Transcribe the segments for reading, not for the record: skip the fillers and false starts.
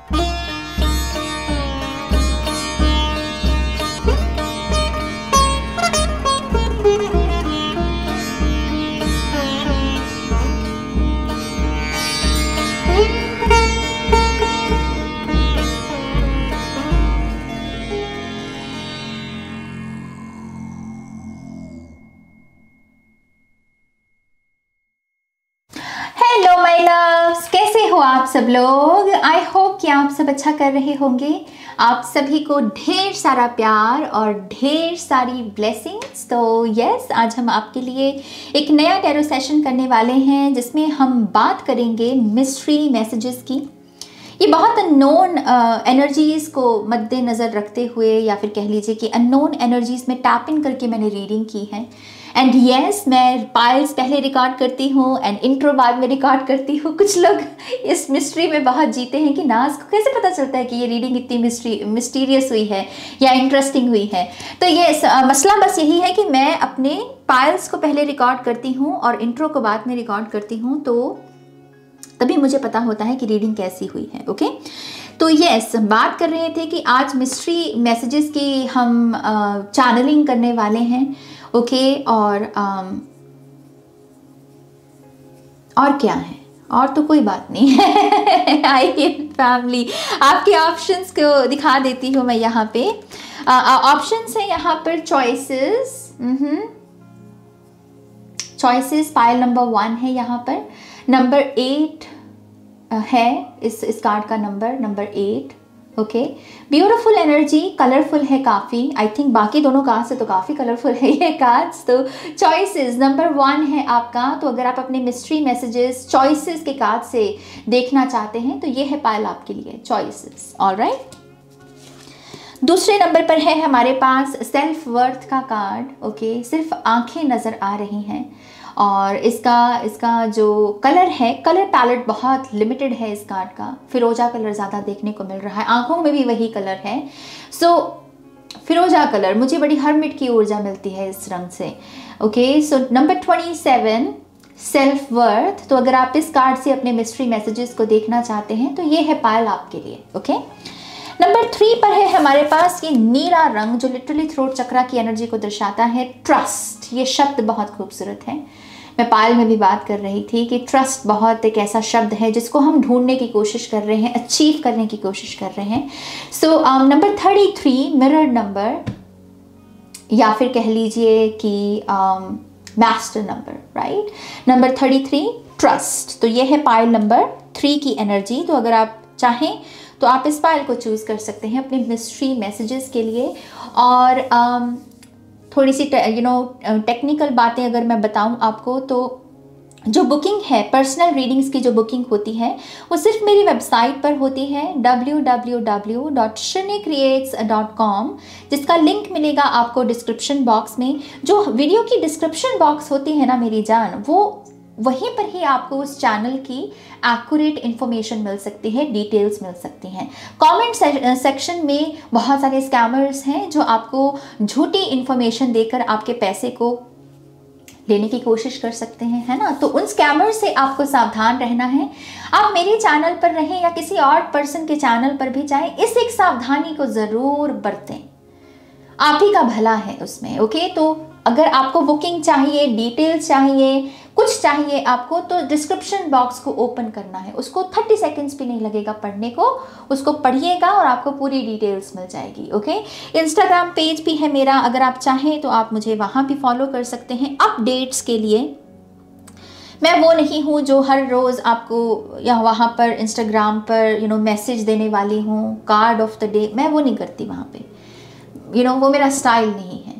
Hello my loves, कैसे हो आप सब लोग। आई होप कि आप सब अच्छा कर रहे होंगे। आप सभी को ढेर सारा प्यार और ढेर सारी ब्लेसिंग्स। तो यस, आज हम आपके लिए एक नया टैरो सेशन करने वाले हैं जिसमें हम बात करेंगे मिस्ट्री मैसेजेस की। ये बहुत अननोन एनर्जीज़ को मद्देनज़र रखते हुए, या फिर कह लीजिए कि अननोन एनर्जीज़ में टैप इन करके मैंने रीडिंग की है। एंड यस, मैं पाइल्स पहले रिकॉर्ड करती हूँ एंड इंट्रो बाद में रिकॉर्ड करती हूँ। कुछ लोग इस मिस्ट्री में बहुत जीते हैं कि नाज को कैसे पता चलता है कि ये रीडिंग इतनी मिस्टीरियस हुई है या इंटरेस्टिंग हुई है। तो यस, मसला बस यही है कि मैं अपने पाइल्स को पहले रिकॉर्ड करती हूँ और इंट्रो को बाद में रिकॉर्ड करती हूँ, तो तभी मुझे पता होता है कि रीडिंग कैसी हुई है। ओके, तो यस, बात कर रहे थे कि आज मिस्ट्री मैसेजेस की हम चैनलिंग करने वाले हैं। ओके, और क्या है, और तो कोई बात नहीं है। आई फैमिली, आपके ऑप्शंस को दिखा देती हूँ मैं यहाँ पे। ऑप्शंस है यहाँ पर चॉइसेस। चॉइसेस पाइल नंबर 1 है यहाँ पर। नंबर 8 है इस कार्ड का नंबर 8। ओके, ब्यूटीफुल एनर्जी, कलरफुल है काफ़ी। आई थिंक बाकी दोनों कार्ड से तो काफ़ी कलरफुल है ये कार्ड्स। तो चॉइसेस नंबर 1 है आपका। तो अगर आप अपने मिस्ट्री मैसेजेस चॉइसेस के कार्ड से देखना चाहते हैं तो ये है पाइल आपके लिए, चॉइसेस। ऑलराइट, दूसरे नंबर पर है हमारे पास सेल्फ वर्थ का कार्ड। ओके, सिर्फ आंखें नज़र आ रही हैं और इसका जो कलर है, कलर पैलेट बहुत लिमिटेड है इस कार्ड का। फिरोजा कलर ज़्यादा देखने को मिल रहा है, आंखों में भी वही कलर है। सो फिरोजा कलर, मुझे बड़ी हरमिट की ऊर्जा मिलती है इस रंग से। Okay, so number 27 self worth. तो अगर आप इस कार्ड से अपने मिस्ट्री मैसेजेस को देखना चाहते हैं तो ये है पायल आपके लिए। ओके, नंबर 3 पर है हमारे पास ये नीला रंग जो लिटरली थ्रोट चक्रा की एनर्जी को दर्शाता है, ट्रस्ट। ये शब्द बहुत खूबसूरत है। मैं पायल में भी बात कर रही थी कि ट्रस्ट बहुत एक ऐसा शब्द है जिसको हम ढूंढने की कोशिश कर रहे हैं, अचीव करने की कोशिश कर रहे हैं। सो नंबर 33 मिरर नंबर, या फिर कह लीजिए कि master number, right. Number 33 trust. तो ये है पायल नंबर 3 की एनर्जी। तो अगर आप चाहें तो आप इस पायल को चूज़ कर सकते हैं अपने मिस्ट्री मैसेजेस के लिए। और थोड़ी सी टेक्निकल बातें अगर मैं बताऊं आपको, तो जो बुकिंग है, पर्सनल रीडिंग्स की जो बुकिंग होती है वो सिर्फ मेरी वेबसाइट पर होती है www.shrinecreates.com, जिसका लिंक मिलेगा आपको डिस्क्रिप्शन बॉक्स में। जो वीडियो की डिस्क्रिप्शन बॉक्स होती है ना मेरी जान, वो वहीं पर ही आपको उस चैनल की एक्यूरेट इन्फॉर्मेशन मिल सकती है, डिटेल्स मिल सकती हैं। कमेंट सेक्शन में बहुत सारे स्कैमर्स हैं जो आपको झूठी इन्फॉर्मेशन देकर आपके पैसे को लेने की कोशिश कर सकते हैं, है ना। तो उन स्कैमर से आपको सावधान रहना है। आप मेरे चैनल पर रहें या किसी और पर्सन के चैनल पर भी जाएं, इस एक सावधानी को ज़रूर बरतें, आप ही का भला है उसमें। ओके, तो अगर आपको बुकिंग चाहिए, डिटेल्स चाहिए, कुछ चाहिए आपको, तो डिस्क्रिप्शन बॉक्स को ओपन करना है। उसको 30 सेकेंड्स भी नहीं लगेगा पढ़ने को, उसको पढ़िएगा और आपको पूरी डिटेल्स मिल जाएगी। ओके, इंस्टाग्राम पेज भी है मेरा, अगर आप चाहें तो आप मुझे वहाँ भी फॉलो कर सकते हैं अपडेट्स के लिए। मैं वो नहीं हूँ जो हर रोज़ आपको या वहाँ पर इंस्टाग्राम पर मैसेज देने वाली हूँ, कार्ड ऑफ द डे, मैं वो नहीं करती वहाँ पे। वो मेरा स्टाइल नहीं है।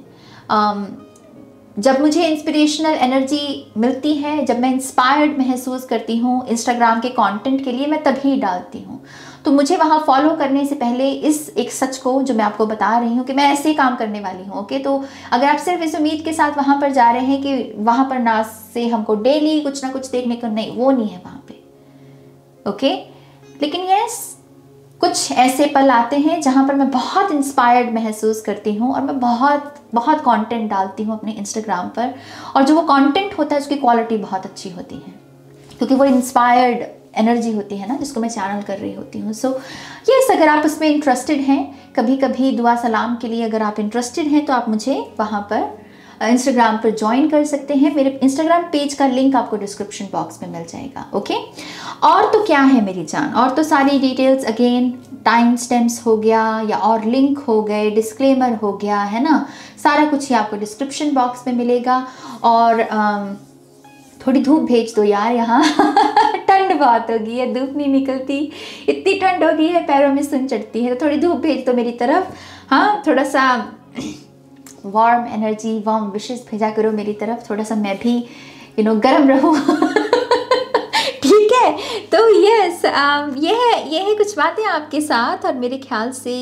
जब मुझे इंस्पिरेशनल एनर्जी मिलती है, जब मैं इंस्पायर्ड महसूस करती हूँ इंस्टाग्राम के कंटेंट के लिए, मैं तभी डालती हूँ। तो मुझे वहाँ फॉलो करने से पहले इस एक सच को जो मैं आपको बता रही हूँ कि मैं ऐसे ही काम करने वाली हूँ। ओके, तो अगर आप सिर्फ इस उम्मीद के साथ वहाँ पर जा रहे हैं कि वहाँ पर ना से हमको डेली कुछ ना कुछ देखने को, नहीं, वो नहीं है वहाँ पे। ओके, लेकिन यस, कुछ ऐसे पल आते हैं जहाँ पर मैं बहुत इंस्पायर्ड महसूस करती हूँ और मैं बहुत कंटेंट डालती हूँ अपने इंस्टाग्राम पर, और जो वो कंटेंट होता है उसकी क्वालिटी बहुत अच्छी होती है, क्योंकि वो इंस्पायर्ड एनर्जी होती है ना, जिसको मैं चैनल कर रही होती हूँ। सो यस, अगर आप उसमें इंटरेस्टेड हैं, कभी कभी दुआ सलाम के लिए अगर आप इंटरेस्टेड हैं तो आप मुझे वहाँ पर इंस्टाग्राम पर ज्वाइन कर सकते हैं। मेरे इंस्टाग्राम पेज का लिंक आपको डिस्क्रिप्शन बॉक्स में मिल जाएगा। ओके, और तो क्या है मेरी जान, और तो सारी डिटेल्स अगेन, टाइम स्टैम्प्स हो गया या और लिंक हो गए, डिस्क्लेमर हो गया, है ना, सारा कुछ ही आपको डिस्क्रिप्शन बॉक्स में मिलेगा। और थोड़ी धूप भेज दो यार यहाँ ठंड बहुत हो गई है, धूप नहीं निकलती, इतनी ठंड हो गई है, पैरों में सुन चढ़ती है, तो थोड़ी धूप भेज दो मेरी तरफ। हाँ, थोड़ा सा वार्म एनर्जी, वार्म विशेस भेजा करो मेरी तरफ, थोड़ा सा मैं भी गर्म रहूँ ठीक है। तो यस, ये है कुछ बातें आपके साथ, और मेरे ख्याल से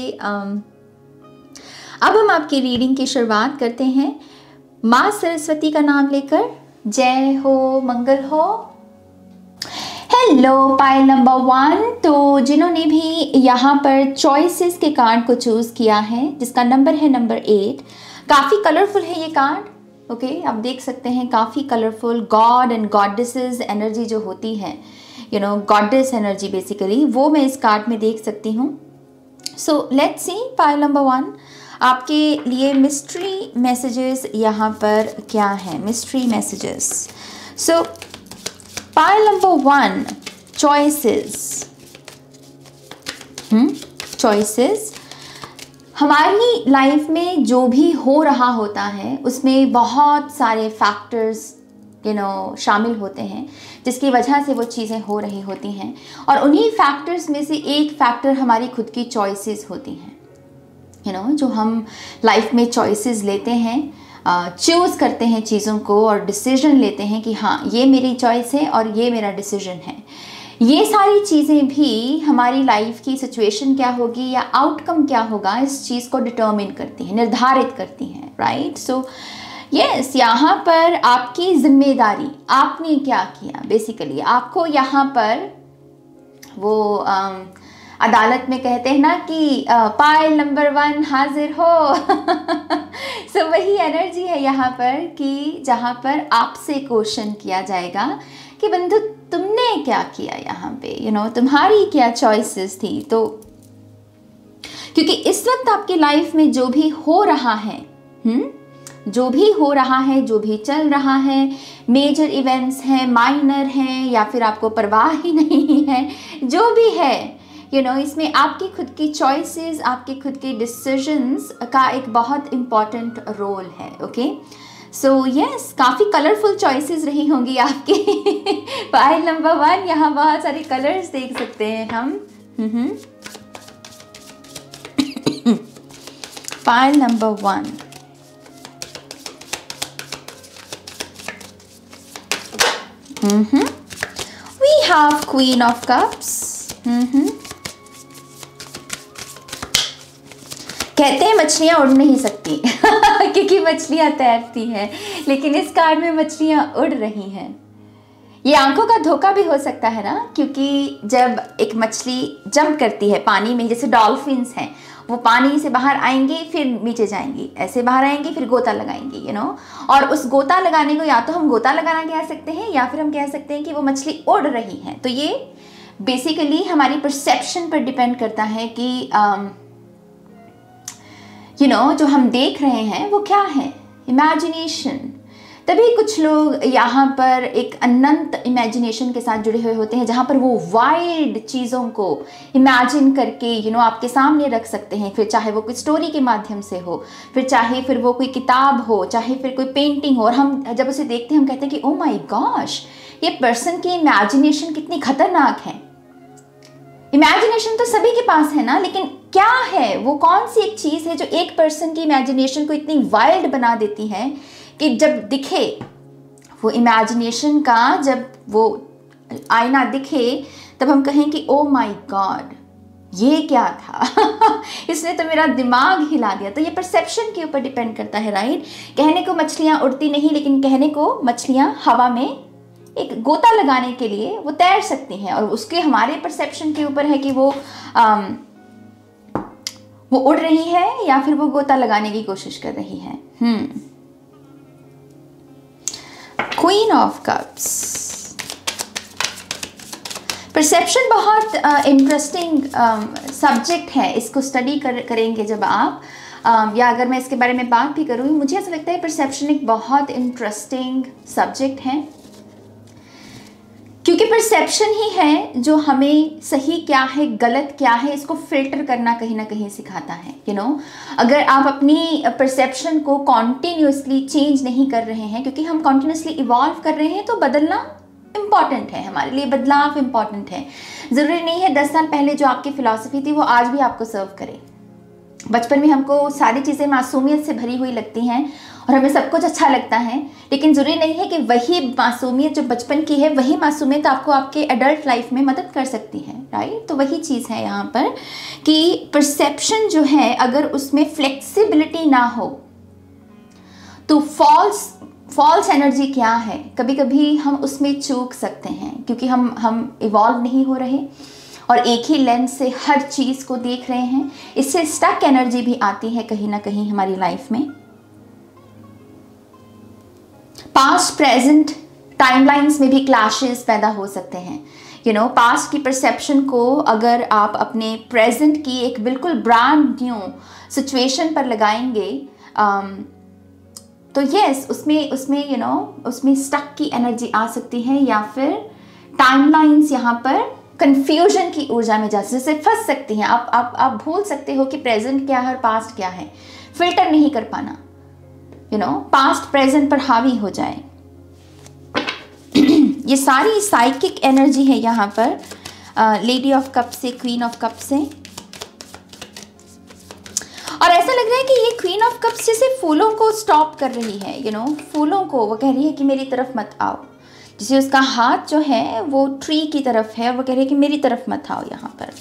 अब हम आपकी रीडिंग की शुरुआत करते हैं माँ सरस्वती का नाम लेकर। जय हो, मंगल हो। हेलो पाइल नंबर 1, तो जिन्होंने भी यहाँ पर चॉइसेस के कार्ड को चूज़ किया है, जिसका नंबर है नंबर 8, काफ़ी कलरफुल है ये कार्ड। ओके, आप देख सकते हैं काफ़ी colourful god and goddesses energy जो होती है, गॉडेस एनर्जी बेसिकली, वो मैं इस कार्ड में देख सकती हूँ। So let's see pile number 1, आपके लिए मिस्ट्री मैसेजेस यहाँ पर क्या है, mystery messages. So pile number 1, choices. Choices हमारी लाइफ में जो भी हो रहा होता है उसमें बहुत सारे फैक्टर्स शामिल होते हैं, जिसकी वजह से वो चीज़ें हो रही होती हैं, और उन्हीं फैक्टर्स में से एक फैक्टर हमारी खुद की चॉइसेस होती हैं। जो हम लाइफ में चॉइसेस लेते हैं, चूज़ करते हैं चीज़ों को और डिसीजन लेते हैं कि हाँ, ये मेरी चॉइस है और ये मेरा डिसीजन है। ये सारी चीज़ें भी हमारी लाइफ की सिचुएशन क्या होगी या आउटकम क्या होगा, इस चीज़ को डिटर्मिन करती हैं, निर्धारित करती हैं, राइट। सो यस, यहाँ पर आपकी जिम्मेदारी, आपने क्या किया, बेसिकली आपको यहाँ पर वो अदालत में कहते हैं ना कि पाइल नंबर 1 हाजिर हो सो वही एनर्जी है यहाँ पर कि जहाँ पर आपसे क्वेश्चन किया जाएगा कि बंधु तुमने क्या किया यहाँ पे, तुम्हारी क्या चॉइसेस थी। तो क्योंकि इस वक्त आपकी लाइफ में जो भी हो रहा है, जो भी हो रहा है, जो भी चल रहा है, मेजर इवेंट्स हैं, माइनर हैं, या फिर आपको परवाह ही नहीं है, जो भी है, इसमें आपकी खुद की चॉइसेस, आपके खुद के डिसीजंस का एक बहुत इम्पॉर्टेंट रोल है। ओके, सो यस, काफ़ी कलरफुल चॉइसेस रही होंगी आपकी फाइल नंबर 1, यहाँ बहुत सारे कलर्स देख सकते हैं हम। File number 1, we have Queen of Cups। कहते हैं मछलियाँ उड़ नहीं सकती क्योंकि मछलियाँ तैरती हैं, लेकिन इस कार्ड में मछलियाँ उड़ रही हैं। ये आंखों का धोखा भी हो सकता है ना, क्योंकि जब एक मछली जंप करती है पानी में, जैसे डॉल्फिन्स हैं, वो पानी से बाहर आएंगी फिर नीचे जाएंगी, ऐसे बाहर आएंगी फिर गोता लगाएंगी, और उस गोता लगाने को या तो हम गोता लगाना कह सकते हैं या फिर हम कह सकते हैं कि वो मछली उड़ रही है। तो ये बेसिकली हमारी परसेप्शन पर डिपेंड करता है कि जो हम देख रहे हैं वो क्या है, इमेजिनेशन। तभी कुछ लोग यहाँ पर एक अनंत इमेजिनेशन के साथ जुड़े हुए होते हैं, जहाँ पर वो वाइल्ड चीज़ों को इमेजिन करके आपके सामने रख सकते हैं, फिर चाहे वो कोई स्टोरी के माध्यम से हो, फिर चाहे फिर वो कोई किताब हो, चाहे फिर कोई पेंटिंग हो, और हम जब उसे देखते हैं हम कहते हैं कि ओ माय गॉश, ये पर्सन की इमेजिनेशन कितनी खतरनाक है। इमेजिनेशन तो सभी के पास है ना, लेकिन क्या है वो, कौन सी एक चीज़ है जो एक पर्सन की इमेजिनेशन को इतनी वाइल्ड बना देती है कि जब दिखे वो इमेजिनेशन का, जब वो आईना दिखे तब हम कहें कि ओ माय गॉड ये क्या था इसने तो मेरा दिमाग हिला दिया। तो ये परसेप्शन के ऊपर डिपेंड करता है, राइट। कहने को मछलियाँ उड़ती नहीं, लेकिन कहने को मछलियाँ हवा में एक गोता लगाने के लिए वो तैर सकती हैं, और उसके हमारे परसेप्शन के ऊपर है कि वो उड़ रही है या फिर वो गोता लगाने की कोशिश कर रही है। क्वीन ऑफ कप्स, परसेप्शन बहुत इंटरेस्टिंग सब्जेक्ट है, इसको स्टडी करेंगे जब आप या अगर मैं इसके बारे में बात भी करूँ, मुझे ऐसा लगता है परसेप्शन एक बहुत इंटरेस्टिंग सब्जेक्ट है, क्योंकि परसेप्शन ही है जो हमें सही क्या है गलत क्या है इसको फिल्टर करना कहीं ना कहीं सिखाता है। अगर आप अपनी परसेप्शन को कॉन्टिन्यूसली चेंज नहीं कर रहे हैं, क्योंकि हम कॉन्टिन्यूसली इवॉल्व कर रहे हैं, तो बदलना इम्पॉर्टेंट है, हमारे लिए बदलाव इम्पॉर्टेंट है। ज़रूरी नहीं है 10 साल पहले जो आपकी फ़िलॉसफी थी वो आज भी आपको सर्व करे। बचपन में हमको सारी चीज़ें मासूमियत से भरी हुई लगती हैं और हमें सब कुछ अच्छा लगता है, लेकिन ज़रूरी नहीं है कि वही मासूमियत जो बचपन की है वही मासूमियत आपको आपके एडल्ट लाइफ में मदद कर सकती है, राइट। तो वही चीज़ है यहाँ पर कि परसेप्शन जो है अगर उसमें फ्लेक्सिबिलिटी ना हो तो फॉल्स एनर्जी क्या है, कभी कभी हम उसमें चूक सकते हैं, क्योंकि हम इवॉल्व नहीं हो रहे और एक ही लेंस से हर चीज़ को देख रहे हैं। इससे स्टक एनर्जी भी आती है कहीं ना कहीं हमारी लाइफ में। पास्ट प्रेजेंट टाइमलाइंस में भी क्लैशेस पैदा हो सकते हैं। पास्ट की परसेप्शन को अगर आप अपने प्रेजेंट की एक बिल्कुल ब्रांड न्यू सिचुएशन पर लगाएंगे तो यस उसमें स्टक की एनर्जी आ सकती है, या फिर टाइमलाइंस यहाँ पर कंफ्यूजन की ऊर्जा में जैसे फंस सकती हैं। आप भूल सकते हो कि प्रेजेंट क्या है और पास्ट क्या है, फिल्टर नहीं कर पाना, पास्ट प्रेजेंट पर हावी हो जाए। ये सारी साइकिक एनर्जी है यहाँ पर लेडी ऑफ कप से, क्वीन ऑफ कप से, और ऐसा लग रहा है कि ये क्वीन ऑफ कप्स जैसे फूलों को स्टॉप कर रही है। फूलों को वो कह रही है कि मेरी तरफ मत आओ, जैसे उसका हाथ जो है वो ट्री की तरफ है, वो कह रही है कि मेरी तरफ मत आओ यहाँ पर।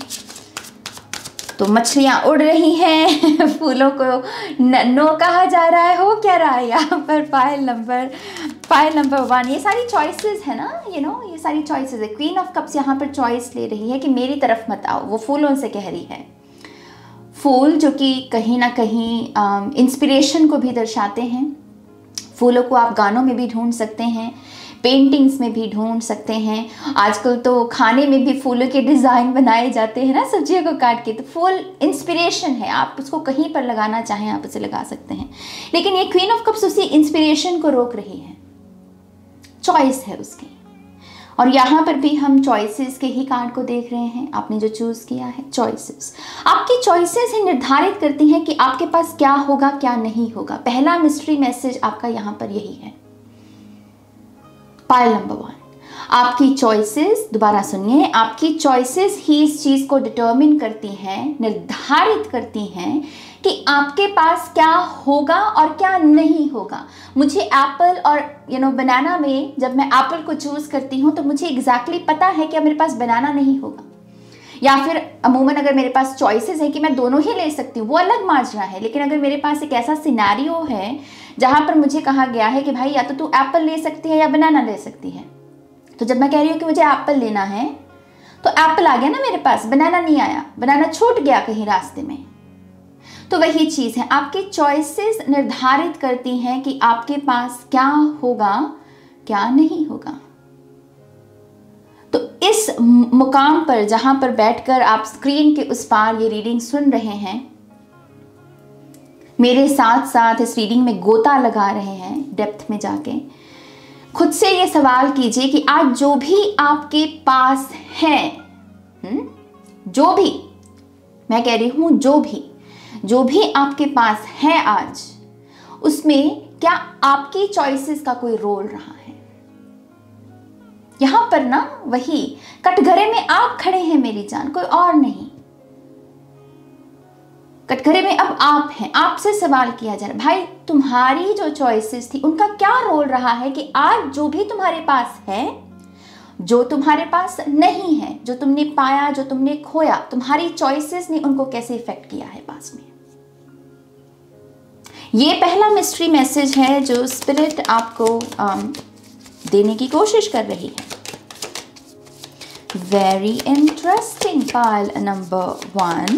तो मछलियाँ उड़ रही हैं फूलों को नो कहा जा रहा है, हो क्या रहा है यहाँ पर। फाइल नंबर 1, ये सारी चॉइसेस है ना, ये सारी चॉइसेस है। क्वीन ऑफ कप्स यहाँ पर चॉइस ले रही है कि मेरी तरफ मत आओ, वो फूलों से कह रही है। फूल जो कि कहीं ना कहीं इंस्पिरेशन को भी दर्शाते हैं। फूलों को आप गानों में भी ढूंढ सकते हैं, पेंटिंग्स में भी ढूंढ सकते हैं। आजकल तो खाने में भी फूलों के डिज़ाइन बनाए जाते हैं ना, सब्जियों को काट के। तो फूल इंस्पिरेशन है, आप उसको कहीं पर लगाना चाहें आप उसे लगा सकते हैं, लेकिन ये क्वीन ऑफ कप्स उसी इंस्पिरेशन को रोक रही है, चॉइस है उसकी। और यहाँ पर भी हम चॉइसेस के ही कार्ड को देख रहे हैं। आपने जो चूज़ किया है, चॉइसेस, आपकी चॉइसेस ही निर्धारित करती हैं कि आपके पास क्या होगा क्या नहीं होगा। पहला मिस्ट्री मैसेज आपका यहाँ पर यही है। पाइल नंबर 1, आपकी चॉइसेस, दोबारा सुनिए, आपकी चॉइसेस ही इस चीज़ को डिटर्मिन करती हैं, निर्धारित करती हैं कि आपके पास क्या होगा और क्या नहीं होगा। मुझे एप्पल और बनाना में जब मैं एप्पल को चूज़ करती हूँ तो मुझे एग्जैक्टली पता है कि अब मेरे पास बनाना नहीं होगा, या फिर अमूमन अगर मेरे पास चॉइसेस है कि मैं दोनों ही ले सकती हूँ, वो अलग माजरा है। लेकिन अगर मेरे पास एक ऐसा सिनेरियो है जहाँ पर मुझे कहा गया है कि भाई या तो तू एप्पल ले सकती है या बनाना ले सकती है, तो जब मैं कह रही हूँ कि मुझे एप्पल लेना है तो एप्पल आ गया ना मेरे पास, बनाना नहीं आया, बनाना छूट गया कहीं रास्ते में। तो वही चीज़ है, आपकी चॉइसेस निर्धारित करती हैं कि आपके पास क्या होगा क्या नहीं होगा। तो इस मुकाम पर जहां पर बैठकर आप स्क्रीन के उस पार ये रीडिंग सुन रहे हैं, मेरे साथ साथ इस रीडिंग में गोता लगा रहे हैं, डेप्थ में जाके खुद से ये सवाल कीजिए कि आज जो भी आपके पास है, जो भी मैं कह रही हूं, जो भी आपके पास है आज, उसमें क्या आपकी चॉइसेस का कोई रोल रहा है। यहां पर ना वही कटघरे में आप खड़े हैं मेरी जान, कोई और नहीं। कटघरे में अब आप हैं, आपसे सवाल किया जा रहा है, भाई तुम्हारी जो चॉइसेस थी उनका क्या रोल रहा है कि आज जो भी तुम्हारे पास है, जो तुम्हारे पास नहीं है, जो तुमने पाया, जो तुमने खोया, तुम्हारी चॉइसेस ने उनको कैसे इफेक्ट किया है पास में। ये पहला मिस्ट्री मैसेज है जो स्पिरिट आपको देने की कोशिश कर रही है। Very interesting. Pile number 1,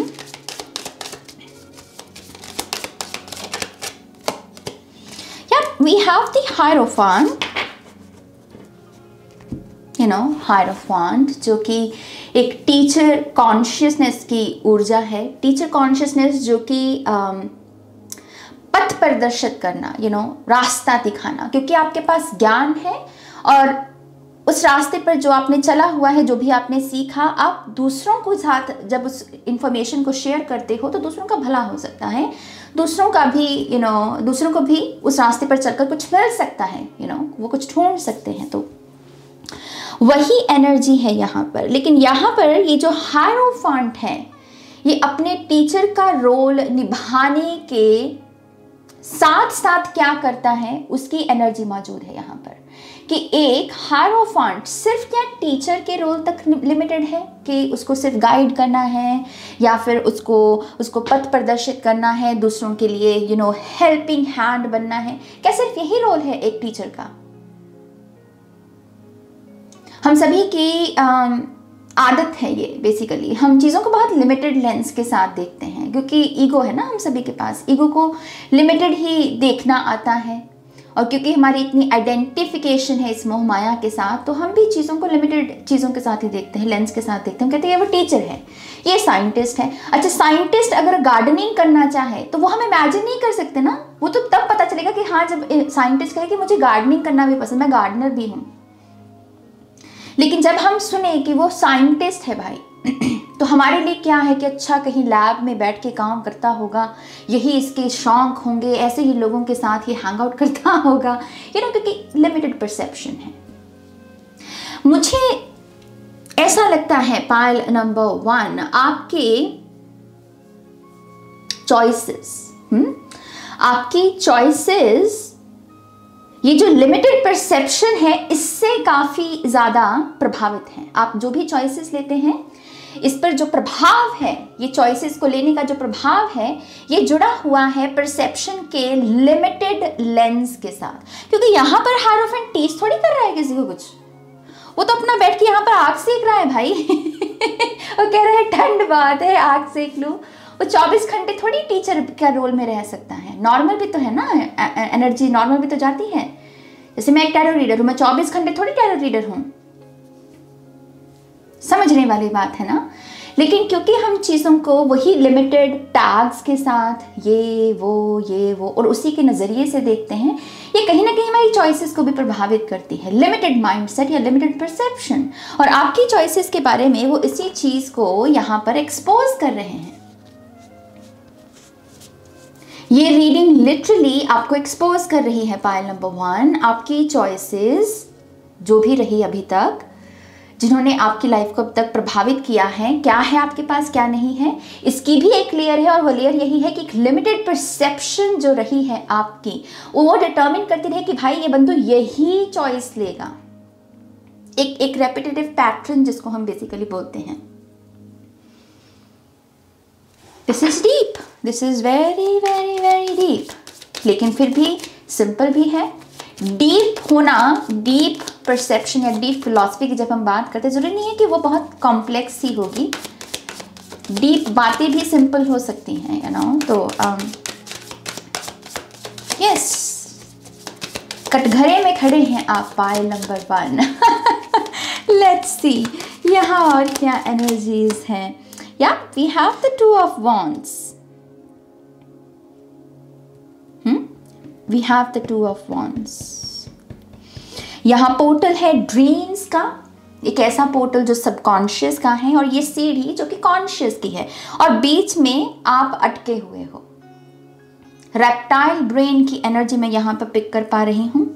we have the Hierophant, hierophant, जो कि एक टीचर कॉन्शियसनेस की ऊर्जा है। टीचर कॉन्शियसनेस जो कि पथ प्रदर्शित करना, रास्ता दिखाना, क्योंकि आपके पास ज्ञान है और उस रास्ते पर जो आपने चला हुआ है, जो भी आपने सीखा, आप दूसरों को साथ जब उस इंफॉर्मेशन को शेयर करते हो तो दूसरों का भला हो सकता है, दूसरों का भी दूसरों को भी उस रास्ते पर चलकर कुछ मिल सकता है, वो कुछ ढूंढ सकते हैं। तो वही एनर्जी है यहाँ पर। लेकिन यहाँ पर ये जो हायरोफांट है, ये अपने टीचर का रोल निभाने के साथ साथ क्या करता है, उसकी एनर्जी मौजूद है यहाँ पर। कि एक हायरोफांट सिर्फ क्या टीचर के रोल तक लिमिटेड है कि उसको सिर्फ गाइड करना है या फिर उसको पथ प्रदर्शित करना है, दूसरों के लिए हेल्पिंग हैंड बनना है? क्या सिर्फ यही रोल है एक टीचर का? हम सभी की आदत है ये, बेसिकली हम चीज़ों को बहुत लिमिटेड लेंस के साथ देखते हैं, क्योंकि ईगो है ना हम सभी के पास। ईगो को लिमिटेड ही देखना आता है, और क्योंकि हमारी इतनी आइडेंटिफिकेशन है इस मोह माया के साथ, तो हम भी चीज़ों को लिमिटेड चीज़ों के साथ ही देखते हैं, लेंस के साथ देखते हैं। कहते हैं ये वो टीचर है, ये साइंटिस्ट है। अच्छा, साइंटिस्ट अगर गार्डनिंग करना चाहे तो वो हम इमेजिन नहीं कर सकते ना, वो तो तब पता चलेगा कि हाँ, जब साइंटिस्ट कहे कि मुझे गार्डनिंग करना भी पसंद, मैं गार्डनर भी हूँ। लेकिन जब हम सुने कि वो साइंटिस्ट है भाई, तो हमारे लिए क्या है कि अच्छा, कहीं लैब में बैठ के काम करता होगा, यही इसके शौक होंगे, ऐसे ही लोगों के साथ ये हैंग आउट करता होगा, क्योंकि लिमिटेड परसेप्शन है। मुझे ऐसा लगता है पायल नंबर 1, आपके चॉइसेस, आपकी चॉइसेस, ये जो लिमिटेड परसेप्शन है इससे काफ़ी ज़्यादा प्रभावित हैं। आप जो भी चॉइसेस लेते हैं, इस पर जो प्रभाव है, ये चॉइसेस को लेने का जो प्रभाव है, ये जुड़ा हुआ है परसेप्शन के लिमिटेड लेंस के साथ। क्योंकि यहाँ पर हायरोफांट टीच थोड़ी कर रहा है किसी को कुछ, वो तो अपना बैठ के यहाँ पर आग सेक रहा है भाई। वो कह रहा है ठंड बात है, आग सेक लूँ। वो 24 घंटे थोड़ी टीचर का रोल में रह सकता है, नॉर्मल भी तो है ना, एनर्जी नॉर्मल भी तो जाती है। जैसे मैं एक टैरो रीडर हूँ, मैं 24 घंटे थोड़ी टैरो रीडर हूँ, समझने वाली बात है ना। लेकिन क्योंकि हम चीज़ों को वही लिमिटेड टैग्स के साथ ये वो और उसी के नज़रिए से देखते हैं, ये कहीं ना कहीं हमारी चॉइसेस को भी प्रभावित करती है। लिमिटेड माइंडसेट या लिमिटेड परसेप्शन, और आपकी चॉइसेस के बारे में वो इसी चीज़ को यहाँ पर एक्सपोज कर रहे हैं। ये रीडिंग लिटरली आपको एक्सपोज कर रही है पायल नंबर 1। आपकी चॉइसेस जो भी रही अभी तक, जिन्होंने आपकी लाइफ को अब तक प्रभावित किया है, क्या है आपके पास क्या नहीं है, इसकी भी एक लेयर है। और वो लेयर यही है कि एक लिमिटेड परसेप्शन जो रही है आपकी, वो डिटर्मिन करती रही कि भाई ये बंदू यही चॉइस लेगा। एक रेपिटेटिव पैटर्न जिसको हम बेसिकली बोलते हैं। This is deep, this is very very very deep, लेकिन फिर भी सिंपल भी है। डीप होना, डीप परसेप्शन या डीप फिलॉसफी की जब हम बात करते हैं, जरूरी नहीं है कि वो बहुत कॉम्प्लेक्स ही होगी, डीप बातें भी सिंपल हो सकती हैं, तो यस, कटघरे में खड़े हैं आप पायल नंबर 1। लेट्स सी यहाँ और क्या एनर्जीज हैं। या we have the 2 of wands, we have the 2 of wands। यहाँ पोर्टल है ड्रीम्स का, एक ऐसा पोर्टल जो सबकॉन्शियस का है, और ये सीढ़ी जो कि कॉन्शियस की है, और बीच में आप अटके हुए हो। रेप्टाइल ब्रेन की एनर्जी में यहाँ पर पिक कर पा रही हूँ।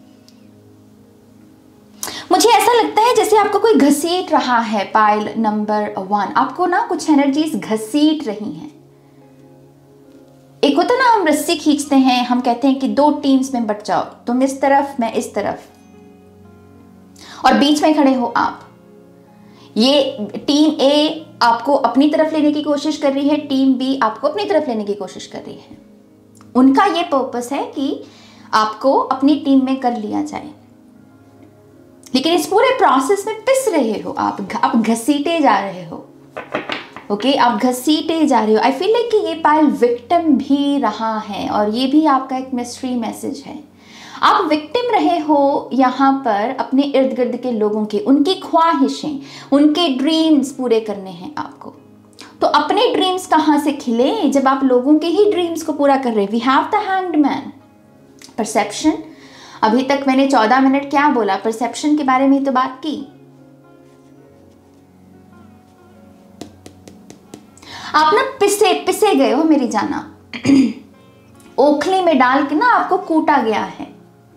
मुझे ऐसा लगता है जैसे आपको कोई घसीट रहा है पायल नंबर 1, आपको ना कुछ एनर्जीज घसीट रही हैं। एक होता ना, हम रस्सी खींचते हैं, हम कहते हैं कि 2 टीम्स में बट जाओ, तुम इस तरफ मैं इस तरफ, और बीच में खड़े हो आप। ये टीम ए आपको अपनी तरफ लेने की कोशिश कर रही है, टीम बी आपको अपनी तरफ लेने की कोशिश कर रही है। उनका ये पर्पस है कि आपको अपनी टीम में कर लिया जाए, लेकिन इस पूरे प्रोसेस में पिस रहे हो आप घसीटे जा रहे हो। ओके, आप घसीटे जा रहे हो। आई फील लाइक कि ये पायल विक्टिम भी रहा है, और ये भी आपका एक मिस्ट्री मैसेज है। आप विक्टिम रहे हो यहाँ पर अपने इर्द गिर्द के लोगों के, उनकी ख्वाहिशें, उनके ड्रीम्स पूरे करने हैं आपको। तो अपने ड्रीम्स कहाँ से खिले जब आप लोगों के ही ड्रीम्स को पूरा कर रहे। We have the hanged man. Perception, अभी तक मैंने 14 मिनट क्या बोला, परसेप्शन के बारे में तो बात की। आप ना पिसे गए हो मेरी जाना। ओखली में डाल के ना आपको कूटा गया है,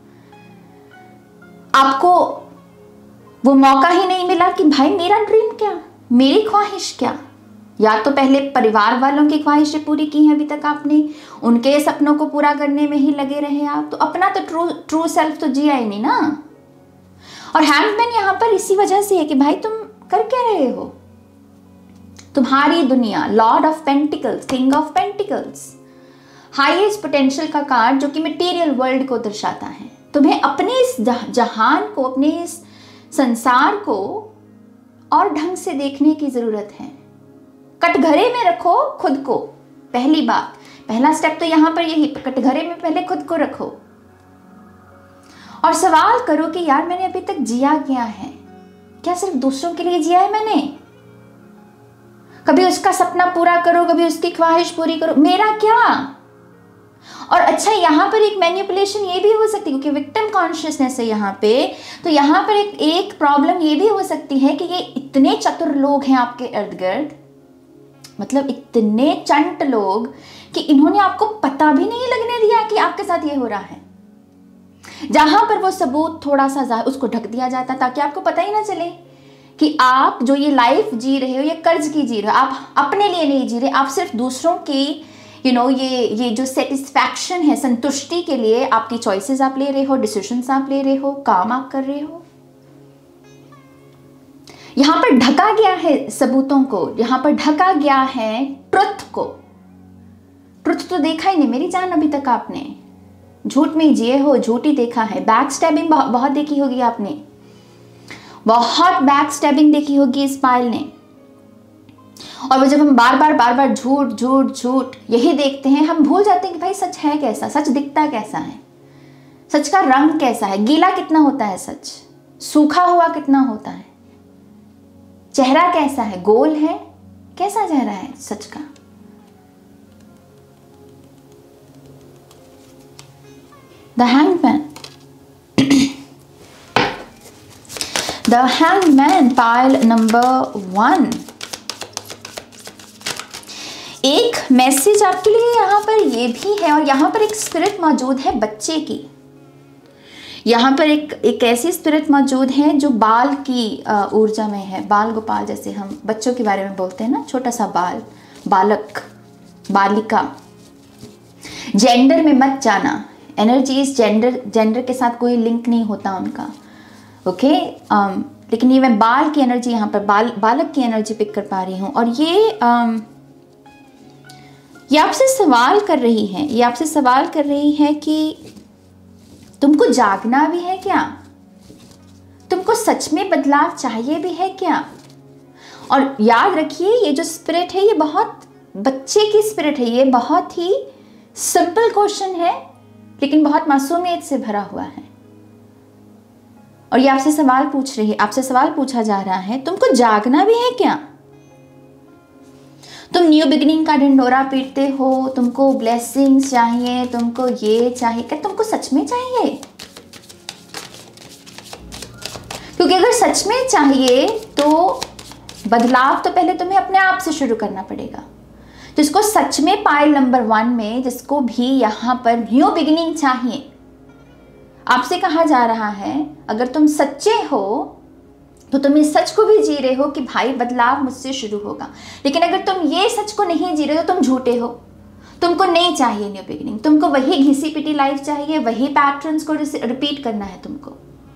आपको वो मौका ही नहीं मिला कि भाई मेरा ड्रीम क्या, मेरी ख्वाहिश क्या। या तो पहले परिवार वालों की ख्वाहिशें पूरी की हैं अभी तक आपने, उनके सपनों को पूरा करने में ही लगे रहे आप, तो अपना तो ट्रू सेल्फ तो जिया ही नहीं ना। और हैंगमैन यहां पर इसी वजह से है कि भाई तुम कर क्या रहे हो। तुम्हारी दुनिया, lord of pentacles, king of pentacles, highest potential का कार्ड जो कि मटेरियल वर्ल्ड को दर्शाता है। तुम्हें अपने इस जहान को, अपने इस संसार को और ढंग से देखने की जरूरत है। कटघरे में रखो खुद को, पहली बात, पहला स्टेप तो यहां पर यही, कटघरे में पहले खुद को रखो और सवाल करो कि यार मैंने अभी तक जिया क्या है। क्या सिर्फ दूसरों के लिए जिया है मैंने? कभी उसका सपना पूरा करो, कभी उसकी ख्वाहिश पूरी करो, मेरा क्या। और अच्छा, यहां पर एक मैनिपुलेशन ये भी हो सकती है क्योंकि विक्टिम कॉन्शियसनेस है यहां पे, तो यहां पर एक प्रॉब्लम ये भी हो सकती है कि ये इतने चतुर लोग हैं आपके इर्द गिर्द, मतलब इतने चंट लोग कि इन्होंने आपको पता भी नहीं लगने दिया कि आपके साथ ये हो रहा है। जहां पर वो सबूत थोड़ा सा उसको ढक दिया जाता ताकि आपको पता ही ना चले कि आप जो ये लाइफ जी रहे हो ये कर्ज की जी रहे हो, आप अपने लिए नहीं जी रहे, आप सिर्फ दूसरों की ये जो सेटिस्फैक्शन है, संतुष्टि के लिए आपकी चॉइसेस आप ले रहे हो, डिसीजंस आप ले रहे हो, काम आप कर रहे हो। यहां पर ढका गया है सबूतों को, यहां पर ढका गया है ट्रुथ को। ट्रुथ तो देखा ही नहीं मेरी जान अभी तक आपने, झूठ में जिए हो, झूठ ही देखा है। बैक स्टैबिंग बहुत देखी होगी आपने, बहुत बैक स्टैबिंग देखी होगी इस पायल ने। और वो जब हम बार बार झूठ झूठ झूठ यही देखते हैं, हम भूल जाते हैं कि भाई सच है कैसा, सच दिखता कैसा है, सच का रंग कैसा है, गीला कितना होता है सच, सूखा हुआ कितना होता है, चेहरा कैसा है, गोल है, कैसा चेहरा है सच का। The hangman, the hangman, pile number 1। एक मैसेज आपके लिए यहाँ पर ये भी है, और यहाँ पर एक स्पिरिट मौजूद है बच्चे की। यहाँ पर एक ऐसी स्पिरिट मौजूद है जो बाल की ऊर्जा में है। बाल गोपाल, जैसे हम बच्चों के बारे में बोलते हैं ना, छोटा सा बाल, बालक, बालिका। जेंडर में मत जाना, एनर्जीज जेंडर के साथ कोई लिंक नहीं होता उनका, ओके। लेकिन ये मैं बाल की एनर्जी यहाँ पर बालक की एनर्जी पिक कर पा रही हूँ। और ये आपसे सवाल कर रही है, ये आपसे सवाल कर रही है कि तुमको जागना भी है क्या, तुमको सच में बदलाव चाहिए भी है क्या। और याद रखिए ये जो स्पिरिट है ये बहुत बच्चे की स्पिरिट है, ये बहुत ही सिंपल क्वेश्चन है लेकिन बहुत मासूमियत से भरा हुआ है। और ये आपसे सवाल पूछ रही है, आपसे सवाल पूछा जा रहा है, तुमको जागना भी है क्या। तुम न्यू बिगिनिंग का ढिंढोरा पीटते हो, तुमको ब्लेसिंग्स चाहिए, तुमको ये चाहिए, क्या तुमको सच में चाहिए। क्योंकि अगर सच में चाहिए तो बदलाव तो पहले तुम्हें अपने आप से शुरू करना पड़ेगा। जिसको सच में पाइल नंबर 1 में, जिसको भी यहां पर न्यू बिगिनिंग चाहिए, आपसे कहा जा रहा है अगर तुम सच्चे हो तो तुम इस सच को भी जी रहे हो कि भाई बदलाव मुझसे शुरू होगा। लेकिन अगर तुम ये सच को नहीं जी रहे हो तो तुम झूठे हो, तुमको नहीं चाहिए न्यू बिगिनिंग, तुमको वही घिसी पिटी लाइफ चाहिए, वही पैटर्न्स को रिपीट करना है तुमको।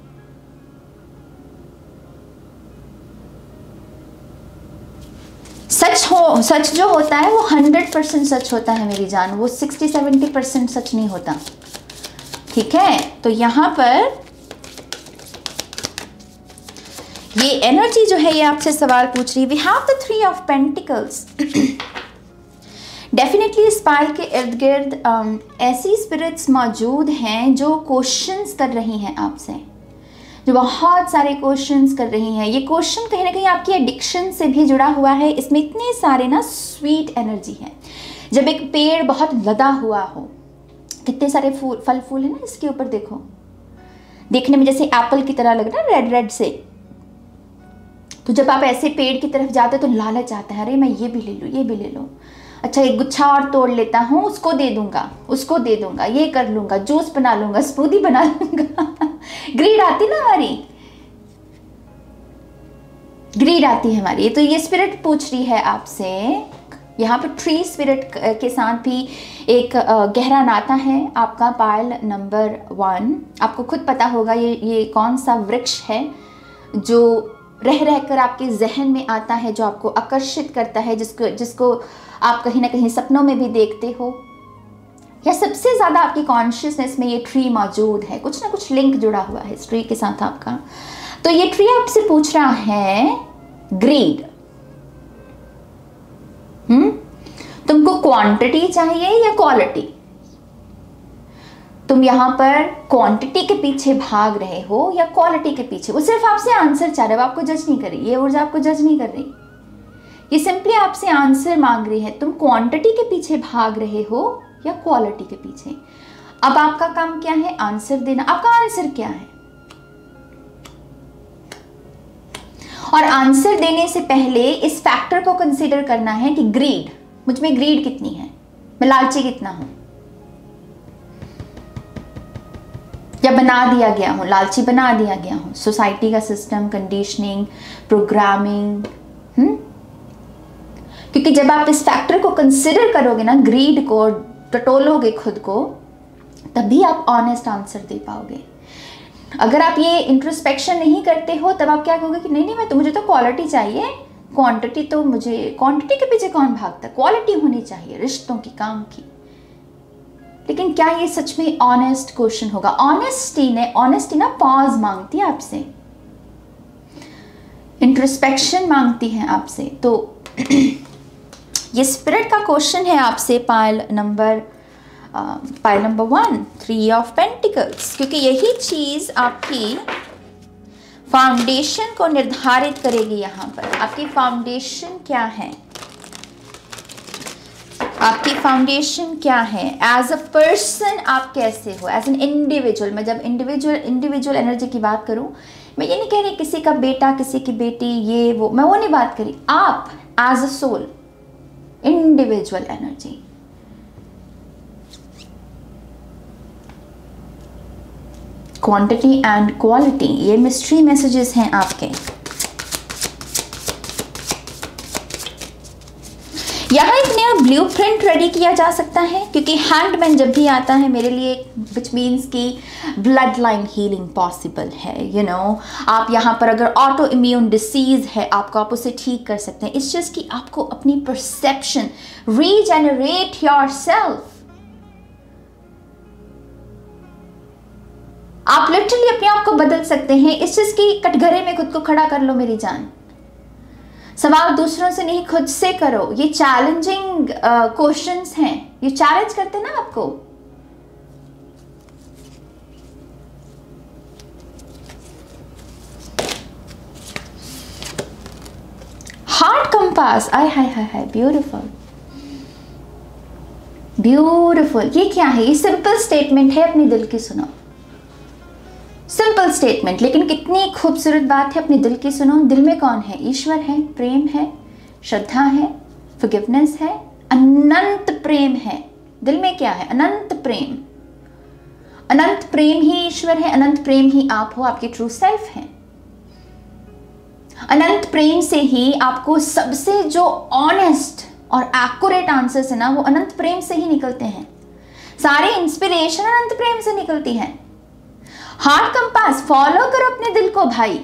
सच जो होता है वो 100% सच होता है मेरी जान, वो 60-70% सच नहीं होता, ठीक है। तो यहां पर ये एनर्जी जो है ये आपसे सवाल पूछ रही है। We have the 3 of pentacles. Definitely इस पायल के इर्द गिर्द ऐसी स्पिरिट्स मौजूद हैं जो क्वेश्चंस कर रही हैं आपसे, जो बहुत सारे क्वेश्चंस कर रही हैं। ये क्वेश्चन कहीं ना कहीं आपकी एडिक्शन से भी जुड़ा हुआ है। इसमें इतने सारे ना स्वीट एनर्जी है। जब एक पेड़ बहुत लदा हुआ हो, कितने सारे फल फूल है ना इसके ऊपर, देखो, देखने में जैसे एप्पल की तरह लग रहा है, रेड रेड से। तो जब आप ऐसे पेड़ की तरफ जाते हो तो लालच आता है, अरे मैं ये भी ले लूँ, ये भी ले लूँ, अच्छा एक गुच्छा और तोड़ लेता हूँ, उसको दे दूंगा, उसको दे दूंगा, ये कर लूंगा, जूस बना लूंगा, स्मूदी बना लूंगा। ग्रीड आती ना हमारी, ग्रीड आती है हमारी। तो ये स्पिरिट पूछ रही है आपसे, यहाँ पे ट्री स्पिरिट के साथ भी एक गहरा नाता है आपका। पायल नंबर 1, आपको खुद पता होगा ये कौन सा वृक्ष है जो रह रहकर आपके जहन में आता है, जो आपको आकर्षित करता है, जिसको आप कहीं ना कहीं सपनों में भी देखते हो, या सबसे ज़्यादा आपकी कॉन्शियसनेस में ये ट्री मौजूद है। कुछ ना कुछ लिंक जुड़ा हुआ है इस ट्री के साथ आपका। तो ये ट्री आपसे पूछ रहा है ग्रीड। तुमको क्वांटिटी चाहिए या क्वालिटी? तुम यहाँ पर क्वांटिटी के पीछे भाग रहे हो या क्वालिटी के पीछे? वो सिर्फ आपसे आंसर चाह रहा है, वो आपको जज नहीं कर रही, ये ऊर्जा आपको जज नहीं कर रही, ये सिंपली आपसे आंसर मांग रही है। तुम क्वांटिटी के पीछे भाग रहे हो या क्वालिटी के पीछे? अब आपका काम क्या है? आंसर देना। आपका आंसर क्या है? और आंसर देने से पहले इस फैक्टर को कंसीडर करना है कि ग्रीड, मुझ में ग्रीड कितनी है, मैं लालची कितना हूं, या बना दिया गया हूं, लालची बना दिया गया हूं, सोसाइटी का सिस्टम, कंडीशनिंग, प्रोग्रामिंग। क्योंकि जब आप इस फैक्टर को कंसिडर करोगे ना, ग्रीड को टटोलोगे खुद को, तभी आप ऑनेस्ट आंसर दे पाओगे। अगर आप ये इंट्रोस्पेक्शन नहीं करते हो, तब आप क्या कहोगे कि नहीं मैं तो, मुझे तो क्वालिटी चाहिए, क्वांटिटी तो मुझे, क्वांटिटी के पीछे कौन भागता, क्वालिटी होनी चाहिए रिश्तों की, काम की। लेकिन क्या ये सच में ऑनेस्ट क्वेश्चन होगा? ऑनेस्टी ना पॉज मांगती है आपसे, इंट्रोस्पेक्शन मांगती है आपसे। तो ये स्पिरिट का क्वेश्चन है आपसे पायल नंबर 1, 3 ऑफ पेंटिकल्स, क्योंकि यही चीज आपकी फाउंडेशन को निर्धारित करेगी। यहाँ पर आपकी फाउंडेशन क्या है? आपकी फाउंडेशन क्या है? एज अ पर्सन आप कैसे हो, एज एन इंडिविजुअल। मैं जब इंडिविजुअल एनर्जी की बात करूं, मैं ये नहीं कह रही किसी का बेटा, किसी की बेटी, ये वो, मैं वो नहीं बात करी। आप as a soul, individual energy. Quantity and quality, ये मिस्ट्री मैसेजेस हैं आपके। यहाँ एक नया ब्लूप्रिंट रेडी किया जा सकता है, क्योंकि हैंडमैन जब भी आता है मेरे लिए, विच मीन्स कि ब्लड लाइन हीलिंग पॉसिबल है। आप यहाँ पर अगर ऑटो इम्यून डिसीज है आपको, आप उसे ठीक कर सकते हैं। इट्स जस्ट कि आपको अपनी परसेप्शन, रीजेनरेट योरसेल्फ। आप लिटरली अपने आप को बदल सकते हैं। इस चीज की कटघरे में खुद को खड़ा कर लो मेरी जान। सवाल दूसरों से नहीं, खुद से करो। ये चैलेंजिंग क्वेश्चंस हैं, ये चैलेंज करते ना आपको। हार्ट कंपास, आय हाय हाय हाय, ब्यूटीफुल ब्यूटीफुल। ये क्या है? ये सिंपल स्टेटमेंट है, अपने दिल की सुनो। सिंपल स्टेटमेंट, लेकिन कितनी खूबसूरत बात है, अपने दिल की सुनो। दिल में कौन है? ईश्वर है, प्रेम है, श्रद्धा है, फॉरगिवनेस है, अनंत प्रेम है। दिल में क्या है? अनंत प्रेम। अनंत प्रेम ही ईश्वर है, अनंत प्रेम ही आप हो, आपके ट्रू सेल्फ है। अनंत प्रेम से ही आपको सबसे जो ऑनेस्ट और एक्यूरेट आंसर्स है ना, वो अनंत प्रेम से ही निकलते हैं। सारी इंस्पिरेशन अनंत प्रेम से निकलती है। हार्ट कंपास, फॉलो करो अपने दिल को भाई।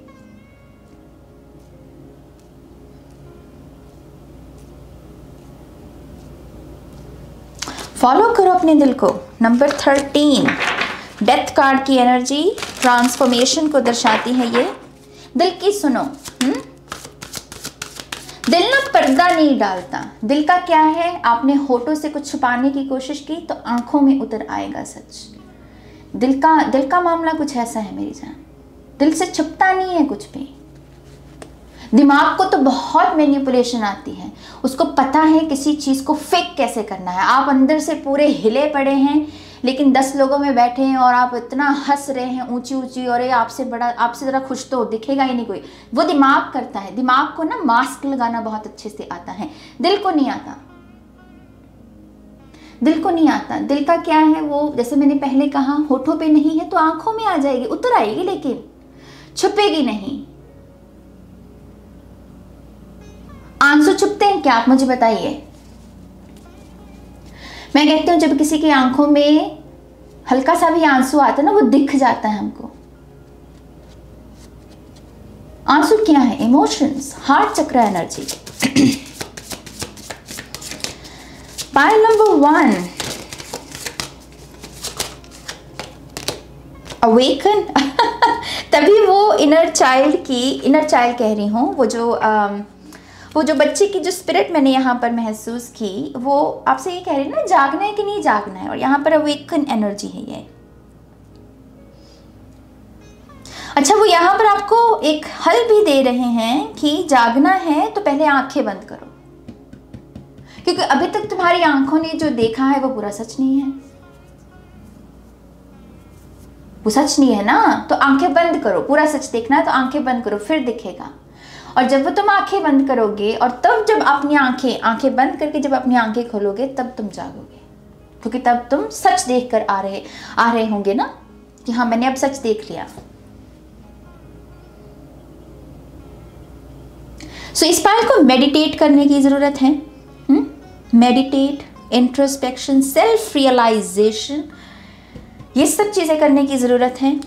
फॉलो करो अपने दिल को। नंबर 13, डेथ कार्ड की एनर्जी ट्रांसफॉर्मेशन को दर्शाती है। ये दिल की सुनो। दिल ना पर्दा नहीं डालता। दिल का क्या है, आपने होठों से कुछ छुपाने की कोशिश की तो आंखों में उतर आएगा सच। दिल का मामला कुछ ऐसा है मेरी जान, दिल से छुपता नहीं है कुछ भी। दिमाग को तो बहुत मैनिपुलेशन आती है, उसको पता है किसी चीज़ को फेक कैसे करना है। आप अंदर से पूरे हिले पड़े हैं, लेकिन 10 लोगों में बैठे हैं और आप इतना हंस रहे हैं ऊंची ऊंची, और ये आपसे बड़ा, आपसे ज़रा खुश तो दिखेगा ही नहीं कोई। वो दिमाग करता है। दिमाग को ना मास्क लगाना बहुत अच्छे से आता है, दिल को नहीं आता। दिल को नहीं आता। दिल का क्या है, वो जैसे मैंने पहले कहा, होठों पे नहीं है तो आंखों में आ जाएगी, उतर आएगी, लेकिन छुपेगी नहीं। आंसू छुपते हैं क्या, आप मुझे बताइए। मैं कहती हूँ जब किसी की आंखों में हल्का सा भी आंसू आता है ना, वो दिख जाता है हमको। आंसू क्या है, emotions, heart chakra energy. Pile number 1, awaken. तभी वो इनर चाइल्ड कह रही हूँ, वो जो बच्चे की जो स्पिरिट मैंने यहाँ पर महसूस की, वो आपसे ये कह रही है ना, जागना है कि नहीं जागना है। और यहाँ पर अवेकन एनर्जी है ये। अच्छा, वो यहाँ पर आपको एक हल भी दे रहे हैं कि जागना है तो पहले आंखें बंद करो, क्योंकि अभी तक तुम्हारी आंखों ने जो देखा है वो पूरा सच नहीं है। वो सच नहीं है ना, तो आंखें बंद करो। पूरा सच देखना है तो आंखें बंद करो, फिर दिखेगा। और जब वो तुम आंखें बंद करोगे, और तब जब अपनी आंखें बंद करके जब अपनी आंखें खोलोगे, तब तुम जागोगे, क्योंकि तब तुम सच देख कर आ रहे होंगे ना, कि हाँ मैंने अब सच देख लिया। सो इस पायल को मेडिटेट करने की जरूरत है। मेडिटेट, इंट्रोस्पेक्शन, सेल्फ रियलाइजेशन, ये सब चीजें करने की जरूरत है।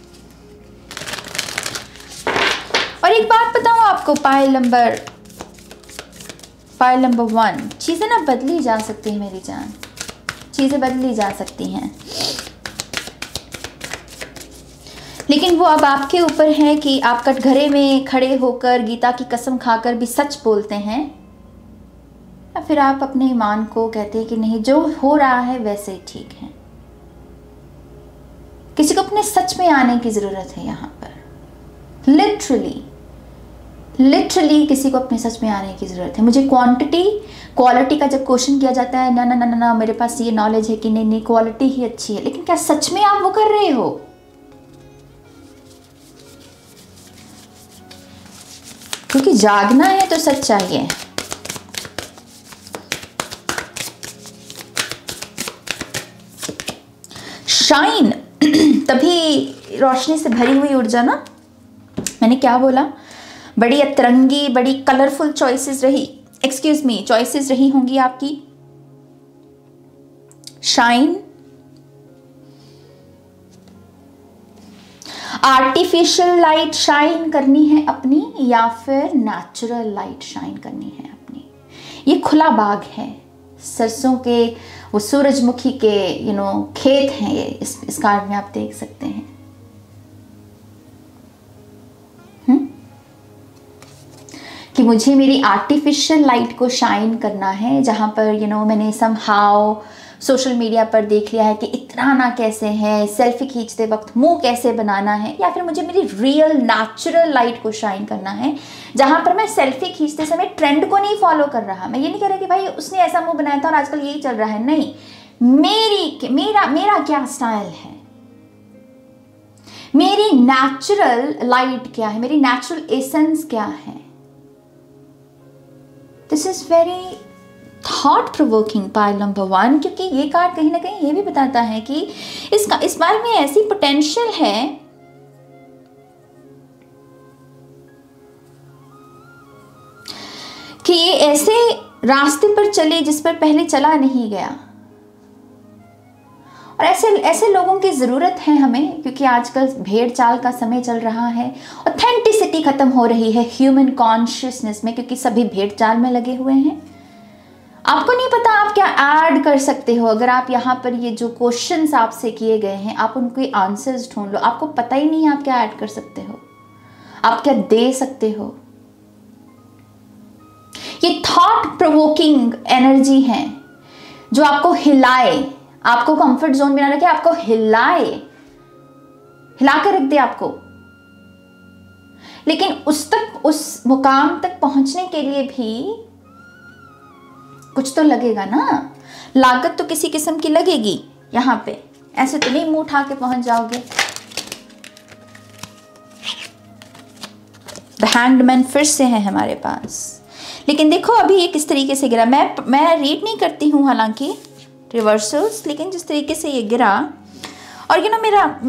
और एक बात बताऊं आपको, पायल नंबर 1, चीजें ना बदली जा सकती है मेरी जान, चीजें बदली जा सकती हैं, लेकिन वो अब आपके ऊपर है कि आप कटघरे में खड़े होकर गीता की कसम खाकर भी सच बोलते हैं, या फिर आप अपने ईमान को कहते हैं कि नहीं, जो हो रहा है वैसे ही ठीक है। किसी को अपने सच में आने की जरूरत है यहाँ पर। लिटरली किसी को अपने सच में आने की जरूरत है। मुझे क्वालिटी का जब क्वेश्चन किया जाता है, ना मेरे पास ये नॉलेज है कि नहीं, क्वालिटी ही अच्छी है, लेकिन क्या सच में आप वो कर रहे हो? क्योंकि जागना है तो सच चाहिए। शाइन, तभी रोशनी से भरी हुई ऊर्जा ना, मैंने क्या बोला, बड़ी अतरंगी, बड़ी कलरफुल चॉइसेस रही होंगी आपकी। शाइन, आर्टिफिशियल लाइट शाइन करनी है अपनी, या फिर नेचुरल लाइट शाइन करनी है अपनी। ये खुला बाग है, सरसों के, वो सूरजमुखी के खेत हैं ये, इस कार्ड में आप देख सकते हैं। कि मुझे मेरी आर्टिफिशियल लाइट को शाइन करना है, जहाँ पर मैंने समहाउ सोशल मीडिया पर देख लिया है कि इतराना कैसे है, सेल्फी खींचते वक्त मुंह कैसे बनाना है, या फिर मुझे मेरी रियल नेचुरल लाइट को शाइन करना है, जहाँ पर मैं सेल्फी खींचते समय ट्रेंड को नहीं फॉलो कर रहा। मैं ये नहीं कह रहा कि भाई उसने ऐसा मुंह बनाया था और आजकल यही चल रहा है, नहीं। मेरा क्या स्टाइल है, मेरी नेचुरल लाइट क्या है, मेरी नेचुरल एसेंस क्या है। This is very thought provoking pile number 1, क्योंकि ये कार्ड कहीं ना कहीं ये भी बताता है कि इस बार में ऐसी पोटेंशियल है कि ये ऐसे रास्ते पर चले जिस पर पहले चला नहीं गया। और ऐसे लोगों की ज़रूरत है हमें, क्योंकि आजकल भेड़ चाल का समय चल रहा है, ऑथेंटिसिटी खत्म हो रही है ह्यूमन कॉन्शियसनेस में, क्योंकि सभी भेड़ चाल में लगे हुए हैं। आपको नहीं पता आप क्या ऐड कर सकते हो। अगर आप यहाँ पर ये जो क्वेश्चंस आपसे किए गए हैं, आप उनके आंसर्स ढूंढ लो। आपको पता ही नहीं आप क्या ऐड कर सकते हो, आप क्या दे सकते हो। ये थॉट प्रोवोकिंग एनर्जी है जो आपको हिलाए, आपको कंफर्ट जोन में ना रखे, आपको हिलाए, हिला के रख दे आपको। लेकिन उस मुकाम तक पहुंचने के लिए भी कुछ तो लगेगा ना, लागत तो किसी किस्म की लगेगी। यहां पे ऐसे तो नहीं मुंह उठा के पहुंच जाओगे। द हैंडमैन फिर से है हमारे पास, लेकिन देखो अभी ये किस तरीके से गिरा। मैं रीड नहीं करती हूँ हालांकि रिवर्सल्स, लेकिन जिस तरीके से ये गिरा, और यू नो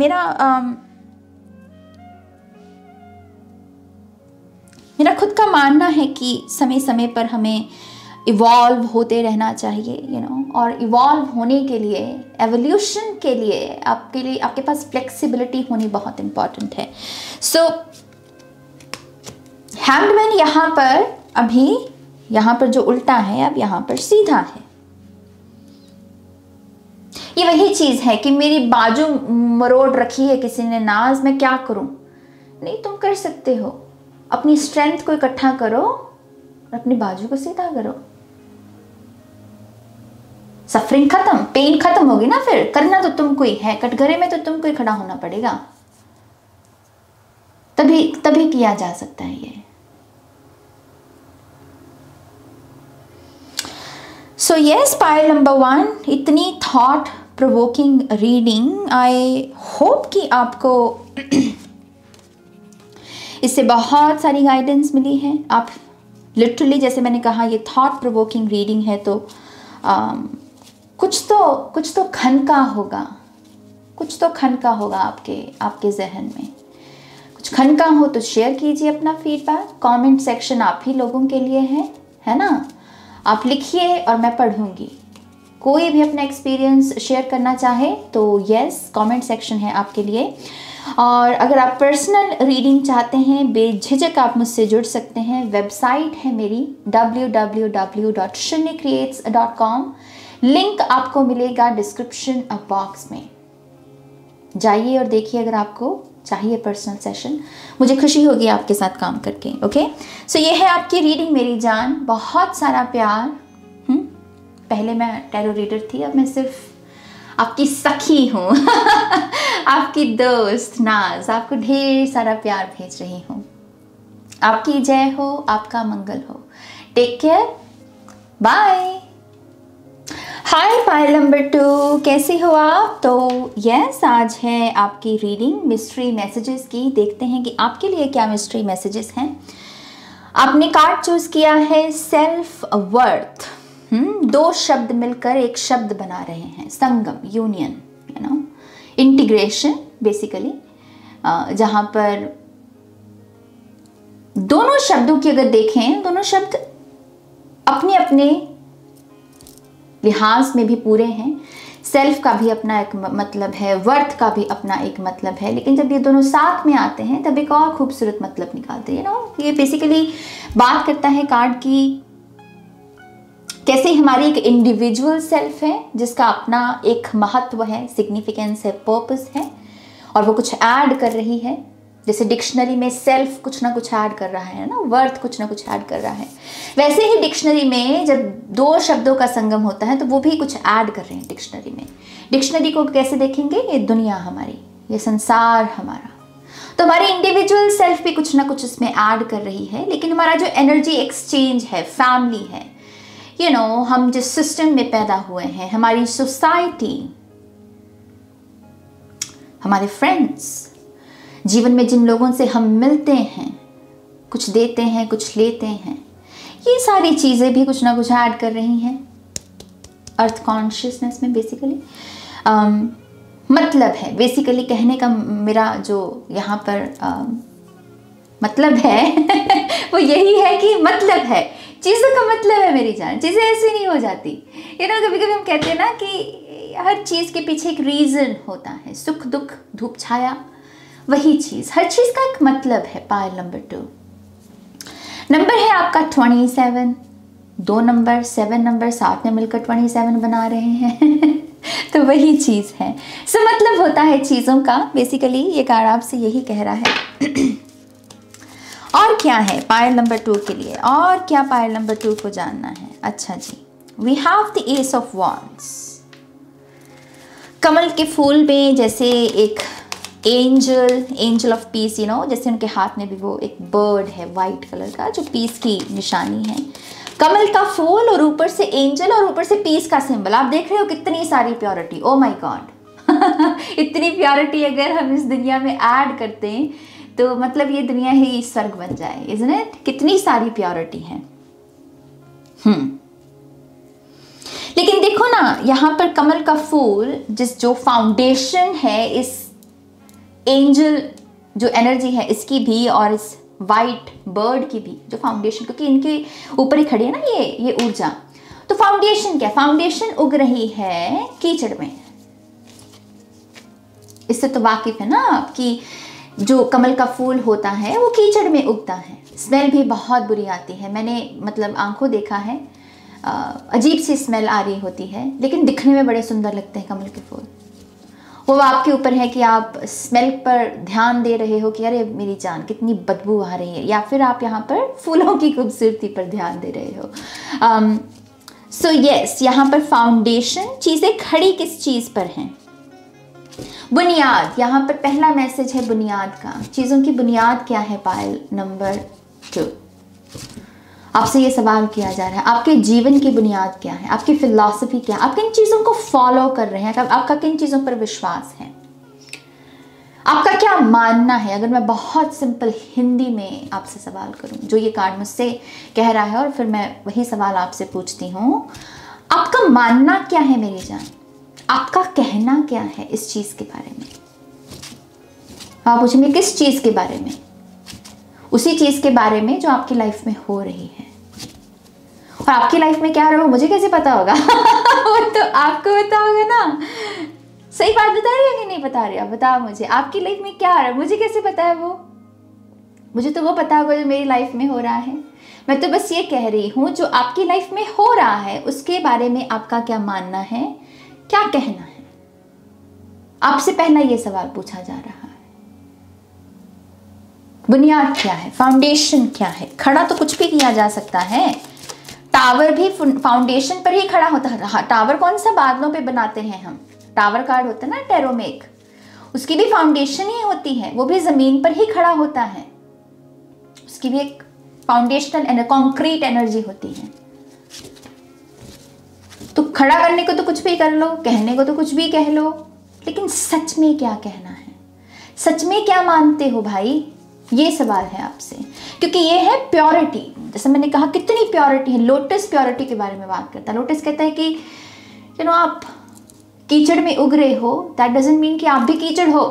मेरा खुद का मानना है कि समय समय पर हमें इवॉल्व होते रहना चाहिए, यू नो, और इवॉल्व होने के लिए, एवोल्यूशन के लिए आपके पास फ्लेक्सिबिलिटी होनी बहुत इंपॉर्टेंट है। सो हैंडमैन यहाँ पर अभी, यहाँ पर जो उल्टा है अब यहाँ पर सीधा है। ये वही चीज है कि मेरी बाजू मरोड़ रखी है किसी ने, नाज, मैं क्या करूं? नहीं, तुम कर सकते हो। अपनी स्ट्रेंथ को इकट्ठा करो और अपनी बाजू को सीधा करो। सफरिंग खत्म, पेन खत्म होगी ना। फिर करना तो तुमको ही है, कटघरे में तो तुमको ही खड़ा होना पड़ेगा, तभी किया जा सकता है ये। सो यस, पाइल नंबर 1, इतनी thought provoking reading. I hope कि आपको इससे बहुत सारी गाइडेंस मिली है। आप लिटरली, जैसे मैंने कहा, ये थॉट प्रोवोकिंग रीडिंग है, तो कुछ तो खनका होगा, कुछ तो खनका होगा आपके जहन में। कुछ खनका हो तो शेयर कीजिए अपना फीडबैक। कमेंट सेक्शन आप ही लोगों के लिए है ना। आप लिखिए और मैं पढ़ूंगी। कोई भी अपना एक्सपीरियंस शेयर करना चाहे तो यस, कमेंट सेक्शन है आपके लिए। और अगर आप पर्सनल रीडिंग चाहते हैं, बेझिझक आप मुझसे जुड़ सकते हैं। वेबसाइट है मेरी www.shunnycreates.com। लिंक आपको मिलेगा डिस्क्रिप्शन बॉक्स में। जाइए और देखिए अगर आपको चाहिए पर्सनल सेशन। मुझे खुशी होगी आपके साथ काम करके। ओके, सो ये है आपकी रीडिंग मेरी जान। बहुत सारा प्यार। पहले मैं टैरो रीडर थी, अब मैं सिर्फ आपकी सखी हूँ आपकी दोस्त नाज। आपको ढेर सारा प्यार भेज रही हूँ। आपकी जय हो, आपका मंगल हो। Take care, bye. Hi pile number 2, कैसे हो आप? तो यस, आज है आपकी रीडिंग मिस्ट्री मैसेजेस की। देखते हैं कि आपके लिए क्या मिस्ट्री मैसेजेस हैं। आपने कार्ड चूज किया है सेल्फ वर्थ। 2 शब्द मिलकर एक शब्द बना रहे हैं, संगम, union, you know, integration basically, जहां पर दोनों शब्दों की अगर देखें, दोनों शब्द अपने अपने लिहाज में भी पूरे हैं। सेल्फ का भी अपना एक मतलब है, वर्थ का भी अपना एक मतलब है, लेकिन जब ये दोनों साथ में आते हैं तब एक और खूबसूरत मतलब निकालते हैं। ये बेसिकली बात करता है कार्ड की, कैसे हमारी एक इंडिविजुअल सेल्फ है जिसका अपना एक महत्व है, सिग्निफिकेंस है, पर्पस है, और वो कुछ ऐड कर रही है। जैसे डिक्शनरी में सेल्फ कुछ ना कुछ ऐड कर रहा है ना, वर्थ कुछ ना कुछ ऐड कर रहा है, वैसे ही डिक्शनरी में जब 2 शब्दों का संगम होता है तो वो भी कुछ ऐड कर रहे हैं डिक्शनरी में। डिक्शनरी को कैसे देखेंगे? ये दुनिया हमारी, ये संसार हमारा, तो हमारी इंडिविजुअल सेल्फ भी कुछ ना कुछ इसमें ऐड कर रही है। लेकिन हमारा जो एनर्जी एक्सचेंज है, फैमिली है, यू नो, हम जिस सिस्टम में पैदा हुए हैं, हमारी सोसाइटी, हमारे फ्रेंड्स, जीवन में जिन लोगों से हम मिलते हैं, कुछ देते हैं, कुछ लेते हैं, ये सारी चीज़ें भी कुछ ना कुछ ऐड कर रही हैं अर्थ कॉन्शियसनेस में। बेसिकली मतलब है, बेसिकली कहने का मेरा जो यहाँ पर मतलब है वो यही है कि मतलब है, चीज़ों का मतलब है मेरी जान। चीज़ें ऐसे नहीं हो जाती, यू नो। कभी कभी हम कहते हैं ना कि हर चीज़ के पीछे एक रीज़न होता है, सुख दुख धूप छाया, वही चीज़, हर चीज़ का एक मतलब है। पाइल नंबर 2 नंबर है आपका 27। 2 नंबर, 7 नंबर साथ में मिलकर 27 बना रहे हैं तो वही चीज़ है। सो मतलब होता है चीज़ों का, बेसिकली ये कार्ड आपसे यही कह रहा है और क्या है पायल नंबर 2 के लिए, और क्या पायल नंबर 2 को जानना है? अच्छा जी, we have the ace of wands. कमल के फूल में जैसे एक एंजल ऑफ पीस, जैसे उनके हाथ में भी वो एक बर्ड है वाइट कलर का जो पीस की निशानी है। कमल का फूल और ऊपर से एंजल और ऊपर से पीस का सिंबल। आप देख रहे हो कितनी सारी प्योरिटी। ओ माय गॉड इतनी प्योरिटी अगर हम इस दुनिया में ऐड करते हैं तो मतलब ये दुनिया ही स्वर्ग बन जाए, इज़न्ट इट? कितनी सारी प्योरिटी है। लेकिन देखो ना, यहाँ पर कमल का फूल जो फाउंडेशन है इस एंजल जो एनर्जी है इसकी भी, और इस वाइट बर्ड की भी जो फाउंडेशन, क्योंकि इनके ऊपर ही खड़ी है ना ये ऊर्जा। तो फाउंडेशन क्या? फाउंडेशन उग रही है कीचड़ में। इससे तो वाकिफ है ना आप कि जो कमल का फूल होता है वो कीचड़ में उगता है। स्मेल भी बहुत बुरी आती है, मैंने मतलब आंखों देखा है, अजीब सी स्मेल आ रही होती है, लेकिन दिखने में बड़े सुंदर लगते हैं कमल के फूल। वो आपके ऊपर है कि आप स्मेल पर ध्यान दे रहे हो कि अरे मेरी जान कितनी बदबू आ रही है, या फिर आप यहाँ पर फूलों की खूबसूरती पर ध्यान दे रहे हो। सो यस, यहाँ पर फाउंडेशन, चीज़ें खड़ी किस चीज़ पर हैं? बुनियाद। यहाँ पर पहला मैसेज है बुनियाद का। चीज़ों की बुनियाद क्या है? पायल नंबर 2 आपसे ये सवाल किया जा रहा है, आपके जीवन की बुनियाद क्या है? आपकी फिलॉसफी क्या है? आप किन चीज़ों को फॉलो कर रहे हैं? आपका किन चीज़ों पर विश्वास है? आपका क्या मानना है? अगर मैं बहुत सिंपल हिंदी में आपसे सवाल करूं, जो ये कार्ड मुझसे कह रहा है, और फिर मैं वही सवाल आपसे पूछती हूँ, आपका मानना क्या है मेरी जान? आपका कहना क्या है इस चीज़ के बारे में? आप पूछेंगे किस चीज़ के बारे में? उसी चीज़ के बारे में जो आपकी लाइफ में हो रही है। और आपकी लाइफ में क्या हो रहा है मुझे कैसे पता होगा? वो तो आपको पता होगा ना। सही बात बता रही हो कि नहीं बता रही? आप बताओ मुझे, आपकी लाइफ में क्या हो रहा है, मुझे कैसे पता है वो? मुझे तो वो पता होगा जो मेरी लाइफ में हो रहा है। मैं तो बस ये कह रही हूँ जो आपकी लाइफ में हो रहा है उसके बारे में आपका क्या मानना है, क्या कहना है? आपसे पहला ये सवाल पूछा जा रहा है। बुनियाद क्या है? फाउंडेशन क्या है? खड़ा तो कुछ भी किया जा सकता है। टावर भी फाउंडेशन पर ही खड़ा होता है। टावर कौन सा बादलों पे बनाते हैं हम? टावर कार्ड होता है ना टेरो में एक, उसकी भी फाउंडेशन ही होती है, वो भी जमीन पर ही खड़ा होता है। उसकी भी एक फाउंडेशनल कॉन्क्रीट एनर्जी होती है। तो खड़ा करने को तो कुछ भी कर लो, कहने को तो कुछ भी कह लो, लेकिन सच में क्या कहना है? सच में क्या मानते हो भाई? ये सवाल है आपसे, क्योंकि ये है प्योरिटी। जैसे मैंने कहा कितनी प्योरिटी है। लोटस प्योरिटी के बारे में बात करता है। लोटस कहता है कि आप कीचड़ में उग रहे हो, दैट डजंट मीन कि आप भी कीचड़ हो।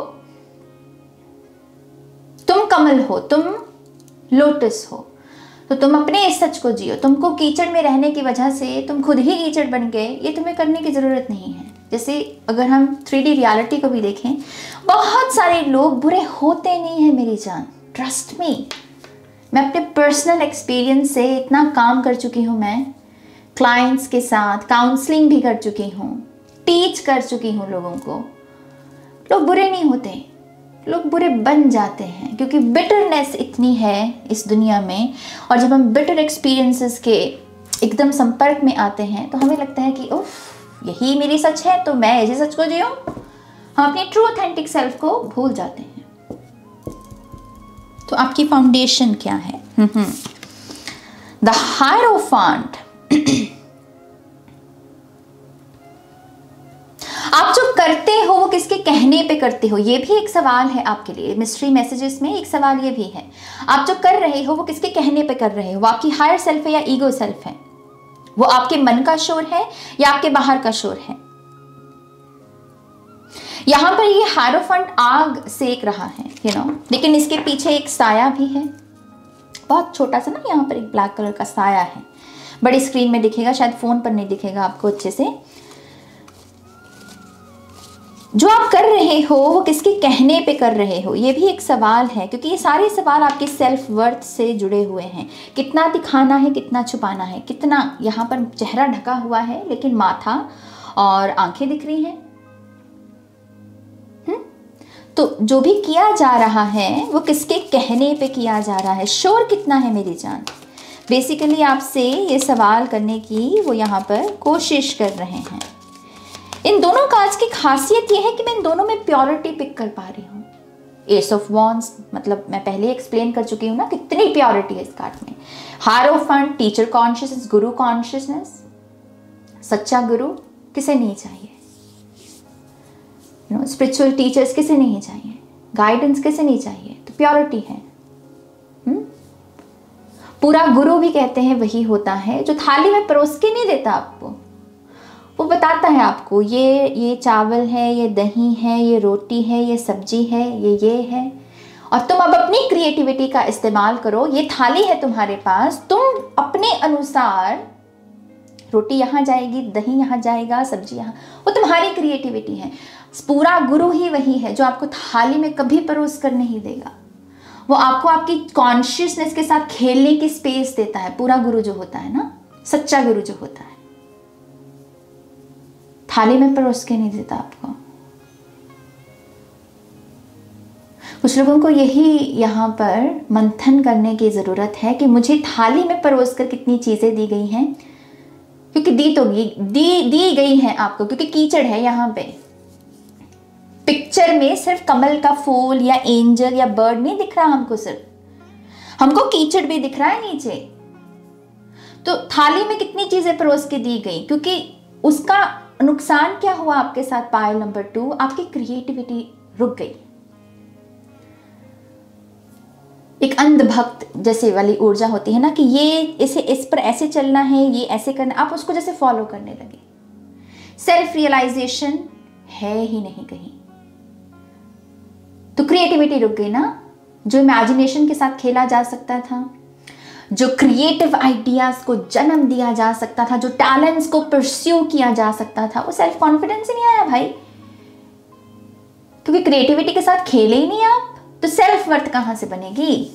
तुम कमल हो, तुम लोटस हो, तो तुम अपने इस सच को जियो। तुमको कीचड़ में रहने की वजह से तुम खुद ही कीचड़ बन गए, ये तुम्हें करने की ज़रूरत नहीं है। जैसे अगर हम 3D रियलिटी को भी देखें, बहुत सारे लोग बुरे होते नहीं हैं मेरी जान, ट्रस्ट मी। मैं अपने पर्सनल एक्सपीरियंस से इतना काम कर चुकी हूँ, मैं क्लाइंट्स के साथ काउंसलिंग भी कर चुकी हूँ, टीच कर चुकी हूँ लोगों को। लोग बुरे नहीं होते, लोग बुरे बन जाते हैं, क्योंकि बिटरनेस इतनी है इस दुनिया में। और जब हम बिटर एक्सपीरियंसेस के एकदम संपर्क में आते हैं तो हमें लगता है कि उफ, यही मेरी सच है तो मैं ऐसे सच को जियूं। हम अपनी ट्रू ऑथेंटिक सेल्फ को भूल जाते हैं। तो आपकी फाउंडेशन क्या है? The hierophant. आप जो करते हो वो किसके कहने पे करते हो? ये भी एक सवाल है आपके लिए। मिस्ट्री मैसेजेस में एक सवाल ये भी है, आप जो कर रहे हो वो किसके कहने पे कर रहे हो? वो आपकी हायर सेल्फ है या ईगो सेल्फ है? वो आपके मन का शोर है या आपके बाहर का शोर है? यहां पर ये हायरोफांट आग सेक रहा है, लेकिन इसके पीछे एक साया भी है, बहुत छोटा सा ना। यहाँ पर एक ब्लैक कलर का साया है, बड़ी स्क्रीन में दिखेगा, शायद फोन पर नहीं दिखेगा आपको अच्छे से। जो आप कर रहे हो वो किसके कहने पे कर रहे हो? ये भी एक सवाल है, क्योंकि ये सारे सवाल आपके सेल्फ वर्थ से जुड़े हुए हैं। कितना दिखाना है, कितना छुपाना है, कितना यहाँ पर चेहरा ढका हुआ है लेकिन माथा और आंखें दिख रही हैं। तो जो भी किया जा रहा है वो किसके कहने पे किया जा रहा है, श्योर कितना है मेरी जान। बेसिकली आपसे ये सवाल करने की वो यहाँ पर कोशिश कर रहे हैं। इन दोनों कार्ड्स की खासियत ये है कि मैं इन दोनों में प्योरिटी पिक कर पा रही हूँ। एस ऑफ वॉन्ड्स, मतलब मैं पहले एक्सप्लेन कर चुकी हूँ ना कितनी प्योरिटी है इस कार्ड में। Hierophant, teacher consciousness, guru consciousness. सच्चा गुरु किसे नहीं चाहिए, स्पिरिचुअल टीचर्स किसे नहीं चाहिए, गाइडेंस किसे नहीं चाहिए, तो प्योरिटी है। पूरा गुरु भी कहते हैं वही होता है जो थाली में परोस के नहीं देता आपको, वो बताता है आपको ये चावल है, ये दही है, ये रोटी है, ये सब्जी है, ये है, और तुम अब अपनी क्रिएटिविटी का इस्तेमाल करो। ये थाली है तुम्हारे पास, तुम अपने अनुसार, रोटी यहाँ जाएगी, दही यहाँ जाएगा, सब्जी यहाँ, वो तुम्हारी क्रिएटिविटी है। पूरा गुरु ही वही है जो आपको थाली में कभी परोस कर नहीं देगा, वो आपको आपकी कॉन्शियसनेस के साथ खेलने की स्पेस देता है। पूरा गुरु जो होता है ना, सच्चा गुरु जो होता है, थाली में परोस के नहीं देता आपको। कुछ लोगों को यही यहाँ पर मंथन करने की जरूरत है कि मुझे थाली में परोस कर कितनी चीजें दी गई हैं, क्योंकि दी गई हैं आपको, क्योंकि कीचड़ है यहाँ पे। पिक्चर में सिर्फ कमल का फूल या एंजल या बर्ड नहीं दिख रहा हमको, सिर्फ हमको कीचड़ भी दिख रहा है नीचे। तो थाली में कितनी चीजें परोस के दी गई, क्योंकि उसका नुकसान क्या हुआ आपके साथ पायल नंबर 2, आपकी क्रिएटिविटी रुक गई। एक अंधभक्त जैसे वाली ऊर्जा होती है ना कि ये इस पर ऐसे चलना है, ये ऐसे करना, आप उसको जैसे फॉलो करने लगे। सेल्फ रियलाइजेशन है ही नहीं कहीं, तो क्रिएटिविटी रुक गई ना। जो इमेजिनेशन के साथ खेला जा सकता था, जो क्रिएटिव आइडियाज को जन्म दिया जा सकता था, जो टैलेंट्स को परस्यू किया जा सकता था, वो सेल्फ कॉन्फिडेंस ही नहीं आया भाई, क्योंकि क्रिएटिविटी के साथ खेले ही नहीं आप, तो सेल्फ वर्थ कहां से बनेगी।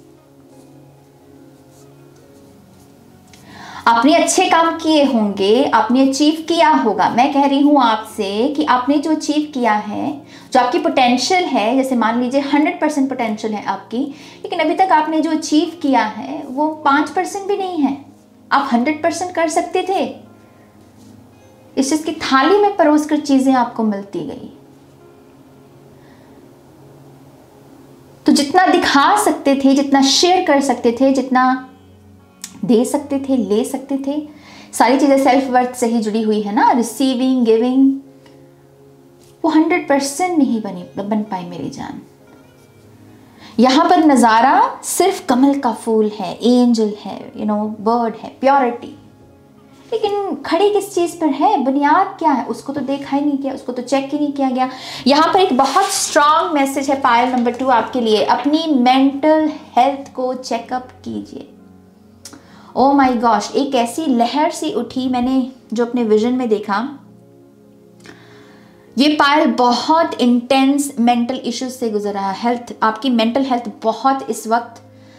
आपने अच्छे काम किए होंगे, आपने अचीव किया होगा। मैं कह रही हूं आपसे कि आपने जो अचीव किया है, जो आपकी पोटेंशियल है, जैसे मान लीजिए 100% पोटेंशियल है आपकी, लेकिन अभी तक आपने जो अचीव किया है वो 5% भी नहीं है। आप 100% कर सकते थे। इस चीज की थाली में परोस कर चीजें आपको मिलती गई। तो जितना दिखा सकते थे, जितना शेयर कर सकते थे, जितना दे सकते थे, ले सकते थे, सारी चीजें सेल्फ वर्थ से ही जुड़ी हुई है ना, रिसीविंग, गिविंग, वो 100% नहीं बन पाई मेरी जान। यहां पर नजारा सिर्फ कमल का फूल है, एंजल है, बर्ड है, प्योरिटी, लेकिन खड़ी किस चीज पर है, बुनियाद क्या है, उसको तो देखा ही नहीं गया, उसको तो चेक ही नहीं किया गया। यहां पर एक बहुत स्ट्रांग मैसेज है पायल नंबर 2 आपके लिए, अपनी मेंटल हेल्थ को चेकअप कीजिए। ओ माय गॉश, एक ऐसी लहर सी उठी, मैंने जो अपने विजन में देखा। ये पायल बहुत इंटेंस मेंटल इश्यूज से गुजर रहा है। हेल्थ, आपकी मेंटल हेल्थ बहुत इस वक्त,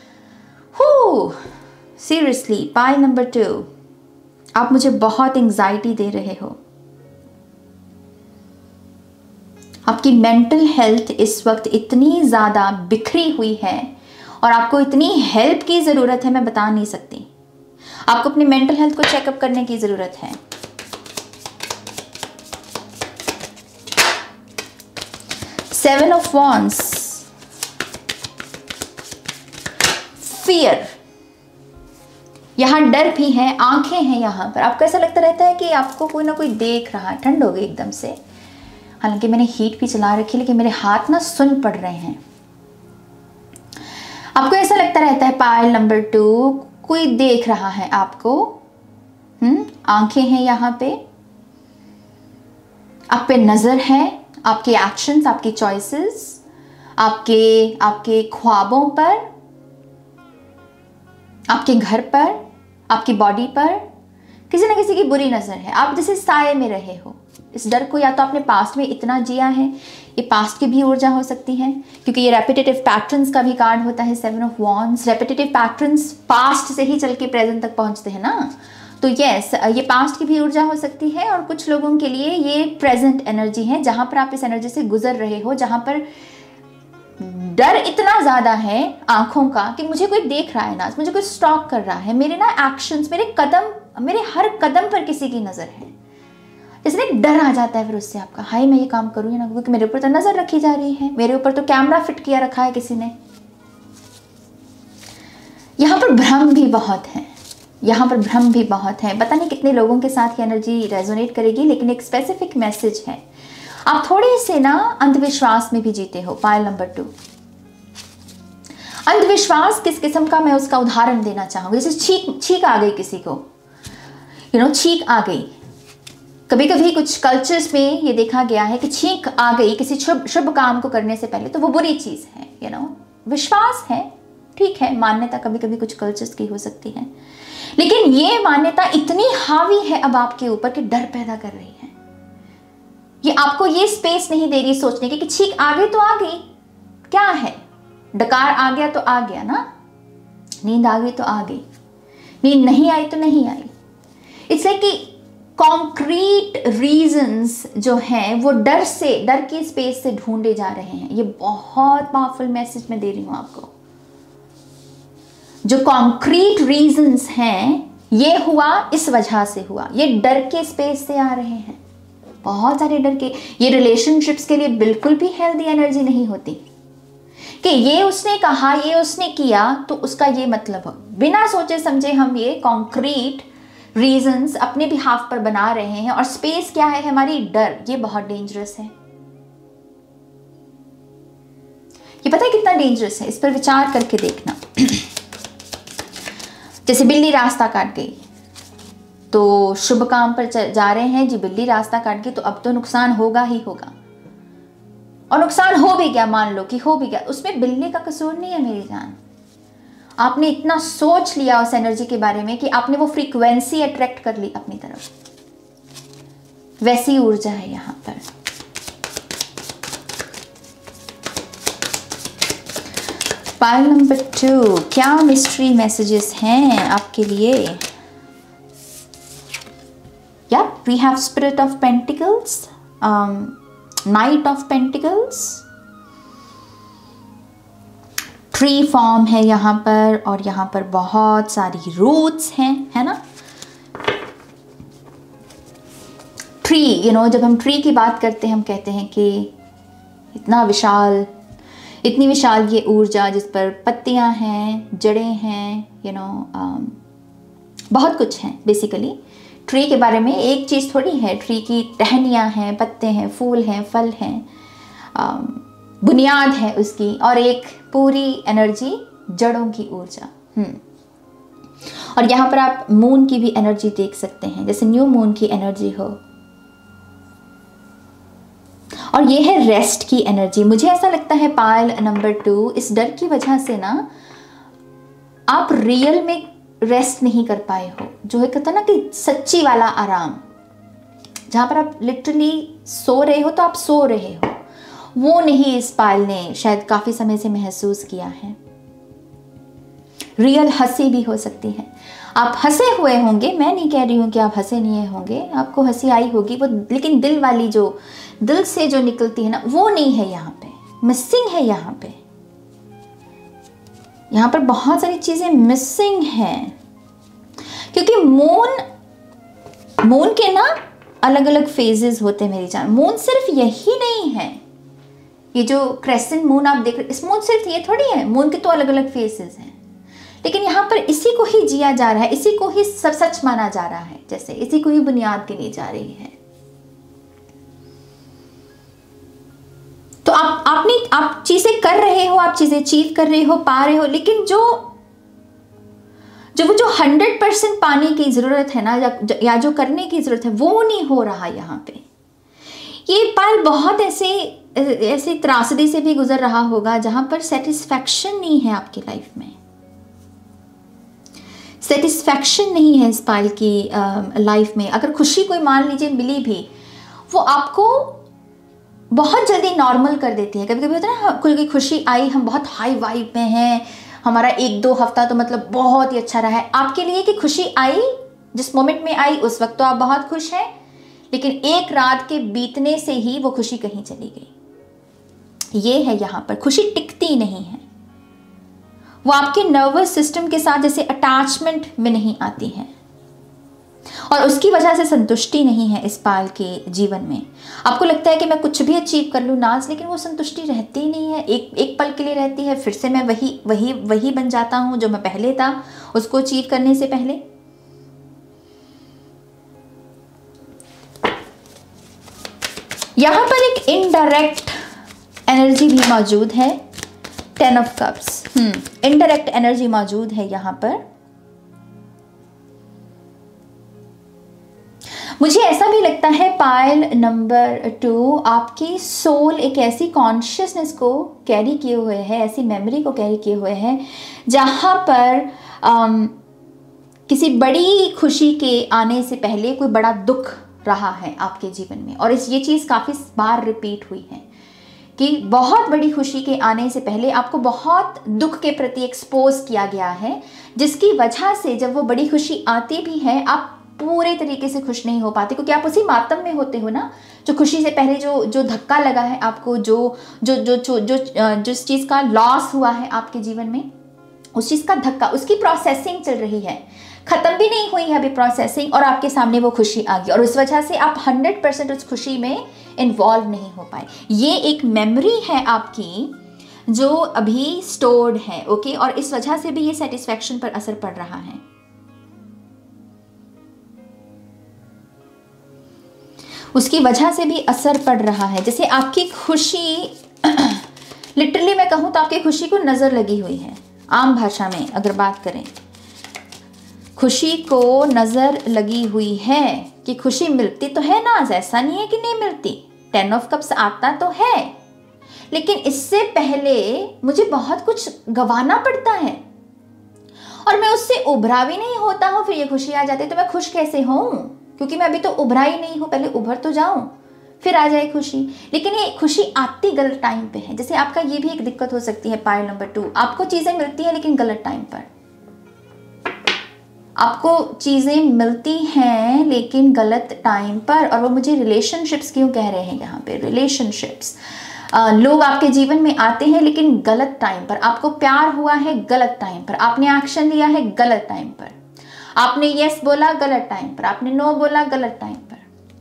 सीरियसली पायल नंबर 2, आप मुझे बहुत एंजाइटी दे रहे हो। आपकी मेंटल हेल्थ इस वक्त इतनी ज्यादा बिखरी हुई है और आपको इतनी हेल्प की जरूरत है, मैं बता नहीं सकती। आपको अपनी मेंटल हेल्थ को चेकअप करने की जरूरत है। सेवन ऑफ वॉन्ड्स, फियर, यहां डर भी है, आंखें हैं यहां पर। आपको ऐसा लगता रहता है कि आपको कोई ना कोई देख रहा है। ठंड हो गई एकदम से, हालांकि मैंने हीट भी चला रखी, लेकिन मेरे हाथ ना सुन पड़ रहे हैं। आपको ऐसा लगता रहता है पायल नंबर 2, कोई देख रहा है आपको। आंखें हैं यहां पे, आप पे नजर है, आपके एक्शंस, आपकी चॉइसेस, आपके ख्वाबों पर, आपके घर पर, आपकी बॉडी पर किसी ना किसी की बुरी नजर है। आप जैसे साए में रहे हो। इस डर को या तो आपने पास्ट में इतना जिया है, ये पास्ट की भी ऊर्जा हो सकती है, क्योंकि ये रेपिटेटिव पैटर्न्स का भी कार्ड होता है। Seven of wands, repetitive patterns past से ही चल के प्रेजेंट तक पहुंचते हैं ना, तो यस, ये पास्ट की भी ऊर्जा हो सकती है। और कुछ लोगों के लिए ये प्रेजेंट एनर्जी है, जहां पर आप इस एनर्जी से गुजर रहे हो, जहां पर डर इतना ज्यादा है आंखों का कि मुझे कोई देख रहा है ना, मुझे कोई स्टॉक कर रहा है, मेरे ना एक्शंस, मेरे कदम, मेरे हर कदम पर किसी की नजर है। इसलिए डर आ जाता है फिर उससे आपका, हाय मैं ये काम करूँ या ना, क्योंकि मेरे ऊपर तो नजर रखी जा रही है, मेरे ऊपर तो कैमरा फिट किया रखा है किसी ने। यहाँ पर भ्रम भी बहुत है, यहाँ पर भ्रम भी बहुत है। पता नहीं कितने लोगों के साथ ये एनर्जी रेजोनेट करेगी, लेकिन एक स्पेसिफिक मैसेज है। आप थोड़े से ना अंधविश्वास में भी जीते हो। पायल नंबर 2, अंधविश्वास किस किस्म का, मैं उसका उदाहरण देना चाहूंगी। जैसे छींक आ गई किसी को, छींक आ गई। कभी कभी कुछ कल्चर्स में ये देखा गया है कि छींक आ गई किसी शुभ काम को करने से पहले, तो वो बुरी चीज है। विश्वास है, ठीक है, मान्यता कभी कभी कुछ कल्चर्स की हो सकती है, लेकिन ये मान्यता इतनी हावी है अब आपके ऊपर कि डर पैदा कर रही है। ये आपको ये स्पेस नहीं दे रही सोचने की कि छींक आ गई तो आ गई, क्या है, डकार आ गया तो आ गया ना, नींद आ गई तो आ गई, नींद नहीं आई तो नहीं आई। इसलिए कि कॉन्क्रीट रीजंस जो हैं वो डर की स्पेस से ढूंढे जा रहे हैं। ये बहुत पावरफुल मैसेज मैं दे रही हूं आपको। जो कॉन्क्रीट रीजंस हैं, ये हुआ इस वजह से हुआ, ये डर के स्पेस से आ रहे हैं, बहुत सारे डर के। ये रिलेशनशिप्स के लिए बिल्कुल भी हेल्दी एनर्जी नहीं होती कि ये उसने कहा, ये उसने किया तो उसका ये मतलब हो। बिना सोचे समझे हम ये कॉन्क्रीट रीजंस अपने बिहाफ पर बना रहे हैं, और स्पेस क्या है हमारी, डर। ये बहुत डेंजरस है। ये पता है कितना डेंजरस है, इस पर विचार करके देखना। जैसे बिल्ली रास्ता काट गई, तो शुभ काम पर जा रहे हैं जी, बिल्ली रास्ता काट गई तो अब तो नुकसान होगा ही होगा, और नुकसान हो भी गया, मान लो कि हो भी गया, उसमें बिल्ली का कसूर नहीं है मेरी जान। आपने इतना सोच लिया उस एनर्जी के बारे में कि आपने वो फ्रीक्वेंसी अट्रैक्ट कर ली अपनी तरफ। वैसी ऊर्जा है यहां पर। पायल नंबर 2, क्या मिस्ट्री मैसेजेस हैं आपके लिए? या we have spirit of pentacles, knight of pentacles, tree form है यहाँ पर, और यहाँ पर बहुत सारी रूट्स हैं, है ना। ट्री, जब हम ट्री की बात करते हैं हम कहते हैं कि इतनी विशाल ये ऊर्जा जिस पर पत्तियां हैं, जड़ें हैं, बहुत कुछ है। बेसिकली ट्री के बारे में एक चीज़ थोड़ी है, ट्री की टहनियाँ हैं, पत्ते हैं, फूल हैं, फल हैं, बुनियाद है उसकी, और एक पूरी एनर्जी, जड़ों की ऊर्जा। और यहाँ पर आप मून की भी एनर्जी देख सकते हैं, जैसे न्यू मून की एनर्जी हो, और ये है रेस्ट की एनर्जी। मुझे ऐसा लगता है पायल नंबर 2, इस डर की वजह से ना आप रियल में रेस्ट नहीं कर पाए हो, जो है कहता ना कि सच्ची वाला आराम, जहां पर आप लिटरली सो रहे हो तो आप सो रहे हो, वो नहीं इस पायल ने शायद काफी समय से महसूस किया है। रियल हंसी भी हो सकती है, आप हंसे हुए होंगे, मैं नहीं कह रही हूं कि आप हंसे नहीं होंगे, आपको हंसी आई होगी वो, लेकिन दिल वाली, जो दिल से जो निकलती है ना, वो नहीं है यहाँ पे, मिसिंग है यहाँ पे। यहाँ पर बहुत सारी चीजें मिसिंग हैं, क्योंकि मून के ना अलग अलग फेजेस होते हैं मेरी जान। मून सिर्फ यही नहीं है, ये जो क्रेसेंट मून आप देख रहे, इस मून सिर्फ ये थोड़ी है, मून के तो अलग अलग फेजेस हैं, लेकिन यहाँ पर इसी को ही जिया जा रहा है, इसी को ही सब सच माना जा रहा है, जैसे इसी को ही बुनियाद दी जा रही है। तो आप चीजें कर रहे हो, आप चीजें अचीव कर रहे हो, पा रहे हो, लेकिन जो 100% पाने की जरूरत है ना, या जो करने की जरूरत है, वो नहीं हो रहा यहाँ पे। ये पाल बहुत ऐसे त्रासदी से भी गुजर रहा होगा जहां पर सेटिस्फैक्शन नहीं है आपकी लाइफ में, सेटिस्फैक्शन नहीं है इस पाल की लाइफ में। अगर खुशी कोई मान लीजिए मिली भी, वो आपको बहुत जल्दी नॉर्मल कर देती है। कभी कभी होता है ना, कोई खुशी आई, हम बहुत हाई वाइब में हैं, हमारा 1-2 हफ्ता तो मतलब बहुत ही अच्छा रहा है आपके लिए, कि खुशी आई, जिस मोमेंट में आई उस वक्त तो आप बहुत खुश हैं, लेकिन एक रात के बीतने से ही वो खुशी कहीं चली गई। ये है यहाँ पर, खुशी टिकती नहीं है, वो आपके नर्वस सिस्टम के साथ जैसे अटैचमेंट में नहीं आती है और उसकी वजह से संतुष्टि नहीं है इस पायल के जीवन में। आपको लगता है कि मैं कुछ भी अचीव कर लूँ नाज, लेकिन वो संतुष्टि रहती ही नहीं है, एक पल के लिए रहती है, फिर से मैं वही बन जाता हूँ जो मैं पहले था उसको अचीव करने से पहले। यहाँ पर एक इनडायरेक्ट एनर्जी भी मौजूद है, 10 ऑफ कप्स। इनडायरेक्ट एनर्जी मौजूद है यहाँ पर। मुझे ऐसा भी लगता है पायल नंबर 2 आपकी सोल एक ऐसी कॉन्शियसनेस को कैरी किए हुए है, ऐसी मेमोरी को कैरी किए हुए है जहाँ पर किसी बड़ी खुशी के आने से पहले कोई बड़ा दुख रहा है आपके जीवन में, और ये चीज़ काफ़ी बार रिपीट हुई है कि बहुत बड़ी खुशी के आने से पहले आपको बहुत दुख के प्रति एक्सपोज किया गया है, जिसकी वजह से जब वो बड़ी खुशी आती भी है आप पूरे तरीके से खुश नहीं हो पाते, क्योंकि आप उसी मातम में होते हो ना। जो खुशी से पहले जो धक्का लगा है आपको, जिस चीज़ का लॉस हुआ है आपके जीवन में, उस चीज़ का धक्का, उसकी प्रोसेसिंग चल रही है, ख़त्म भी नहीं हुई है अभी प्रोसेसिंग, और आपके सामने वो खुशी आ गई और उस वजह से आप 100% उस खुशी में इन्वॉल्व नहीं हो पाए। ये एक मेमोरी है आपकी जो अभी स्टोर्ड है, ओके, और इस वजह से भी ये सेटिस्फैक्शन पर असर पड़ रहा है। उसकी वजह से भी असर पड़ रहा है। जैसे आपकी खुशी लिटरली मैं कहूँ तो आपकी खुशी को नज़र लगी हुई है। आम भाषा में अगर बात करें, खुशी को नज़र लगी हुई है कि खुशी मिलती तो है ना, ऐसा नहीं है कि नहीं मिलती, 10 ऑफ कप्स आता तो है, लेकिन इससे पहले मुझे बहुत कुछ गंवाना पड़ता है और मैं उससे उभरा भी नहीं होता हूँ। फिर ये खुशी आ जाती है तो मैं खुश कैसे हूँ, क्योंकि मैं अभी तो उभरा ही नहीं हूँ, पहले उभर तो जाऊं फिर आ जाए खुशी। लेकिन ये खुशी आती गलत टाइम पे है। जैसे आपका ये भी एक दिक्कत हो सकती है पायल नंबर 2, आपको चीज़ें मिलती हैं लेकिन गलत टाइम पर, आपको चीज़ें मिलती हैं लेकिन गलत टाइम पर। और वो मुझे रिलेशनशिप्स क्यों कह रहे हैं यहाँ पे, रिलेशनशिप्स, लोग आपके जीवन में आते हैं लेकिन गलत टाइम पर। आपको प्यार हुआ है गलत टाइम पर, आपने एक्शन लिया है गलत टाइम पर, आपने यस बोला गलत टाइम पर, आपने नो बोला गलत टाइम पर,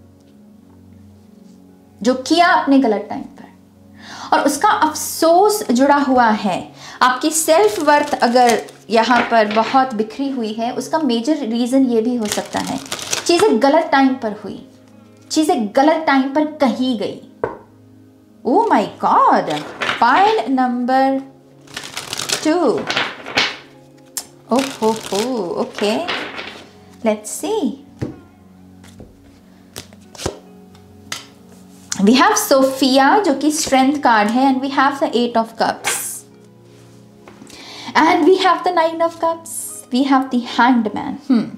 जो किया आपने गलत टाइम पर, और उसका अफसोस जुड़ा हुआ है। आपकी सेल्फ वर्थ अगर यहाँ पर बहुत बिखरी हुई है, उसका मेजर रीजन ये भी हो सकता है चीजें गलत टाइम पर हुई, चीजें गलत टाइम पर कही गई। Oh my god, pile number 2, okay, let's see. We have Sophia जो कि स्ट्रेंथ कार्ड है, and we have the 8 of cups, and we have the 9 of cups, we have the hanged man.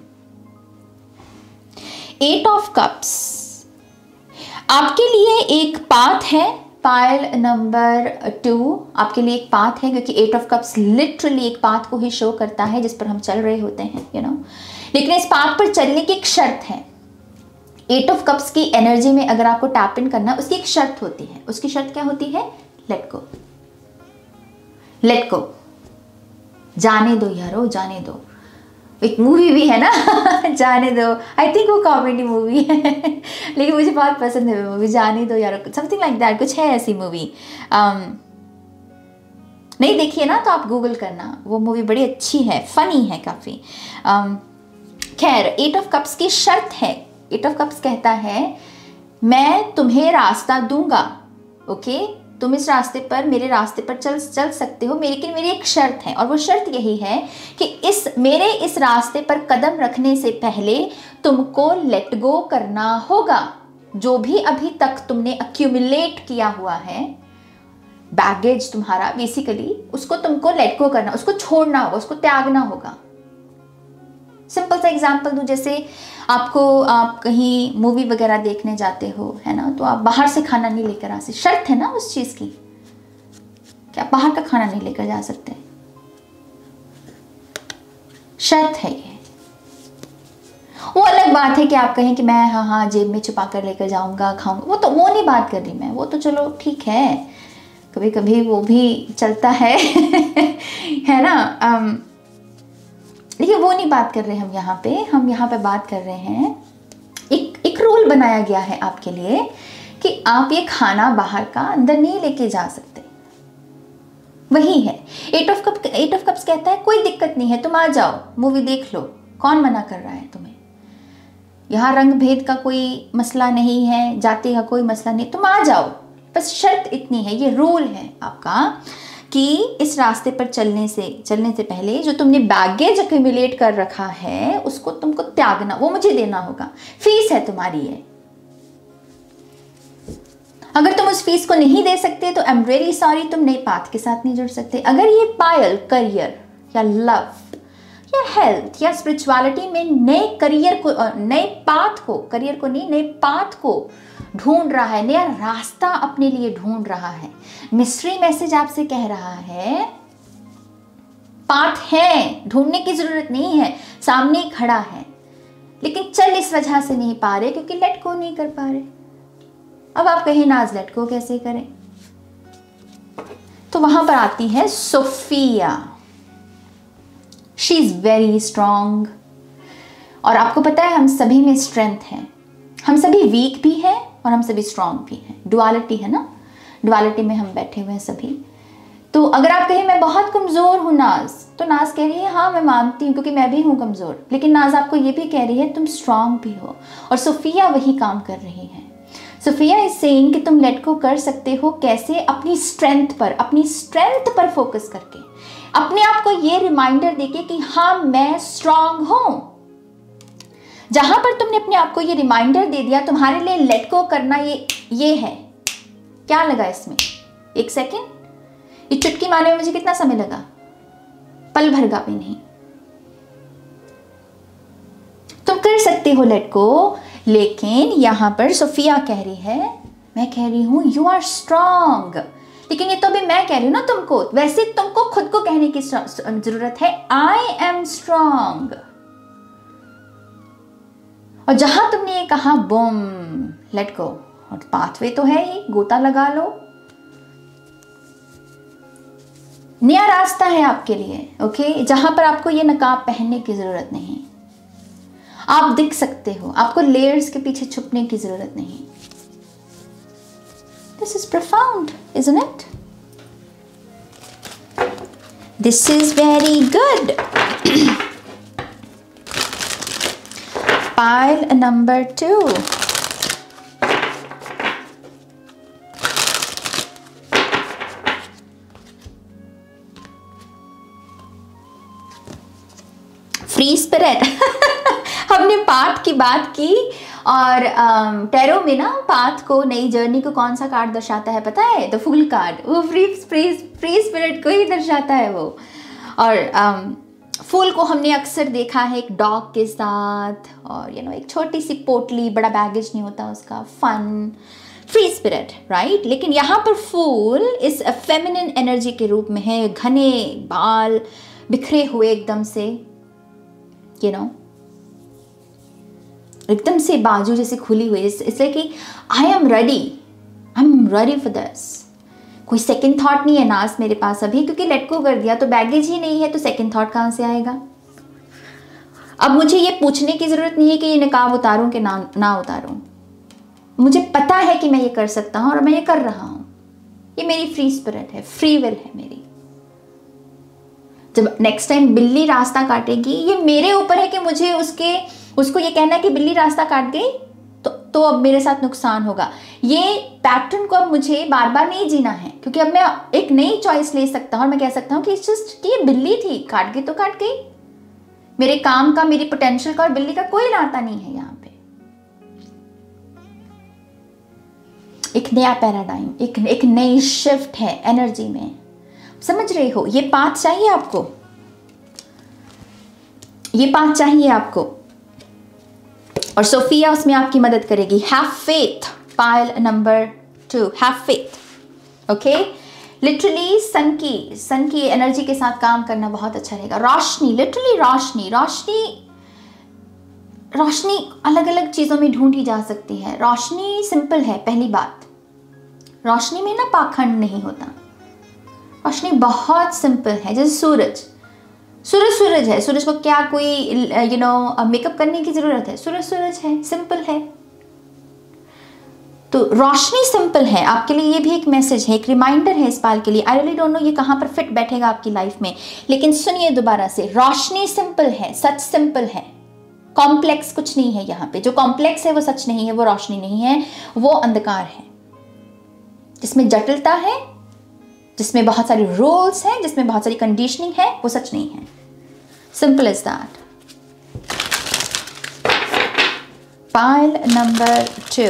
8 of cups आपके लिए एक path है। पायल number 2 आपके लिए एक पाथ है, क्योंकि 8 ऑफ कप्स लिटरली एक पाथ को ही शो करता है जिस पर हम चल रहे होते हैं, यू नो। लेकिन इस पाथ पर चलने की एक शर्त है। 8 ऑफ कप्स की एनर्जी में अगर आपको टैप इन करना है, उसकी एक शर्त होती है। उसकी शर्त क्या होती है? लेट गो, लेट गो, जाने दो यारो, जाने दो। एक मूवी भी है ना जाने दो, आई थिंक वो कॉमेडी मूवी है लेकिन मुझे बहुत पसंद है वो मूवी, जाने दो यारो, समथिंग लाइक दैट, कुछ है ऐसी मूवी। नहीं देखी है ना तो आप गूगल करना, वो मूवी बड़ी अच्छी है, फनी है काफ़ी। खैर, 8 ऑफ कप्स की शर्त है। 8 ऑफ कप्स कहता है मैं तुम्हें रास्ता दूंगा, ओके, तुम इस रास्ते पर, मेरे रास्ते पर चल सकते हो, लेकिन मेरी एक शर्त है, और वो शर्त यही है कि मेरे इस रास्ते पर कदम रखने से पहले तुमको लेट गो करना होगा। जो भी अभी तक तुमने अक्यूमुलेट किया हुआ है बैगेज तुम्हारा, बेसिकली उसको तुमको लेट गो करना, उसको छोड़ना होगा, उसको त्यागना होगा। सिंपल सा एग्जाम्पल दूं, जैसे आप कहीं मूवी वगैरह देखने जाते हो, है ना, तो आप बाहर से खाना नहीं लेकर आ सकते, शर्त है ना उस चीज़ की कि आप बाहर का खाना नहीं लेकर जा सकते, शर्त है ये। वो अलग बात है कि आप कहें कि मैं हाँ जेब में छुपा कर लेकर जाऊंगा, खाऊंगा, वो नहीं बात कर रही मैं, वो तो चलो ठीक है, कभी कभी वो भी चलता है है ना। लेकिन वो नहीं बात कर रहे हम यहाँ पे बात कर रहे हैं, एक रूल बनाया गया है आपके लिए कि आप ये खाना बाहर का अंदर नहीं लेके जा सकते। वही है। एट ऑफ कप्स कहता है कोई दिक्कत नहीं है, तुम आ जाओ, मूवी देख लो, कौन मना कर रहा है तुम्हें। यहाँ रंग भेद का कोई मसला नहीं है, जाति का कोई मसला नहीं, तुम आ जाओ। बस शर्त इतनी है, ये रूल है आपका कि इस रास्ते पर चलने से पहले जो तुमने बैगेज एक्यूमुलेट कर रखा है उसको तुमको त्यागना, वो मुझे देना होगा। फीस है तुम्हारी है। अगर तुम उस फीस को नहीं दे सकते तो आई एम रियली सॉरी, तुम नए पाथ के साथ नहीं जुड़ सकते। अगर ये पायल करियर या लव या हेल्थ या स्पिरिचुअलिटी में नए करियर को, नए पाथ को, करियर को नहीं, नए पाथ को ढूंढ रहा है, नया रास्ता अपने लिए ढूंढ रहा है, मिस्ट्री मैसेज आपसे कह रहा है पाथ है, ढूंढने की जरूरत नहीं है, सामने ही खड़ा है, लेकिन चल इस वजह से नहीं पा रहे क्योंकि लेट गो नहीं कर पा रहे। अब आप कहें नाज लेट गो कैसे करें, तो वहां पर आती है Sophia. She is very strong. और आपको पता है हम सभी में स्ट्रेंथ है, हम सभी वीक भी हैं और हम सभी स्ट्रांग भी हैं। डुअलिटी है ना, डुअलिटी में हम बैठे हुए हैं सभी। तो अगर आप कहें मैं बहुत कमज़ोर हूँ नाज, तो नाज कह रही है हाँ मैं मानती हूँ क्योंकि मैं भी हूँ कमज़ोर, लेकिन नाज आपको ये भी कह रही है तुम स्ट्रांग भी हो। और सोफिया वही काम कर रही है। सोफिया इज सेइंग कि तुम लेट गो कर सकते हो। कैसे? अपनी स्ट्रेंथ पर फोकस करके, अपने आप को ये रिमाइंडर देके कि हाँ मैं स्ट्रांग हूं। जहां पर तुमने अपने आप को ये रिमाइंडर दे दिया, तुम्हारे लिए लेट गो करना ये है। क्या लगा इसमें? 1 सेकेंड? ये चुटकी मारने में मुझे कितना समय लगा? पल भर का भी नहीं। तुम कर सकते हो लेट गो, लेकिन यहां पर सोफिया कह रही है, मैं कह रही हूं यू आर स्ट्रांग। लेकिन ये तो अभी मैं कह रही हूं ना तुमको, वैसे तुमको खुद को कहने की जरूरत है आई एम स्ट्रांग। और जहां तुमने ये कहा बूम लेट गो, और पाथवे तो है ही, गोता लगा लो, नया रास्ता है आपके लिए। ओके, जहां पर आपको ये नकाब पहनने की जरूरत नहीं, आप दिख सकते हो, आपको लेयर्स के पीछे छुपने की जरूरत नहीं। This is profound, isn't it? This is very good. Pile number 2. Free spirit. हमने पाथ की बात की और टैरो में ना पाथ को, नई जर्नी को कौन सा कार्ड दर्शाता है पता है? The fool card. वो फ्री स्पिरिट को ही दर्शाता है वो। और फूल को हमने अक्सर देखा है एक डॉग के साथ, और एक छोटी सी पोटली, बड़ा बैगेज नहीं होता उसका, फन, फ्री स्पिरिट, राइट। लेकिन यहाँ पर फूल इस फेमिनिन एनर्जी के रूप में है, घने बाल बिखरे हुए एकदम से, एकदम से बाजू जैसे खुली हुई, इसलिए कि I am ready for this. कोई सेकंड थॉट नहीं है नाज मेरे पास अभी, क्योंकि लेट गो कर दिया तो बैगेज ही नहीं है, तो सेकंड थॉट कहाँ से आएगा? अब मुझे ये पूछने की जरूरत नहीं है कि ये निकाब उतारूं कि ना उतारूं। मुझे पता है कि मैं ये कर सकता हूं और मैं ये कर रहा हूं। ये मेरी फ्री स्पिरिट है, फ्री विल है मेरी। जब नेक्स्ट टाइम बिल्ली रास्ता काटेगी, ये मेरे ऊपर है कि मुझे उसको ये कहना है कि बिल्ली रास्ता काट गई तो अब मेरे साथ नुकसान होगा। ये पैटर्न को अब मुझे बार बार नहीं जीना है, क्योंकि अब मैं एक नई चॉइस ले सकता हूं और मैं कह सकता हूं कि जस्ट कि ये बिल्ली थी, काट गई तो काट गई। मेरे काम का, मेरी पोटेंशियल का और बिल्ली का कोई नाता नहीं है। यहाँ पे एक नया पैराडाइम, एक नई शिफ्ट है एनर्जी में, समझ रहे हो? ये पाथ चाहिए आपको, ये पाथ चाहिए आपको, और सोफिया उसमें आपकी मदद करेगी। Have faith, pile number 2, have faith. Okay, literally sun की एनर्जी के साथ काम करना बहुत अच्छा रहेगा। रोशनी, लिटरली रोशनी अलग अलग चीजों में ढूंढी जा सकती है। रोशनी सिंपल है। पहली बात, रोशनी में ना पाखंड नहीं होता। रोशनी बहुत सिंपल है, जैसे सूरज सूरज है, सूरज को क्या कोई मेकअप करने की जरूरत है? सूरज है, सिंपल है। तो रोशनी सिंपल है। आपके लिए ये भी एक मैसेज है, एक रिमाइंडर है इस पाल के लिए। आई रियली डोंट नो ये कहाँ पर फिट बैठेगा आपकी लाइफ में, लेकिन सुनिए दोबारा से, रोशनी सिंपल है, सच सिंपल है, कॉम्प्लेक्स कुछ नहीं है यहाँ पे। जो कॉम्प्लेक्स है वो सच नहीं है, वो रोशनी नहीं है, वो अंधकार है। जिसमें जटिलता है, जिसमें बहुत सारी रूल्स हैं, जिसमें बहुत सारी कंडीशनिंग है, वो सच नहीं है। Simple as that. Pile number 2,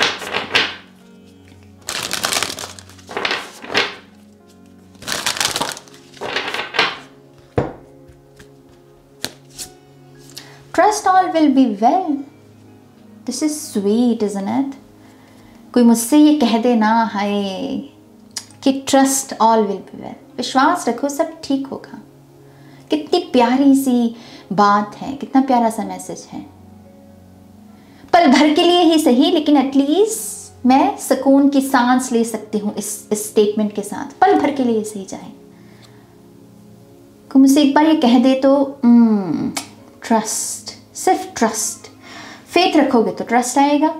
trust all will be well. This is sweet isn't it? कोई मुझसे ये कह दे ना, हाय, कि trust all will be well, विश्वास रखो सब ठीक होगा। कितनी प्यारी सी बात है, कितना प्यारा सा मैसेज है। पल भर के लिए ही सही, लेकिन एटलीस्ट मैं सुकून की सांस ले सकती हूँ इस स्टेटमेंट के साथ। पल भर के लिए सही जाए, कोई मुझसे एक बार ये कह दे तो ट्रस्ट, सिर्फ ट्रस्ट, फेथ रखोगे तो ट्रस्ट आएगा,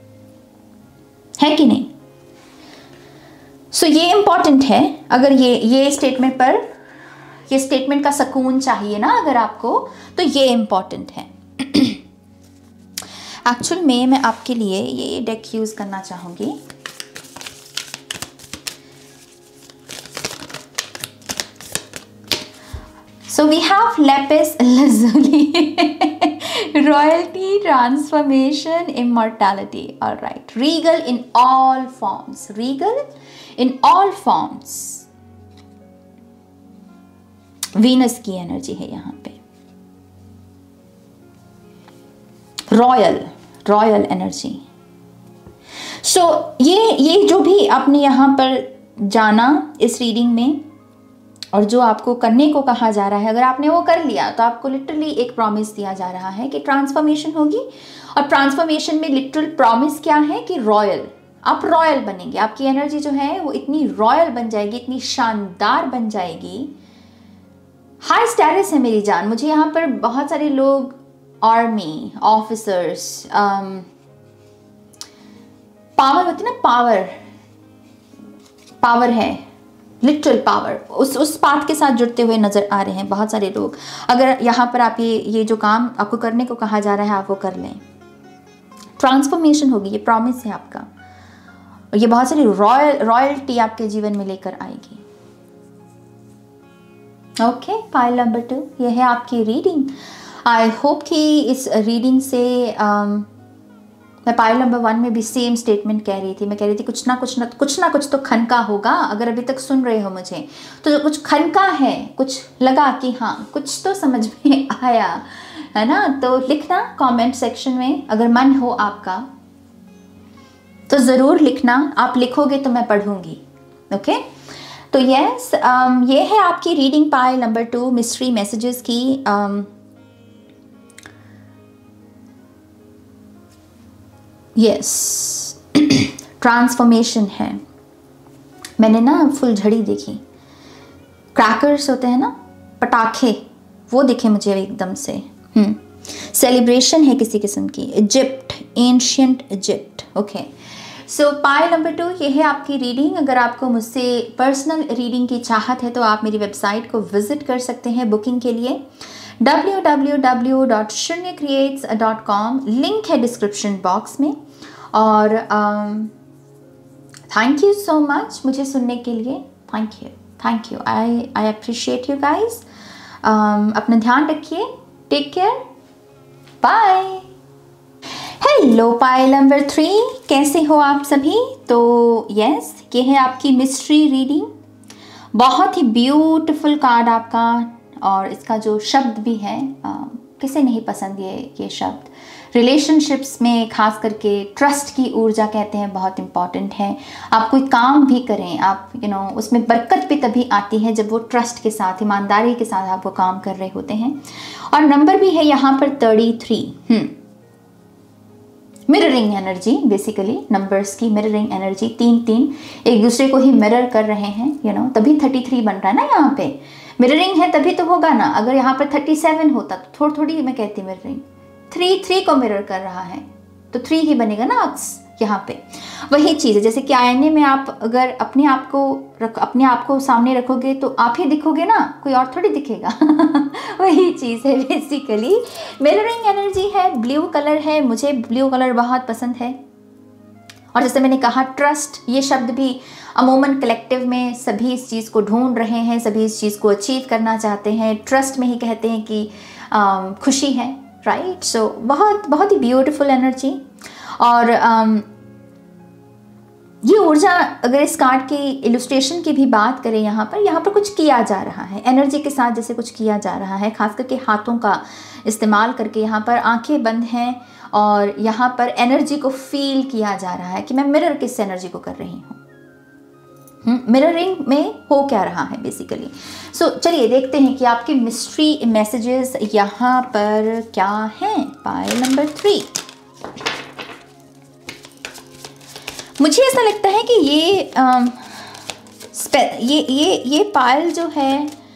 है कि नहीं? सो ये इंपॉर्टेंट है। अगर ये स्टेटमेंट पर, ये स्टेटमेंट का सुकून चाहिए ना अगर आपको, तो ये इंपॉर्टेंट है। एक्चुअल में मैं आपके लिए ये डेक यूज करना चाहूंगी। So we have lapis lazuli, royalty, transformation, immortality. All right, regal in all forms, regal in all forms. Venus की एनर्जी है यहाँ पे, रॉयल एनर्जी। सो ये जो भी आपने यहाँ पर जाना इस रीडिंग में, और जो आपको करने को कहा जा रहा है, अगर आपने वो कर लिया तो आपको लिटरली एक प्रॉमिस दिया जा रहा है कि ट्रांसफॉर्मेशन होगी। और ट्रांसफॉर्मेशन में लिटरल प्रॉमिस क्या है कि आप रॉयल बनेंगे। आपकी एनर्जी जो है वो इतनी रॉयल बन जाएगी, इतनी शानदार बन जाएगी। हाई स्टेटस है मेरी जान। मुझे यहाँ पर बहुत सारे लोग, आर्मी ऑफिसर्स, पावर होती है ना, पावर है, लिटरल पावर, उस पाथ के साथ जुड़ते हुए नजर आ रहे हैं बहुत सारे लोग। अगर यहाँ पर आप ये जो काम आपको करने को कहा जा रहा है आप वो कर लें, ट्रांसफॉर्मेशन होगी, ये प्रॉमिस है आपका। और ये बहुत सारी रॉयल्टी आपके जीवन में लेकर आएगी। ओके, पाइल नंबर 2, ये है आपकी रीडिंग। आई होप कि इस रीडिंग से मैं पाइल नंबर 1 में भी सेम स्टेटमेंट कह रही थी। मैं कह रही थी कुछ ना कुछ तो खनका होगा। अगर अभी तक सुन रहे हो मुझे तो जो कुछ खनका है, कुछ लगा कि हाँ कुछ तो समझ में आया, है ना? तो लिखना कमेंट सेक्शन में, अगर मन हो आपका तो ज़रूर लिखना। आप लिखोगे तो मैं पढ़ूंगी। ओके, तो यस, ये है आपकी reading pile number 2 mystery messages की। यस, ट्रांसफॉर्मेशन है। मैंने ना फुलझड़ी देखी, क्रैकर्स होते हैं ना, पटाखे, वो दिखे मुझे एकदम से। सेलिब्रेशन है किसी किस्म की। Egypt, ancient Egypt. Okay, so pile number 2, ये है आपकी रीडिंग। अगर आपको मुझसे पर्सनल रीडिंग की चाहत है तो आप मेरी वेबसाइट को विजिट कर सकते हैं बुकिंग के लिए, www.shunyacreates.com। लिंक है डिस्क्रिप्शन बॉक्स में। और थैंक यू सो मच मुझे सुनने के लिए। Thank you, I appreciate you guys. अपना ध्यान रखिए, take care, bye. Hello pile number 3, कैसे हो आप सभी? तो यस, ये है आपकी मिस्ट्री रीडिंग। बहुत ही ब्यूटीफुल कार्ड आपका, और इसका जो शब्द भी है, किसे नहीं पसंद ये शब्द। रिलेशनशिप्स में खास करके ट्रस्ट की ऊर्जा कहते हैं, बहुत इंपॉर्टेंट है। आप कोई काम भी करें, आप उसमें बरकत भी तभी आती है जब वो ट्रस्ट के साथ, ईमानदारी के साथ आप वो काम कर रहे होते हैं। और नंबर भी है यहाँ पर 33। मिररिंग एनर्जी, बेसिकली नंबर्स की मिररिंग एनर्जी, 3 एक दूसरे को ही मिरर कर रहे हैं, तभी 33 बन रहा है ना यहाँ पे। मिररिंग है तभी तो होगा ना। अगर यहाँ पर 37 होता तो थोड़ी मैं कहती मिररिंग, 3 को मिरर कर रहा है तो 3 ही बनेगा ना यहाँ पे। वही चीज़ है, जैसे कि आईने में आप अगर अपने आप को सामने रखोगे तो आप ही दिखोगे ना, कोई और थोड़ी दिखेगा। वही चीज़ है बेसिकली। मिररिंग एनर्जी है, ब्लू कलर है, मुझे ब्लू कलर बहुत पसंद है। और जैसे मैंने कहा ट्रस्ट, ये शब्द भी अमूमन कलेक्टिव में सभी इस चीज़ को ढूंढ रहे हैं, सभी इस चीज़ को अचीव करना चाहते हैं। ट्रस्ट में ही कहते हैं कि खुशी है, राइट। सो बहुत ही ब्यूटीफुल एनर्जी। और ये ऊर्जा, अगर इस कार्ड की इलस्ट्रेशन की भी बात करें, यहाँ पर कुछ किया जा रहा है एनर्जी के साथ, जैसे कुछ किया जा रहा है, खास करके हाथों का इस्तेमाल करके। यहाँ पर आंखें बंद हैं और यहाँ पर एनर्जी को फील किया जा रहा है कि मैं मिरर किस एनर्जी को कर रही हूँ। मिररिंग में हो क्या रहा है बेसिकली। सो चलिए देखते हैं कि आपके मिस्ट्री मैसेजेस यहाँ पर क्या हैं। पाइल नंबर 3, मुझे ऐसा लगता है कि ये पायल जो है,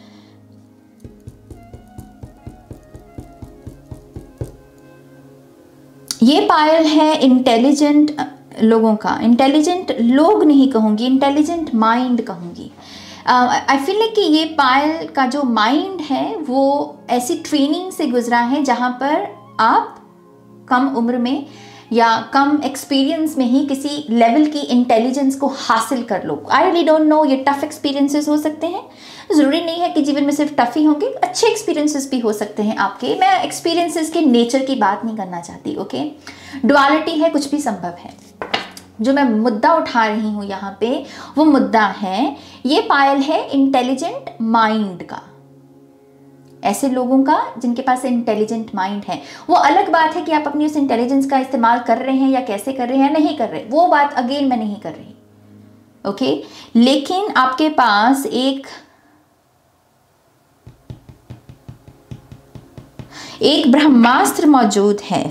ये पायल है इंटेलिजेंट लोगों का। इंटेलिजेंट लोग नहीं कहूँगी, इंटेलिजेंट माइंड कहूँगी। आई फील लाइक कि ये पायल का जो माइंड है वो ऐसी ट्रेनिंग से गुजरा है जहाँ पर आप कम उम्र में या कम एक्सपीरियंस में ही किसी लेवल की इंटेलिजेंस को हासिल कर लो। आई रियली डोंट नो, ये टफ एक्सपीरियंसेस हो सकते हैं, ज़रूरी नहीं है कि जीवन में सिर्फ टफ ही होंगे, अच्छे एक्सपीरियंसेस भी हो सकते हैं आपके। मैं एक्सपीरियंसेस के नेचर की बात नहीं करना चाहती, ओके। डुअलिटी है, कुछ भी संभव है। जो मैं मुद्दा उठा रही हूँ यहाँ पे वो मुद्दा है, ये पायल है इंटेलिजेंट माइंड का, ऐसे लोगों का जिनके पास इंटेलिजेंट माइंड है। वो अलग बात है कि आप अपनी उस इंटेलिजेंस का इस्तेमाल कर रहे हैं या कैसे कर रहे हैं या नहीं कर रहे, वो बात अगेन मैं नहीं कर रही, ओके। लेकिन आपके पास एक ब्रह्मास्त्र मौजूद है।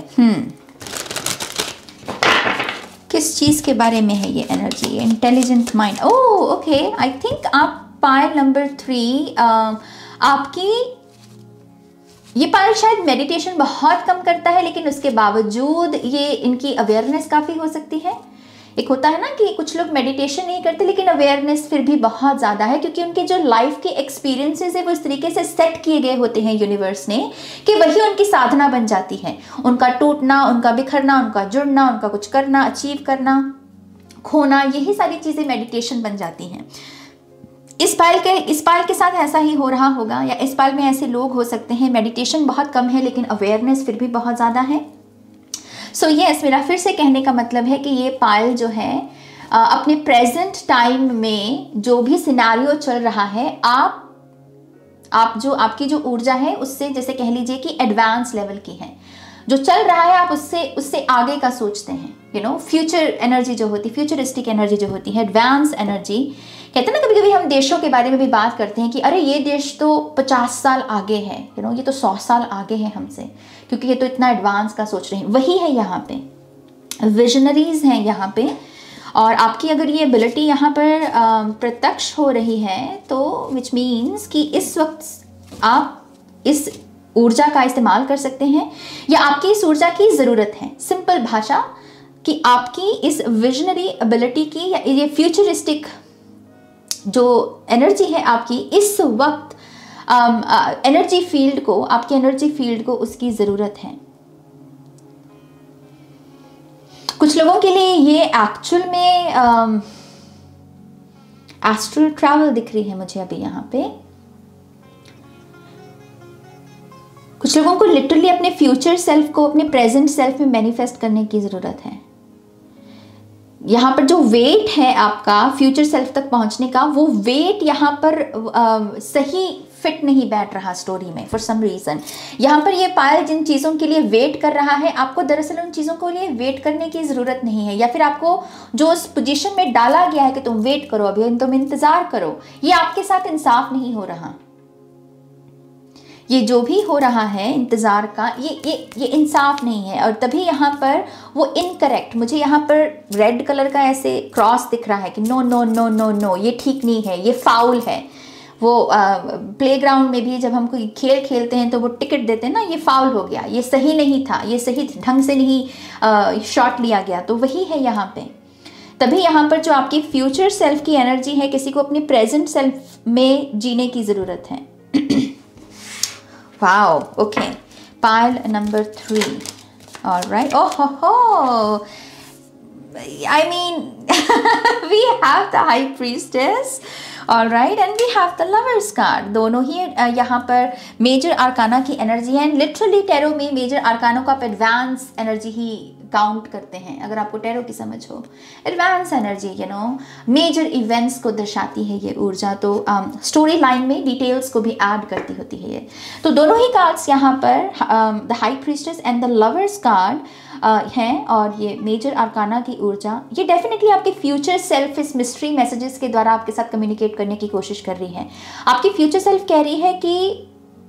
किस चीज के बारे में है ये energy, intelligent mind. Oh okay, I think आप पायल नंबर 3 आपकी ये पायल शायद मेडिटेशन बहुत कम करता है, लेकिन उसके बावजूद ये इनकी अवेयरनेस काफ़ी हो सकती है। एक होता है ना कि कुछ लोग मेडिटेशन नहीं करते लेकिन अवेयरनेस फिर भी बहुत ज़्यादा है, क्योंकि उनके जो लाइफ के एक्सपीरियंसेस है वो इस तरीके से सेट किए गए होते हैं यूनिवर्स ने कि वही उनकी साधना बन जाती है। उनका टूटना, उनका बिखरना, उनका जुड़ना, उनका कुछ करना, अचीव करना, खोना, यही सारी चीज़ें मेडिटेशन बन जाती हैं। इस पायल के साथ ऐसा ही हो रहा होगा, या इस पायल में ऐसे लोग हो सकते हैं मेडिटेशन बहुत कम है लेकिन अवेयरनेस फिर भी बहुत ज़्यादा है। सो यस, मेरा फिर से कहने का मतलब है कि ये पायल जो है अपने प्रेजेंट टाइम में जो भी सिनेरियो चल रहा है, आपकी जो ऊर्जा है उससे, जैसे कह लीजिए कि एडवांस लेवल की है, जो चल रहा है आप उससे आगे का सोचते हैं। फ्यूचर एनर्जी जो होती, फ्यूचरिस्टिक एनर्जी जो होती है, एडवांस एनर्जी। कहते हैं ना, कभी कभी हम देशों के बारे में भी बात करते हैं कि अरे ये देश तो 50 साल आगे है, ये तो 100 साल आगे है हमसे, क्योंकि ये तो इतना एडवांस का सोच रहे हैं। वही है यहाँ पे, विजनरीज हैं यहाँ पे। और आपकी अगर ये एबिलिटी यहाँ पर प्रत्यक्ष हो रही है तो विच मीन्स कि इस वक्त आप इस ऊर्जा का इस्तेमाल कर सकते हैं, या आपकी इस ऊर्जा की ज़रूरत है। सिंपल भाषा कि आपकी इस विजनरी एबिलिटी की या ये फ्यूचरिस्टिक जो एनर्जी है आपकी इस वक्त, एनर्जी फील्ड को, आपकी एनर्जी फील्ड को उसकी ज़रूरत है। कुछ लोगों के लिए ये एक्चुअल में एस्ट्रल ट्रैवल दिख रही है मुझे अभी यहाँ पे। कुछ लोगों को लिटरली अपने फ्यूचर सेल्फ को अपने प्रेजेंट सेल्फ में मैनिफेस्ट करने की ज़रूरत है। यहाँ पर जो वेट है आपका फ्यूचर सेल्फ तक पहुँचने का, वो वेट यहाँ पर सही फिट नहीं बैठ रहा स्टोरी में फॉर सम रीज़न। यहाँ पर ये पायल जिन चीज़ों के लिए वेट कर रहा है, आपको दरअसल उन चीज़ों के लिए वेट करने की ज़रूरत नहीं है, या फिर आपको जो उस पोजीशन में डाला गया है कि तुम वेट करो, अभी तुम इंतज़ार करो, ये आपके साथ इंसाफ नहीं हो रहा। ये जो भी हो रहा है इंतज़ार का, ये इंसाफ नहीं है। और तभी यहाँ पर वो इनकरेक्ट, मुझे यहाँ पर रेड कलर का ऐसे क्रॉस दिख रहा है कि no no no no no, ये ठीक नहीं है, ये फाउल है। वो प्लेग्राउंड में भी जब हम कोई खेल खेलते हैं तो वो टिकट देते हैं ना, ये फाउल हो गया, ये सही नहीं था, ये सही ढंग से नहीं शॉट लिया गया। तो वही है यहाँ पे। तभी यहाँ पर जो आपकी फ्यूचर सेल्फ की एनर्जी है, किसी को अपनी प्रेजेंट सेल्फ में जीने की ज़रूरत है। Wow, okay, pile number 3, alright. Oh हो, I mean, we have the High Priestess, all right, and we have the Lovers card। दोनों ही यहाँ पर मेजर आर्काना की एनर्जी है। लिटरली टैरो में मेजर आर्कानों को आप एडवांस एनर्जी ही काउंट करते हैं, अगर आपको टैरो की समझ हो। Advance energy, you know, major events को दर्शाती है ये ऊर्जा। तो स्टोरी लाइन में डिटेल्स को भी ऐड करती होती है ये। तो दोनों ही कार्ड्स यहाँ पर the high priestess and the lovers card हैं, और ये मेजर आर्काना की ऊर्जा, ये डेफिनेटली आपके फ्यूचर सेल्फ इस मिस्ट्री मैसेजेस के द्वारा आपके साथ कम्युनिकेट करने की कोशिश कर रही है। आपकी फ्यूचर सेल्फ कह रही है कि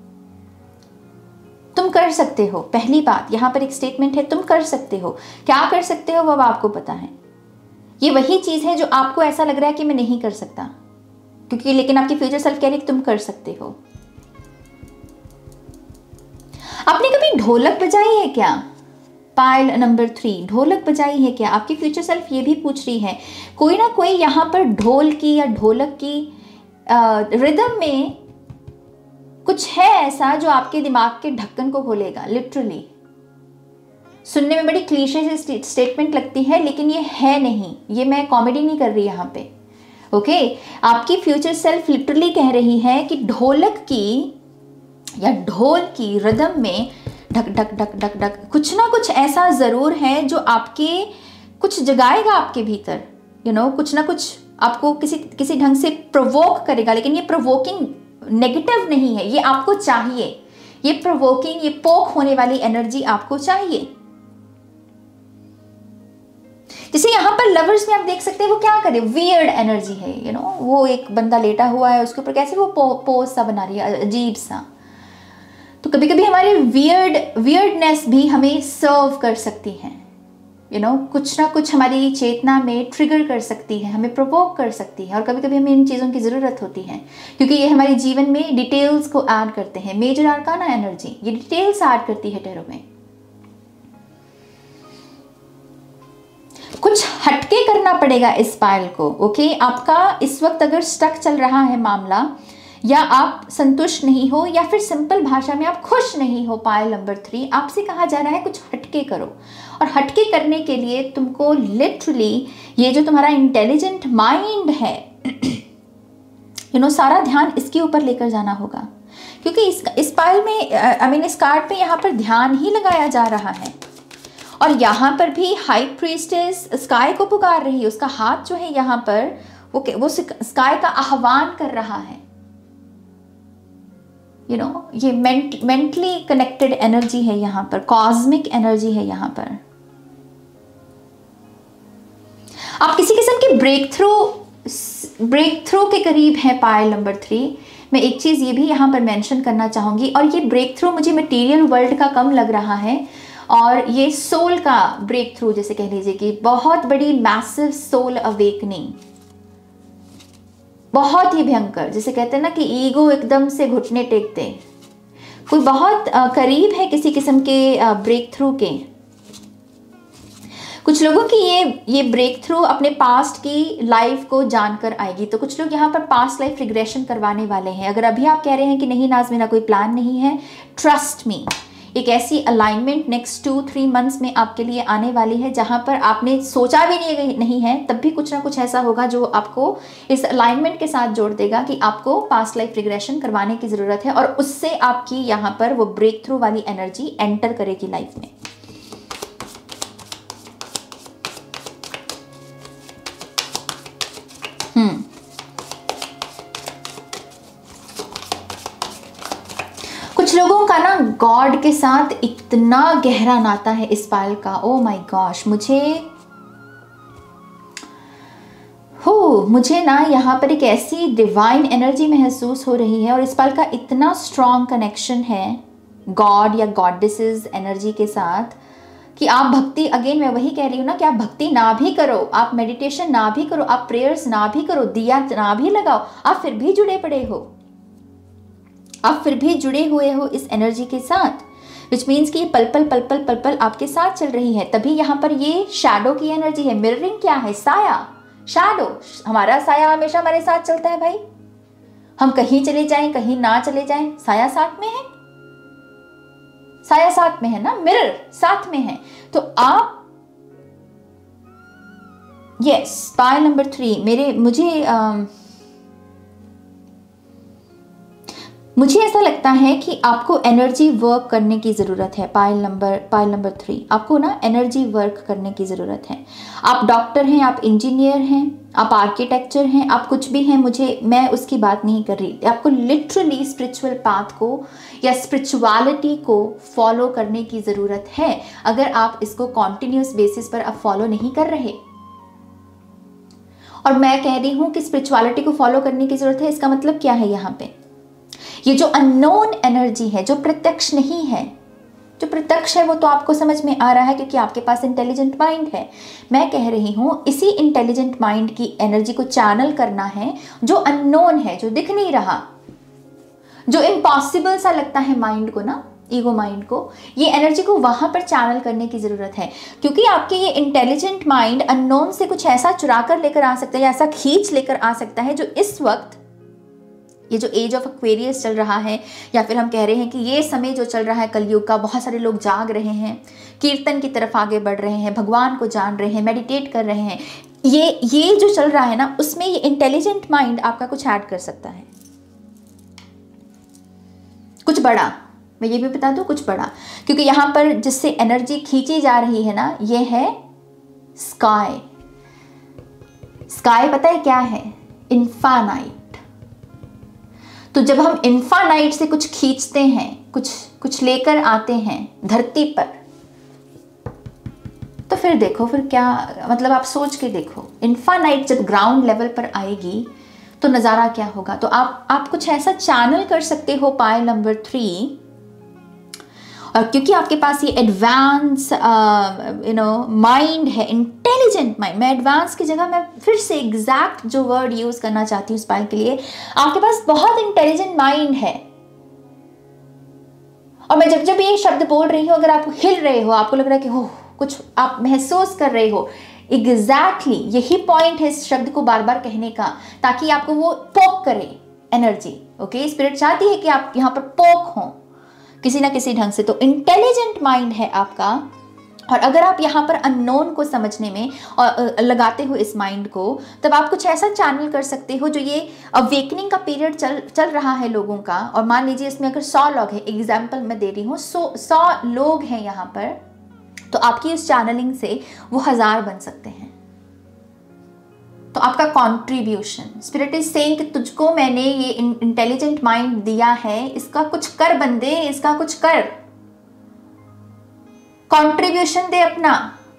तुम कर सकते हो। पहली बात यहाँ पर एक स्टेटमेंट है, तुम कर सकते हो। क्या कर सकते हो वो अब आपको पता है। ये वही चीज़ है जो आपको ऐसा लग रहा है कि मैं नहीं कर सकता, क्योंकि लेकिन आपकी फ्यूचर सेल्फ कह रही है कि तुम कर सकते हो। आपने कभी ढोलक बजाई है क्या? पाइल नंबर 3, ढोलक बजाई है क्या? आपकी फ्यूचर सेल्फ ये भी पूछ रही है। कोई ना कोई यहाँ पर ढोल की या ढोलक की रिदम में कुछ है ऐसा जो आपके दिमाग के ढक्कन को खोलेगा। लिटरली सुनने में बड़ी क्लीशे से स्टेटमेंट लगती है, लेकिन ये है नहीं, ये मैं कॉमेडी नहीं कर रही यहाँ पे। ओके, आपकी फ्यूचर सेल्फ लिटरली कह रही है कि ढोलक की या ढोल की रिदम में ढक ढक ढक ढक ढक कुछ ना कुछ ऐसा ज़रूर है जो आपके कुछ जगाएगा आपके भीतर, यू नो, कुछ ना कुछ आपको किसी ढंग से प्रोवोक करेगा। लेकिन ये प्रोवोकिंग नेगेटिव नहीं है, ये आपको चाहिए। ये प्रोवोकिंग, ये पोक होने वाली एनर्जी आपको चाहिए। जैसे यहाँ पर लवर्स में आप देख सकते हैं वो क्या करे, वियर्ड एनर्जी है, यू नो, वो एक बंदा लेटा हुआ है, उसके ऊपर कैसे वो पोज सा बना रही है, अजीब सा। तो कभी कभी हमारे वियर्डनेस भी हमें सर्व कर सकती है, यू नो, कुछ ना कुछ हमारी चेतना में ट्रिगर कर सकती है, हमें प्रोवोक कर सकती है। और कभी कभी हमें इन चीज़ों की ज़रूरत होती है, क्योंकि ये हमारे जीवन में डिटेल्स को ऐड करते हैं। मेजर आर्काना एनर्जी ये डिटेल्स ऐड करती है टैरो में। कुछ हटके करना पड़ेगा इस पायल को। ओके, आपका इस वक्त अगर स्टक चल रहा है मामला, या आप संतुष्ट नहीं हो, या फिर सिंपल भाषा में आप खुश नहीं हो, पायल नंबर 3, आपसे कहा जा रहा है कुछ हटके करो। और हटके करने के लिए तुमको लिटरली ये जो तुम्हारा इंटेलिजेंट माइंड है, यू नो, सारा ध्यान इसके ऊपर लेकर जाना होगा। क्योंकि इस पायल में इस कार्ड पे यहाँ पर ध्यान ही लगाया जा रहा है। और यहाँ पर भी हाई प्रीस्टेस स्काई को पुकार रही है। उसका हाथ जो है यहाँ पर वो स्काई का आह्वान कर रहा है। यू नो, ये मेंटली कनेक्टेड एनर्जी है यहाँ पर, कॉस्मिक एनर्जी है यहाँ पर। आप किसी किस्म के ब्रेक थ्रू के करीब है पायल नंबर 3। मैं एक चीज़ ये भी यहाँ पर मेंशन करना चाहूँगी, और ये ब्रेक थ्रू मुझे मटेरियल वर्ल्ड का कम लग रहा है, और ये सोल का ब्रेक थ्रू जैसे कह लीजिए कि बहुत बड़ी मैसिव सोल अवेकनिंग, बहुत ही भयंकर, जैसे कहते हैं ना कि ईगो एकदम से घुटने टेकते, कोई बहुत करीब है किसी किस्म के ब्रेक थ्रू के। कुछ लोगों की ये ब्रेक थ्रू अपने पास्ट की लाइफ को जानकर आएगी। तो कुछ लोग यहाँ पर पास्ट लाइफ रिग्रेशन करवाने वाले हैं। अगर अभी आप कह रहे हैं कि नहीं नाज, मेरा कोई प्लान नहीं है, ट्रस्ट मी, एक ऐसी अलाइनमेंट नेक्स्ट 2-3 मंथ्स में आपके लिए आने वाली है जहां पर आपने सोचा भी नहीं है, तब भी कुछ ना कुछ ऐसा होगा जो आपको इस अलाइनमेंट के साथ जोड़ देगा कि आपको पास्ट लाइफ रिग्रेशन करवाने की ज़रूरत है, और उससे आपकी यहाँ पर वो ब्रेक थ्रू वाली एनर्जी एंटर करेगी लाइफ में। कुछ लोगों का ना गॉड के साथ इतना गहरा नाता है इस पायल का। ओ माय गॉश, मुझे मुझे ना यहाँ पर एक ऐसी डिवाइन एनर्जी महसूस हो रही है और इस पल का इतना स्ट्रॉन्ग कनेक्शन है गॉड या गॉडेसेस एनर्जी के साथ कि आप भक्ति, अगेन मैं वही कह रही हूँ ना कि आप भक्ति ना भी करो, आप मेडिटेशन ना भी करो, आप प्रेयर्स ना भी करो, दिया ना भी लगाओ, आप फिर भी जुड़े पड़े हो, आप फिर भी जुड़े हुए हो इस एनर्जी के साथ, विच मीन्स कि ये पल पल पल पल पल पल आपके साथ चल रही है। तभी यहाँ पर ये शैडो की एनर्जी है। मिररिंग क्या है? साया, शैडो। हमारा साया हमेशा हमारे साथ चलता है भाई, हम कहीं चले जाएं कहीं ना चले जाएं, साया साथ में है, साया साथ में है ना, मिरर साथ में है। तो आप यस, पायल नंबर 3 मुझे ऐसा लगता है कि आपको एनर्जी वर्क करने की ज़रूरत है। पायल नंबर 3 आपको ना एनर्जी वर्क करने की ज़रूरत है। आप डॉक्टर हैं, आप इंजीनियर हैं, आप आर्किटेक्चर हैं, आप कुछ भी हैं, मैं उसकी बात नहीं कर रही। आपको लिटरली स्पिरिचुअल पाथ को या स्पिरिचुअलिटी को फॉलो करने की ज़रूरत है। अगर आप इसको कॉन्टिन्यूस बेसिस पर आप फॉलो नहीं कर रहे, और मैं कह रही हूँ कि स्पिरिचुअलिटी को फॉलो करने की ज़रूरत है, इसका मतलब क्या है? यहाँ पे ये जो अननोन एनर्जी है, जो प्रत्यक्ष नहीं है, जो प्रत्यक्ष है वो तो आपको समझ में आ रहा है क्योंकि आपके पास इंटेलिजेंट माइंड है। मैं कह रही हूँ इसी इंटेलिजेंट माइंड की एनर्जी को चैनल करना है, जो अननोन है, जो दिख नहीं रहा, जो इम्पॉसिबल सा लगता है माइंड को ना, ईगो माइंड को, ये एनर्जी को वहां पर चैनल करने की जरूरत है। क्योंकि आपके ये इंटेलिजेंट माइंड अननोन से कुछ ऐसा चुरा कर लेकर आ सकता है, या ऐसा खींच लेकर आ सकता है, जो इस वक्त ये जो एज ऑफ एक्वेरियस चल रहा है, या फिर हम कह रहे हैं कि ये समय जो चल रहा है कलयुग का, बहुत सारे लोग जाग रहे हैं, कीर्तन की तरफ आगे बढ़ रहे हैं, भगवान को जान रहे हैं, मेडिटेट कर रहे हैं, ये जो चल रहा है ना, उसमें ये इंटेलिजेंट माइंड आपका कुछ ऐड कर सकता है, कुछ बड़ा। मैं ये भी बता दूं, कुछ बड़ा, क्योंकि यहाँ पर जिससे एनर्जी खींची जा रही है ना, ये है स्काई। स्काई पता है क्या है? इन्फानाइट। तो जब हम इन्फानाइट से कुछ खींचते हैं, कुछ लेकर आते हैं धरती पर, तो फिर देखो फिर क्या मतलब, आप सोच के देखो, इन्फानाइट जब ग्राउंड लेवल पर आएगी तो नज़ारा क्या होगा। तो आप कुछ ऐसा चैनल कर सकते हो पायल नंबर 3, और क्योंकि आपके पास ये एडवांस माइंड है, इंटेलिजेंट माइंड, मैं एडवांस की जगह मैं फिर से एग्जैक्ट जो वर्ड यूज करना चाहती हूँ इस पायल के लिए, आपके पास बहुत इंटेलिजेंट माइंड है। और मैं जब ये शब्द बोल रही हूँ, अगर आप हिल रहे हो, आपको लग रहा है कि हो कुछ आप महसूस कर रहे हो, एग्जैक्टली यही पॉइंट है इस शब्द को बार बार कहने का, ताकि आपको वो पोक करे एनर्जी। ओके, स्पिरिट चाहती है कि आप यहाँ पर पोक हो किसी ना किसी ढंग से। तो इंटेलिजेंट माइंड है आपका, और अगर आप यहाँ पर अननोन को समझने में और लगाते हो इस माइंड को, तब आप कुछ ऐसा चैनल कर सकते हो जो ये अवेकनिंग का पीरियड चल रहा है लोगों का। और मान लीजिए इसमें अगर 100 लोग हैं, एग्जाम्पल मैं दे रही हूँ, 100 लोग हैं यहाँ पर, तो आपकी उस चैनलिंग से वो 1000 बन सकते हैं। तो आपका कॉन्ट्रीब्यूशन, स्पिरिट इज सेइंग कि तुझको मैंने ये इंटेलिजेंट माइंड दिया है, इसका कुछ कर बंदे, इसका कुछ कर, कंट्रीब्यूशन दे अपना।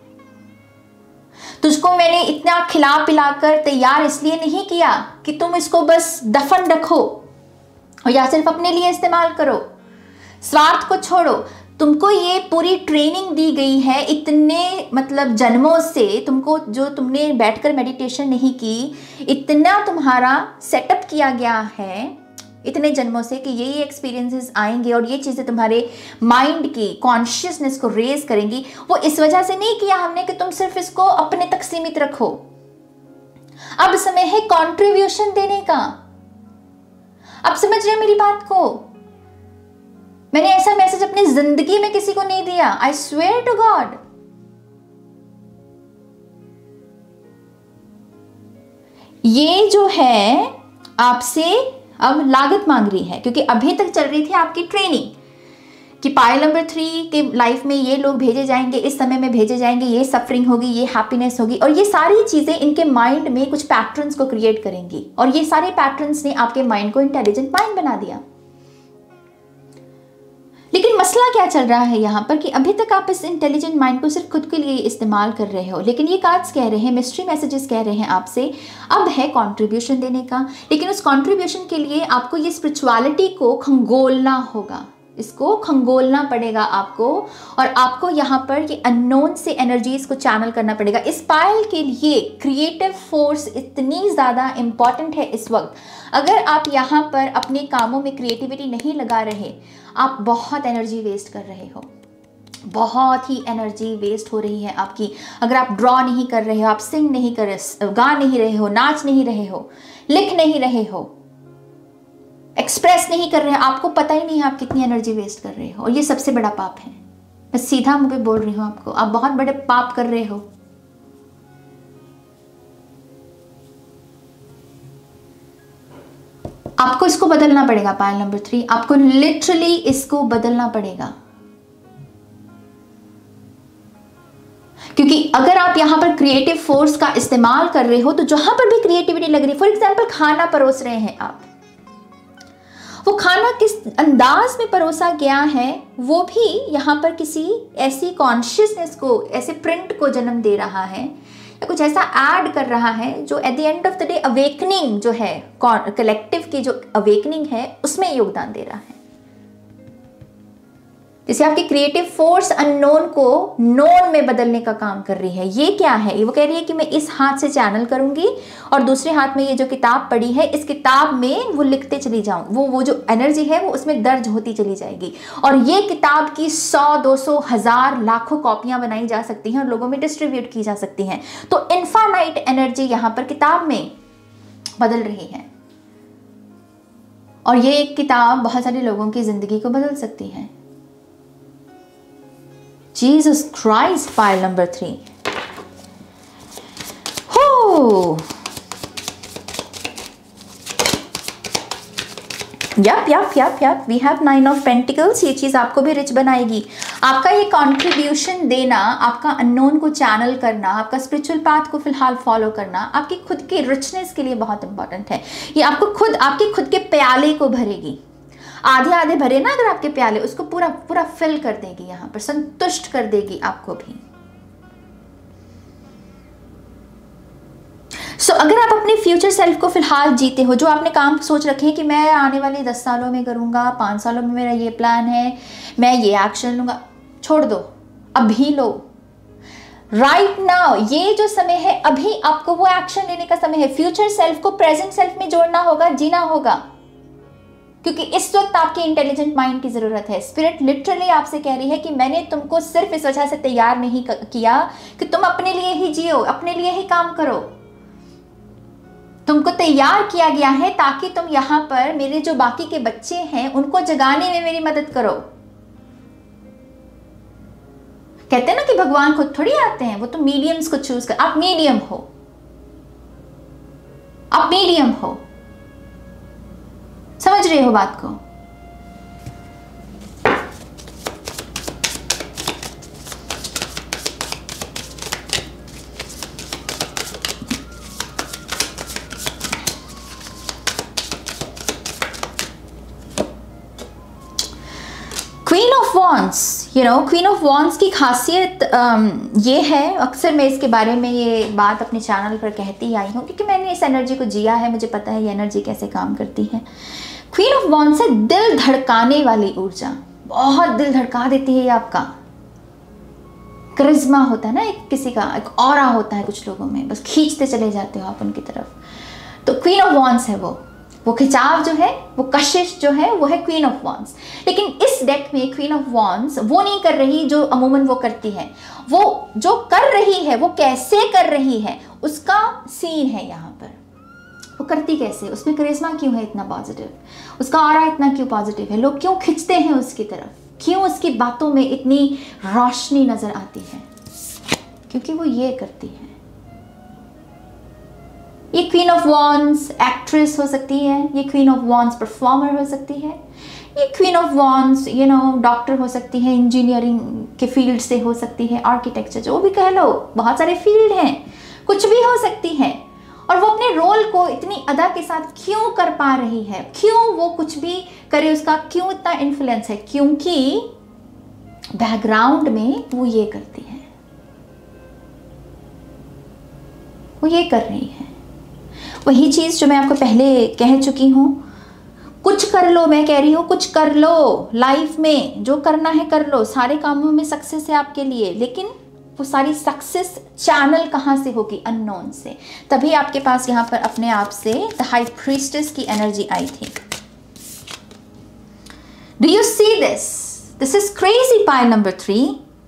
तुझको मैंने इतना खिला पिलाकर तैयार इसलिए नहीं किया कि तुम इसको बस दफन रखो और या सिर्फ अपने लिए इस्तेमाल करो, स्वार्थ को छोड़ो। तुमको ये पूरी ट्रेनिंग दी गई है इतने मतलब जन्मों से, तुमको जो तुमने बैठकर मेडिटेशन नहीं की, इतना तुम्हारा सेटअप किया गया है इतने जन्मों से कि ये एक्सपीरियंसेस आएंगे और ये चीज़ें तुम्हारे माइंड की कॉन्शियसनेस को रेज करेंगी। वो इस वजह से नहीं किया हमने कि तुम सिर्फ इसको अपने तक सीमित रखो। अब समय है कंट्रीब्यूशन देने का। अब समझ रहे हो मेरी बात को? मैंने ऐसा मैसेज अपनी जिंदगी में किसी को नहीं दिया, आई स्वेयर टू गॉड। ये जो है आपसे अब लागत मांग रही है, क्योंकि अभी तक चल रही थी आपकी ट्रेनिंग कि पायल नंबर 3 के लाइफ में ये लोग भेजे जाएंगे, इस समय में भेजे जाएंगे, ये सफरिंग होगी, ये हैप्पीनेस होगी, और ये सारी चीजें इनके माइंड में कुछ पैटर्न्स को क्रिएट करेंगी, और ये सारे पैटर्न्स ने आपके माइंड को इंटेलिजेंट माइंड बना दिया। लेकिन मसला क्या चल रहा है यहाँ पर कि अभी तक आप इस इंटेलिजेंट माइंड को सिर्फ खुद के लिए इस्तेमाल कर रहे हो, लेकिन ये कार्ड्स कह रहे हैं, मिस्ट्री मैसेजेस कह रहे हैं आपसे अब है कंट्रीब्यूशन देने का। लेकिन उस कंट्रीब्यूशन के लिए आपको ये स्पिरिचुअलिटी को खंगोलना होगा, इसको खंगोलना पड़ेगा आपको, और आपको यहाँ पर ये अननोन से एनर्जीज को चैनल करना पड़ेगा। इस पायल के लिए क्रिएटिव फोर्स इतनी ज़्यादा इम्पॉर्टेंट है इस वक्त। अगर आप यहाँ पर अपने कामों में क्रिएटिविटी नहीं लगा रहे, आप बहुत एनर्जी वेस्ट कर रहे हो, बहुत ही एनर्जी वेस्ट हो रही है आपकी। अगर आप ड्रॉ नहीं कर रहे हो, आप सिंग नहीं कर रहे, गा नहीं रहे हो, नाच नहीं रहे हो, लिख नहीं रहे हो, एक्सप्रेस नहीं कर रहे हो, आपको पता ही नहीं है आप कितनी एनर्जी वेस्ट कर रहे हो। और ये सबसे बड़ा पाप है, मैं सीधा मुंह पे बोल रही हूँ आपको, आप बहुत बड़े पाप कर रहे हो। आपको इसको बदलना पड़ेगा। पायल नंबर 3, आपको लिटरली इसको बदलना पड़ेगा, क्योंकि अगर आप यहां पर क्रिएटिव फोर्स का इस्तेमाल कर रहे हो तो जहां पर भी क्रिएटिविटी लग रही है, फॉर एग्जाम्पल खाना परोस रहे हैं आप, वो खाना किस अंदाज में परोसा गया है वो भी यहाँ पर किसी ऐसी कॉन्शियसनेस को, ऐसे प्रिंट को जन्म दे रहा है या कुछ ऐसा ऐड कर रहा है जो at the end of the day awakening जो है, कलेक्टिव की जो अवेकनिंग है उसमें योगदान दे रहा है। जैसे आपकी क्रिएटिव फोर्स अननोन को नोन में बदलने का काम कर रही है। ये क्या है? वो कह रही है कि मैं इस हाथ से चैनल करूंगी और दूसरे हाथ में ये जो किताब पड़ी है, इस किताब में वो लिखते चली जाऊं, वो जो एनर्जी है वो उसमें दर्ज होती चली जाएगी, और ये किताब की 100, 200, 1000, लाखों कॉपियां बनाई जा सकती हैं और लोगों में डिस्ट्रीब्यूट की जा सकती हैं। तो इनफाइनाइट एनर्जी यहां पर किताब में बदल रही है, और ये एक किताब बहुत सारे लोगों की जिंदगी को बदल सकती है। Jesus Christ, pile number 3. Oh. Yep. We have 9 of Pentacles. ये चीज आपको भी रिच बनाएगी। आपका ये कंट्रीब्यूशन देना, आपका अननोन को चैनल करना, आपका स्पिरिचुअल पाथ को फिलहाल फॉलो करना, आपकी खुद की रिचनेस के लिए बहुत इंपॉर्टेंट है। ये आपको खुद, आपके खुद के प्याले को भरेगी। आधे आधे भरे ना अगर आपके प्याले, उसको पूरा पूरा फिल कर देगी, यहां पर संतुष्ट कर देगी आपको भी। सो अगर आप अपने फ्यूचर सेल्फ को फिलहाल जीते हो, जो आपने काम सोच रखे हैं कि मैं आने वाले 10 सालों में करूंगा, 5 सालों में मेरा ये प्लान है, मैं ये एक्शन लूंगा, छोड़ दो, अभी लो। राइट नाउ ये जो समय है, अभी आपको वो एक्शन लेने का समय है। फ्यूचर सेल्फ को प्रेजेंट सेल्फ में जोड़ना होगा, जीना होगा, क्योंकि इस वक्त आपके इंटेलिजेंट माइंड की जरूरत है। स्पिरिट लिटरली आपसे कह रही है कि मैंने तुमको सिर्फ इस वजह से तैयार नहीं किया कि तुम अपने लिए ही जियो, अपने लिए ही काम करो। तुमको तैयार किया गया है ताकि तुम यहाँ पर मेरे जो बाकी के बच्चे हैं उनको जगाने में मेरी मदद करो। कहते हैं ना कि भगवान खुद थोड़ी आते हैं, वो तो मीडियम्स को चूज कर। आप मीडियम हो, आप मीडियम हो, समझ रहे हो बात को? Queen of wands, queen of wands की खासियत ये है, अक्सर मैं इसके बारे में ये बात अपने चैनल पर कहती ही आई हूँ क्योंकि मैंने इस एनर्जी को जिया है, मुझे पता है ये एनर्जी कैसे काम करती है। क्वीन ऑफ वॉन्ड्स है दिल धड़काने वाली ऊर्जा, बहुत दिल धड़का देती है ये आपका। करिश्मा होता है ना एक किसी का, एक ऑरा होता है कुछ लोगों में, बस खींचते चले जाते हो आप उनकी तरफ। तो क्वीन ऑफ वॉन्ड्स है वो खिंचाव जो है, वो कशिश जो है, वो है क्वीन ऑफ वॉन्ड्स। लेकिन इस डेक में क्वीन ऑफ वॉन्ड्स वो नहीं कर रही जो अमूमन वो करती है। वो जो कर रही है वो कैसे कर रही है उसका सीन है यहाँ पर। वो करती कैसे, उसमें करिश्मा क्यों है इतना पॉजिटिव, उसका ऑरा इतना क्यों पॉजिटिव है, लोग क्यों खिंचते हैं उसकी तरफ, क्यों उसकी बातों में इतनी रोशनी नजर आती है, क्योंकि वो ये करती है। ये क्वीन ऑफ वॉन्ड्स एक्ट्रेस हो सकती है, ये क्वीन ऑफ वॉन्ड्स परफॉर्मर हो सकती है, ये क्वीन ऑफ वॉन्ड्स डॉक्टर हो सकती है, इंजीनियरिंग के फील्ड से हो सकती है, आर्किटेक्चर, जो भी कह लो, बहुत सारे फील्ड हैं, कुछ भी हो सकती है। और वो अपने रोल को इतनी अदा के साथ क्यों कर पा रही है, क्यों वो कुछ भी करे उसका क्यों इतना इन्फ्लुएंस है, क्योंकि बैकग्राउंड में वो ये करती है, वो ये कर रही है। वही चीज जो मैं आपको पहले कह चुकी हूं, कुछ कर लो, मैं कह रही हूं कुछ कर लो लाइफ में, जो करना है कर लो, सारे कामों में सक्सेस है आपके लिए, लेकिन वो सारी सक्सेस चैनल कहां से होगी, अननोन से। तभी आपके पास यहां पर अपने आप से द हाई प्रीस्टेस की एनर्जी आई थी। Do you see this? This is crazy. Pile number 3,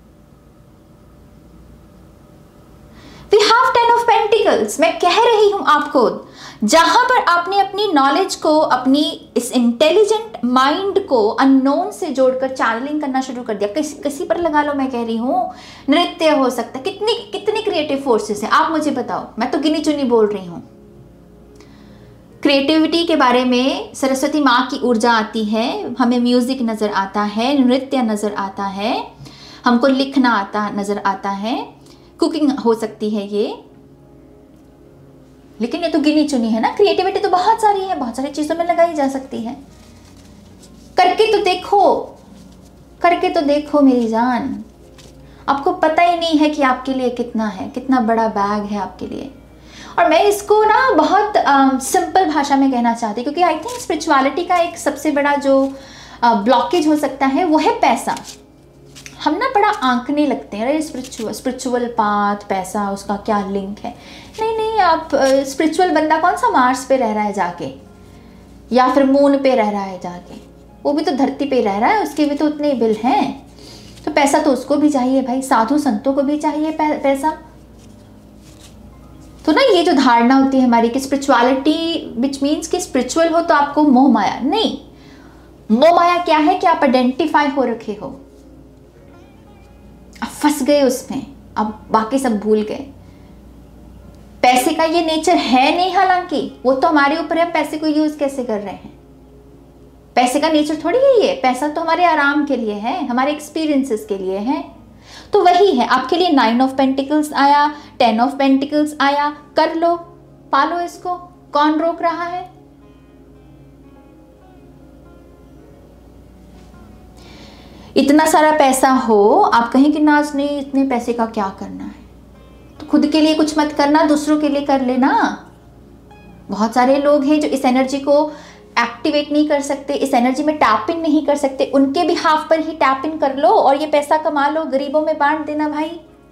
we have 10 of pentacles. मैं कह रही हूं आपको, जहां पर आपने अपनी नॉलेज को, अपनी इस इंटेलिजेंट माइंड को अननोन से जोड़कर चैनलिंग करना शुरू कर दिया, किसी पर लगा लो, मैं कह रही हूं नृत्य हो सकता है, कितनी क्रिएटिव फोर्सेस हैं आप मुझे बताओ, मैं तो गिनी चुनी बोल रही हूं। क्रिएटिविटी के बारे में सरस्वती माँ की ऊर्जा आती है, हमें म्यूजिक नजर आता है, नृत्य नजर आता है, हमको लिखना आता नजर आता है, कुकिंग हो सकती है ये, लेकिन ये तो गिनी चुनी है ना। क्रिएटिविटी तो बहुत सारी है, बहुत सारी चीजों में लगाई जा सकती है। करके तो देखो, करके तो देखो मेरी जान, आपको पता ही नहीं है कि आपके लिए कितना है, कितना बड़ा बैग है आपके लिए। और मैं इसको ना बहुत सिंपल भाषा में कहना चाहती हूँ, क्योंकि आई थिंक स्पिरिचुअलिटी का एक सबसे बड़ा जो ब्लॉकेज हो सकता है वो है पैसा। हम ना बड़ा आंकने लगते हैं, अरे स्पिरिचुअल पाथ, पैसा, उसका क्या लिंक है। नहीं नहीं, आप स्पिरिचुअल बंदा कौन सा मार्स पे रह रहा है जाके, या फिर मून पे रह रहा है जाके, वो भी तो धरती पे रह रहा है, उसके भी तो उतने बिल हैं, तो पैसा तो उसको भी चाहिए भाई, साधु संतों को भी चाहिए पैसा। तो ना ये जो धारणा होती है हमारी कि स्पिरिचुअलिटी विच मीन्स कि स्पिरिचुअल हो तो आपको मोह माया, नहीं, मोह माया क्या है कि आप आइडेंटिफाई हो रखे हो, आप फंस गए उसमें, अब बाकी सब भूल गए। पैसे का ये नेचर है नहीं, हालांकि वो तो हमारे ऊपर है, पैसे को यूज कैसे कर रहे हैं। पैसे का नेचर थोड़ी है ये, पैसा तो हमारे आराम के लिए है, हमारे एक्सपीरियंसेस के लिए है। तो वही है, आपके लिए 9 ऑफ पेंटिकल्स आया, 10 ऑफ पेंटिकल्स आया, कर लो, पालो इसको, कौन रोक रहा है। इतना सारा पैसा हो, आप कहें कि नाज नहीं, इतने पैसे का क्या करना है, तो खुद के लिए कुछ मत करना, दूसरों के लिए कर लेना। बहुत सारे लोग हैं जो इस एनर्जी को एक्टिवेट नहीं कर सकते, इस एनर्जी में टैप इन नहीं कर सकते, उनके भी हाफ पर ही टैप इन कर लो और ये पैसा कमा लो, गरीबों में बांट देना भाई।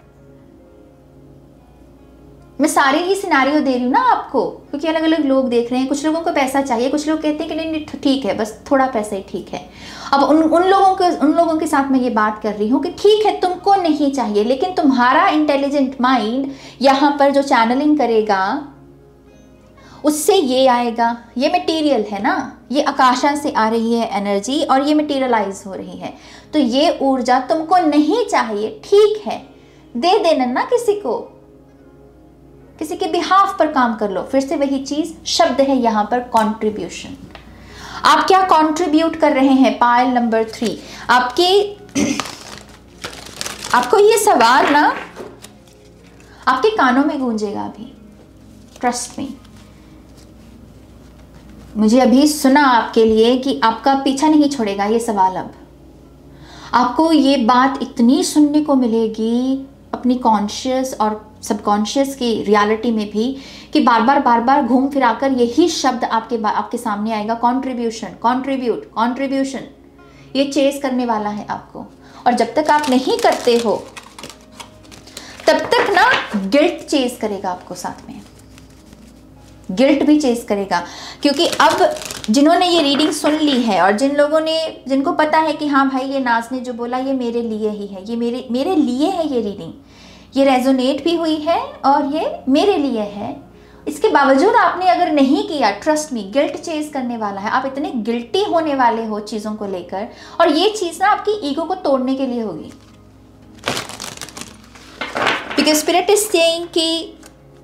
मैं सारे ही सिनारियो दे रही हूँ ना आपको, क्योंकि अलग अलग लोग देख रहे हैं, कुछ लोगों को पैसा चाहिए, कुछ लोग कहते हैं कि नहीं ठीक है, बस थोड़ा पैसा ही ठीक है। अब उन लोगों के साथ मैं ये बात कर रही हूँ कि ठीक है तुमको नहीं चाहिए, लेकिन तुम्हारा इंटेलिजेंट माइंड यहाँ पर जो चैनलिंग करेगा उससे ये आएगा, ये मटेरियल है ना, ये आकाशा से आ रही है एनर्जी और ये मटेरियलाइज हो रही है, तो ये ऊर्जा तुमको नहीं चाहिए, ठीक है, दे देना ना किसी को, किसी के बिहाफ पर काम कर लो। फिर से वही चीज, शब्द है यहाँ पर कंट्रीब्यूशन। आप क्या कंट्रीब्यूट कर रहे हैं? पाइल नंबर 3, आपको ये सवाल ना आपके कानों में गूंजेगा अभी, ट्रस्ट मी। मुझे अभी सुना आपके लिए कि आपका पीछा नहीं छोड़ेगा ये सवाल। अब आपको ये बात इतनी सुनने को मिलेगी अपनी कॉन्शियस और सबकॉन्शियस की रियलिटी में भी कि बार बार घूम फिराकर यही शब्द आपके सामने आएगा, कंट्रीब्यूशन, कंट्रीब्यूट, कंट्रीब्यूशन। ये चेस करने वाला है आपको, और जब तक आप नहीं करते हो तब तक ना गिल्ट चेस करेगा आपको, साथ में गिल्ट भी चेस करेगा। क्योंकि अब जिन्होंने ये रीडिंग सुन ली है और जिनको पता है कि हाँ भाई ये नाज ने जो बोला ये मेरे लिए ही है, ये मेरे लिए है, ये रीडिंग ये रेजोनेट भी हुई है और ये मेरे लिए है, इसके बावजूद आपने अगर नहीं किया, ट्रस्ट मी, गिल्ट चेस करने वाला है, आप इतने गिल्टी होने वाले हो चीज़ों को लेकर, और ये चीज़ ना आपकी ईगो को तोड़ने के लिए होगी। बिकॉज स्पिरिट इज सेइंग कि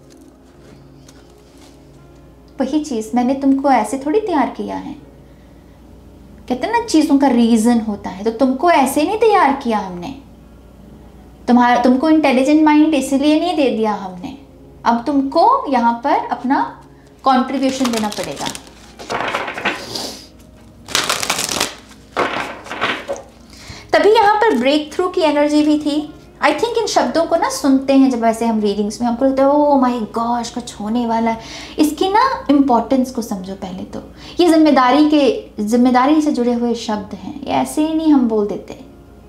वही चीज़ मैंने तुमको ऐसे थोड़ी तैयार किया है, कहते हैं ना चीज़ों का रीज़न होता है, तो तुमको ऐसे नहीं तैयार किया हमने, तुमको इंटेलिजेंट माइंड इसलिए नहीं दे दिया हमने अब तुमको यहाँ पर अपना कंट्रीब्यूशन देना पड़ेगा। तभी यहाँ पर ब्रेक थ्रू की एनर्जी भी थी। आई थिंक इन शब्दों को ना सुनते हैं जब ऐसे हम रीडिंग्स में, हमको लगता है ओ माय गॉश कुछ होने वाला है। इसकी ना इम्पोर्टेंस को समझो पहले तो। ये जिम्मेदारी से जुड़े हुए शब्द हैं, ये ऐसे ही नहीं हम बोल देते।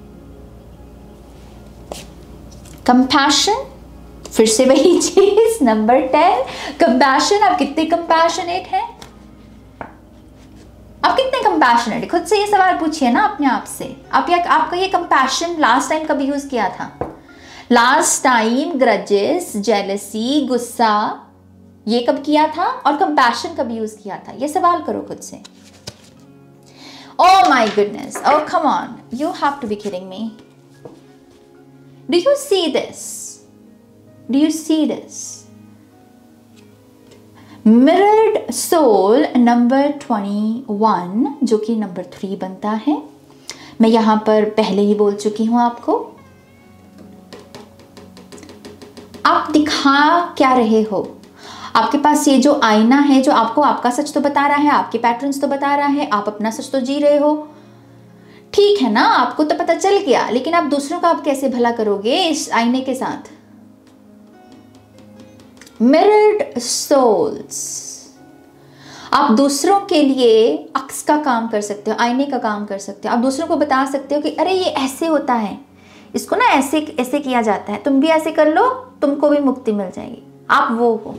कंपैशन, फिर से वही चीज, नंबर 10 कंपैशन। आप कितने कंपैशनेट हैं? आप कितने कंपैशनेट? खुद से ये सवाल पूछिए ना अपने आप से। आपका ये कंपैशन लास्ट टाइम कब यूज किया था? लास्ट टाइम ग्रजेस, जेलसी, गुस्सा, ये कब किया था? और कंपैशन कब यूज किया था? ये सवाल करो खुद से। Oh my goodness, oh come on, you have to be kidding me. Do you see this? Do you see this? Mirrored soul number 21, जो कि नंबर 3 बनता है। मैं यहां पर पहले ही बोल चुकी हूं आपको। आप दिखा क्या रहे हो? आपके पास ये जो आईना है जो आपको आपका सच तो बता रहा है, आपके पैटर्न्स तो बता रहा है, आप अपना सच तो जी रहे हो, ठीक है ना? आपको तो पता चल गया, लेकिन आप दूसरों का आप कैसे भला करोगे इस आईने के साथ? मिरर्ड सोल्स, आप दूसरों के लिए अक्स का काम कर सकते हो, आईने का काम कर सकते हो। आप दूसरों को बता सकते हो कि अरे ये ऐसे होता है, इसको ना ऐसे ऐसे किया जाता है, तुम भी ऐसे कर लो, तुमको भी मुक्ति मिल जाएगी। आप वो हो।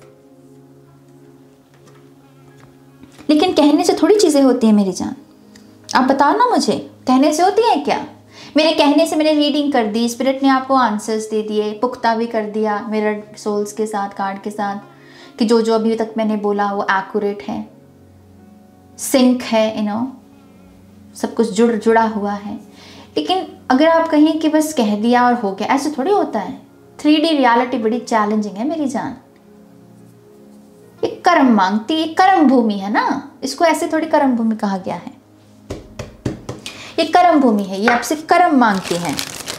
लेकिन कहने से थोड़ी चीजें होती है मेरी जान। आप बताओ ना मुझे, कहने से होती है क्या? मेरे कहने से मैंने रीडिंग कर दी, स्पिरिट ने आपको आंसर्स दे दिए, पुख्ता भी कर दिया मिरर सोल्स के साथ, कार्ड के साथ, कि जो जो अभी तक मैंने बोला वो एक्यूरेट है, सिंक है, यू नो, सब कुछ जुड़ा हुआ है। लेकिन अगर आप कहें कि बस कह दिया और हो गया, ऐसे थोड़ी होता है। 3D रियलिटी बड़ी चैलेंजिंग है मेरी जान। ये कर्म मांगती, ये कर्म भूमि है ना, इसको ऐसे थोड़ी कर्म भूमि कहा गया है। ये कर्म भूमि है, ये आपसे कर्म मांगती है।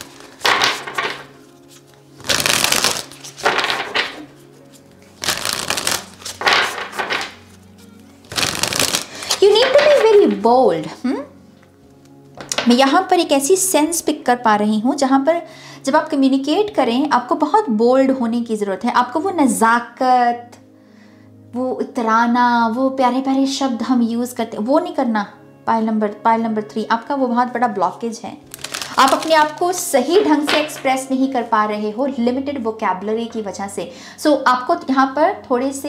You need to be very bold. मैं यहां पर एक ऐसी सेंस पिक कर पा रही हूं जहां पर जब आप कम्युनिकेट करें आपको बहुत बोल्ड होने की जरूरत है। आपको वो नजाकत, वो इतराना, वो प्यारे प्यारे शब्द हम यूज करते हैं, वो नहीं करना। पाइल नंबर 3 आपका वो बहुत बड़ा ब्लॉकेज है। आप अपने आप को सही ढंग से एक्सप्रेस नहीं कर पा रहे हो लिमिटेड वोकैबुलरी की वजह से। सो आपको यहाँ पर थोड़े से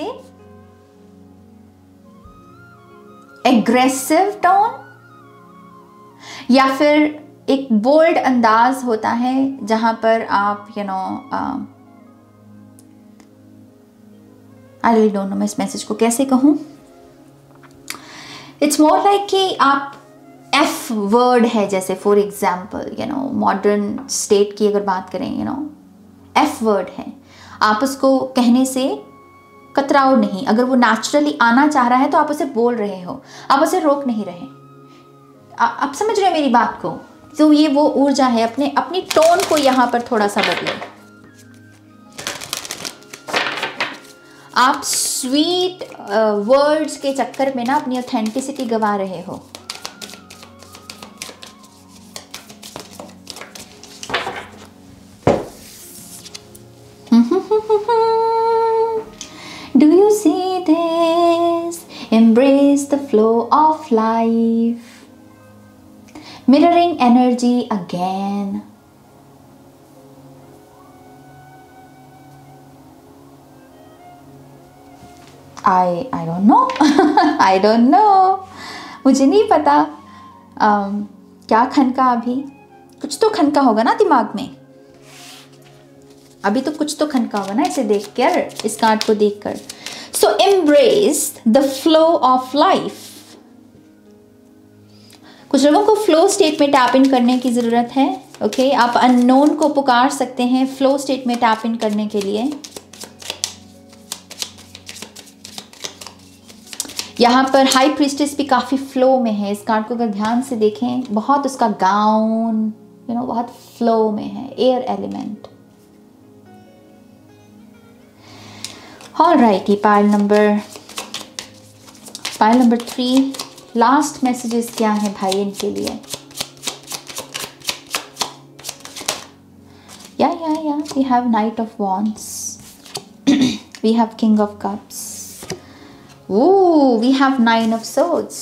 एग्रेसिव टोन या फिर एक बोल्ड अंदाज होता है जहां पर आप आई रियली डोंट नो मैं इस मैसेज को कैसे कहूं। इट्स मोर लाइक कि आप एफ वर्ड है, जैसे फॉर एग्जाम्पल मॉडर्न स्टेट की अगर बात करें, एफ वर्ड है, आप उसको कहने से कतराओ नहीं। अगर वो नेचुरली आना चाह रहा है तो आप उसे बोल रहे हो, आप उसे रोक नहीं रहे। आप समझ रहे हैं मेरी बात को? तो ये वो ऊर्जा है। अपनी टोन को यहां पर थोड़ा सा बदले। आप स्वीट वर्ड्स के चक्कर में ना अपनी ऑथेंटिसिटी गवा रहे हो। Do you see this? Embrace the flow of life. Mirroring energy again. I don't know. I don't know. मुझे नहीं पता क्या खनका। अभी कुछ तो खनका होगा ना दिमाग में। अभी तो कुछ तो खनका होगा ना इसे देखकर, इस कार्ड को देखकर। So embrace the flow of life. कुछ लोगों को फ्लो स्टेट में टैप इन करने की जरूरत है। ओके, आप अननोन को पुकार सकते हैं फ्लो स्टेट में टैप इन करने के लिए। यहाँ पर हाई प्रीस्टेस भी काफी फ्लो में है। इस कार्ड को अगर ध्यान से देखें, बहुत उसका गाउन बहुत फ्लो में है, air element. Alrighty, pile number 3, last messages क्या हैं भाई इनके लिए? या we have knight of wands, we have king of cups, we have 9 of swords.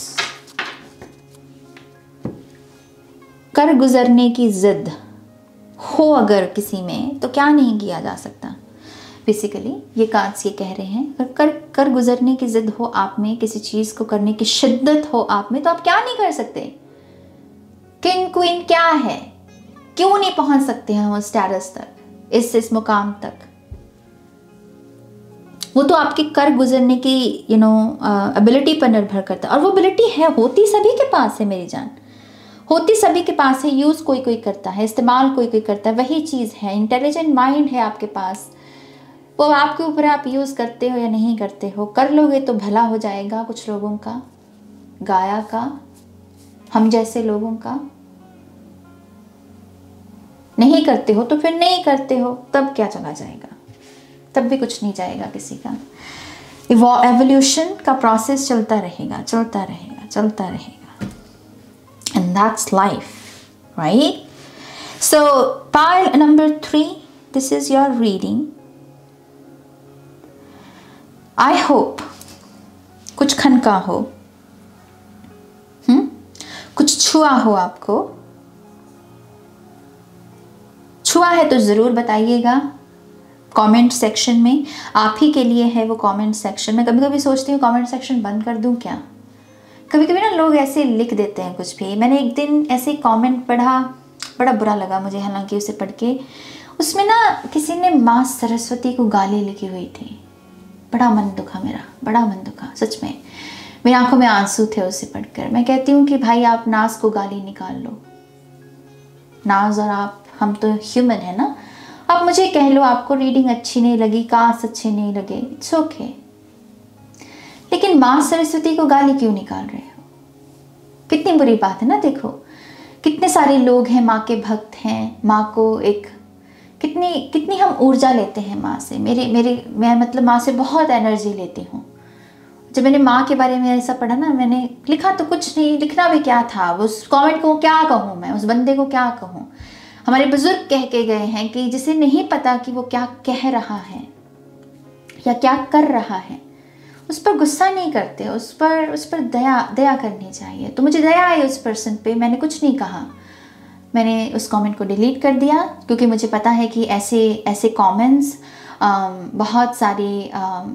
कर गुजरने की जिद हो अगर किसी में तो क्या नहीं किया जा सकता। बेसिकली ये कार्ड्स ये कह रहे हैं, अगर कर गुजरने की जिद हो आप में, किसी चीज़ को करने की शिद्दत हो आप में, तो आप क्या नहीं कर सकते। किंग क्वीन क्या है, क्यों नहीं पहुंच सकते हैं उस स्टेटस तक, इस मुकाम तक? वो तो आपके कर गुजरने की एबिलिटी पर निर्भर करता है। और वो एबिलिटी है, होती सभी के पास है मेरी जान, होती सभी के पास है। यूज़ कोई कोई करता है, इस्तेमाल कोई कोई करता है, वही चीज़ है। इंटेलिजेंट माइंड है आपके पास, वो आपके ऊपर आप यूज़ करते हो या नहीं करते हो। कर लोगे तो भला हो जाएगा कुछ लोगों का, गाया का, हम जैसे लोगों का। नहीं करते हो तो फिर नहीं करते हो, तब क्या चला जाएगा? तब भी कुछ नहीं जाएगा किसी का। एवोल्यूशन का प्रोसेस चलता रहेगा, चलता रहेगा, चलता रहेगा। And that's life, right? So pile number 3, this is your reading. I hope कुछ खनका हो, कुछ छुआ हो आपको। छुआ है तो ज़रूर बताइएगा कमेंट सेक्शन में। आप ही के लिए है वो कमेंट सेक्शन। मैं कभी कभी सोचती हूँ कमेंट सेक्शन बंद कर दूँ क्या? कभी कभी ना लोग ऐसे लिख देते हैं कुछ भी। मैंने एक दिन ऐसे कमेंट पढ़ा, बड़ा बुरा लगा मुझे हालांकि उसे पढ़ के। उसमें ना किसी ने माँ सरस्वती को गाली लिखी हुई थी। बड़ा मन दुखा मेरा, बड़ा मन दुखा सच में। मेरी आंखों में आंसू थे उसे पढ़कर। मैं कहती हूँ कि भाई आप नाज को गाली निकाल लो। नाज और आप, हम तो ह्यूमन है ना। आप मुझे कह लो आपको रीडिंग अच्छी नहीं लगी, कास्ट अच्छे नहीं लगे, इट्स ओके। लेकिन माँ सरस्वती को गाली क्यों निकाल रहे हो? कितनी बुरी बात है ना। देखो कितने सारे लोग हैं माँ के भक्त हैं, माँ को एक कितनी हम ऊर्जा लेते हैं माँ से। मैं मतलब माँ से बहुत एनर्जी लेती हूँ। जब मैंने माँ के बारे में ऐसा पढ़ा ना, मैंने लिखा तो कुछ नहीं, लिखना भी क्या था। उस कमेंट को क्या कहूँ मैं, उस बंदे को क्या कहूँ। हमारे बुजुर्ग कह के गए हैं कि जिसे नहीं पता कि वो क्या कह रहा है या क्या कर रहा है, उस पर गुस्सा नहीं करते, उस पर दया करनी चाहिए। तो मुझे दया आई उस पर्सन पे, मैंने कुछ नहीं कहा। मैंने उस कमेंट को डिलीट कर दिया क्योंकि मुझे पता है कि ऐसे कमेंट्स बहुत सारी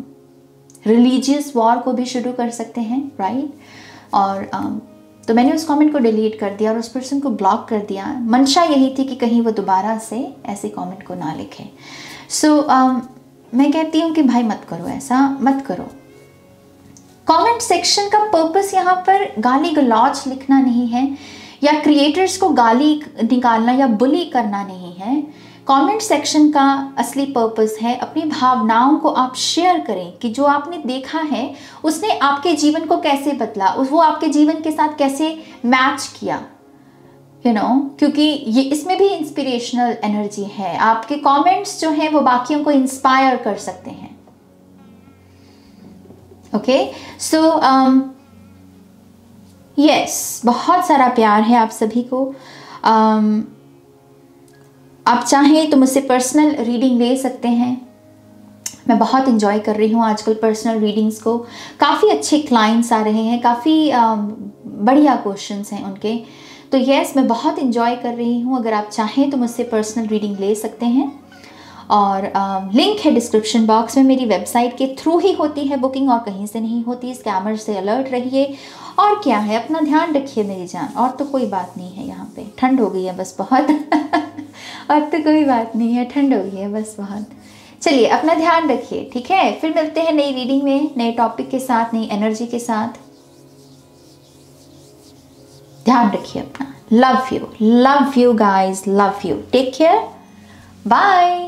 रिलीजियस वॉर को भी शुरू कर सकते हैं, राइट? और तो मैंने उस कमेंट को डिलीट कर दिया और उस पर्सन को ब्लॉक कर दिया। मंशा यही थी कि कहीं वो दोबारा से ऐसे कमेंट को ना लिखे। सो मैं कहती हूँ कि भाई मत करो, ऐसा मत करो। कमेंट सेक्शन का पर्पस यहाँ पर गाली गलौज लिखना नहीं है या क्रिएटर्स को गाली निकालना या बुली करना नहीं है। कमेंट सेक्शन का असली पर्पस है अपनी भावनाओं को आप शेयर करें कि जो आपने देखा है उसने आपके जीवन को कैसे बदला, वो आपके जीवन के साथ कैसे मैच किया, क्योंकि ये इसमें भी इंस्पिरेशनल एनर्जी है। आपके कमेंट्स जो हैं वो बाकियों को इंस्पायर कर सकते हैं। ओके, सो यस, बहुत सारा प्यार है आप सभी को। आप चाहें तो मुझसे पर्सनल रीडिंग ले सकते हैं। मैं बहुत इंजॉय कर रही हूँ आजकल पर्सनल रीडिंग्स को। काफ़ी अच्छे क्लाइंट्स आ रहे हैं, काफ़ी बढ़िया क्वेश्चंस हैं उनके। तो यस, मैं बहुत इंजॉय कर रही हूँ। अगर आप चाहें तो मुझसे पर्सनल रीडिंग ले सकते हैं और लिंक है डिस्क्रिप्शन बॉक्स में। मेरी वेबसाइट के थ्रू ही होती है बुकिंग और कहीं से नहीं होती। स्कैमर से अलर्ट रहिए। और क्या है, अपना ध्यान रखिए मेरी जान। और तो कोई बात नहीं है। यहाँ पे ठंड हो गई है बस बहुत और तो कोई बात नहीं है, ठंड हो गई है बस बहुत। चलिए अपना ध्यान रखिए, ठीक है? फिर मिलते हैं नई रीडिंग में, नए टॉपिक के साथ, नई एनर्जी के साथ। ध्यान रखिए अपना। Love you guys, love you. Take care, bye.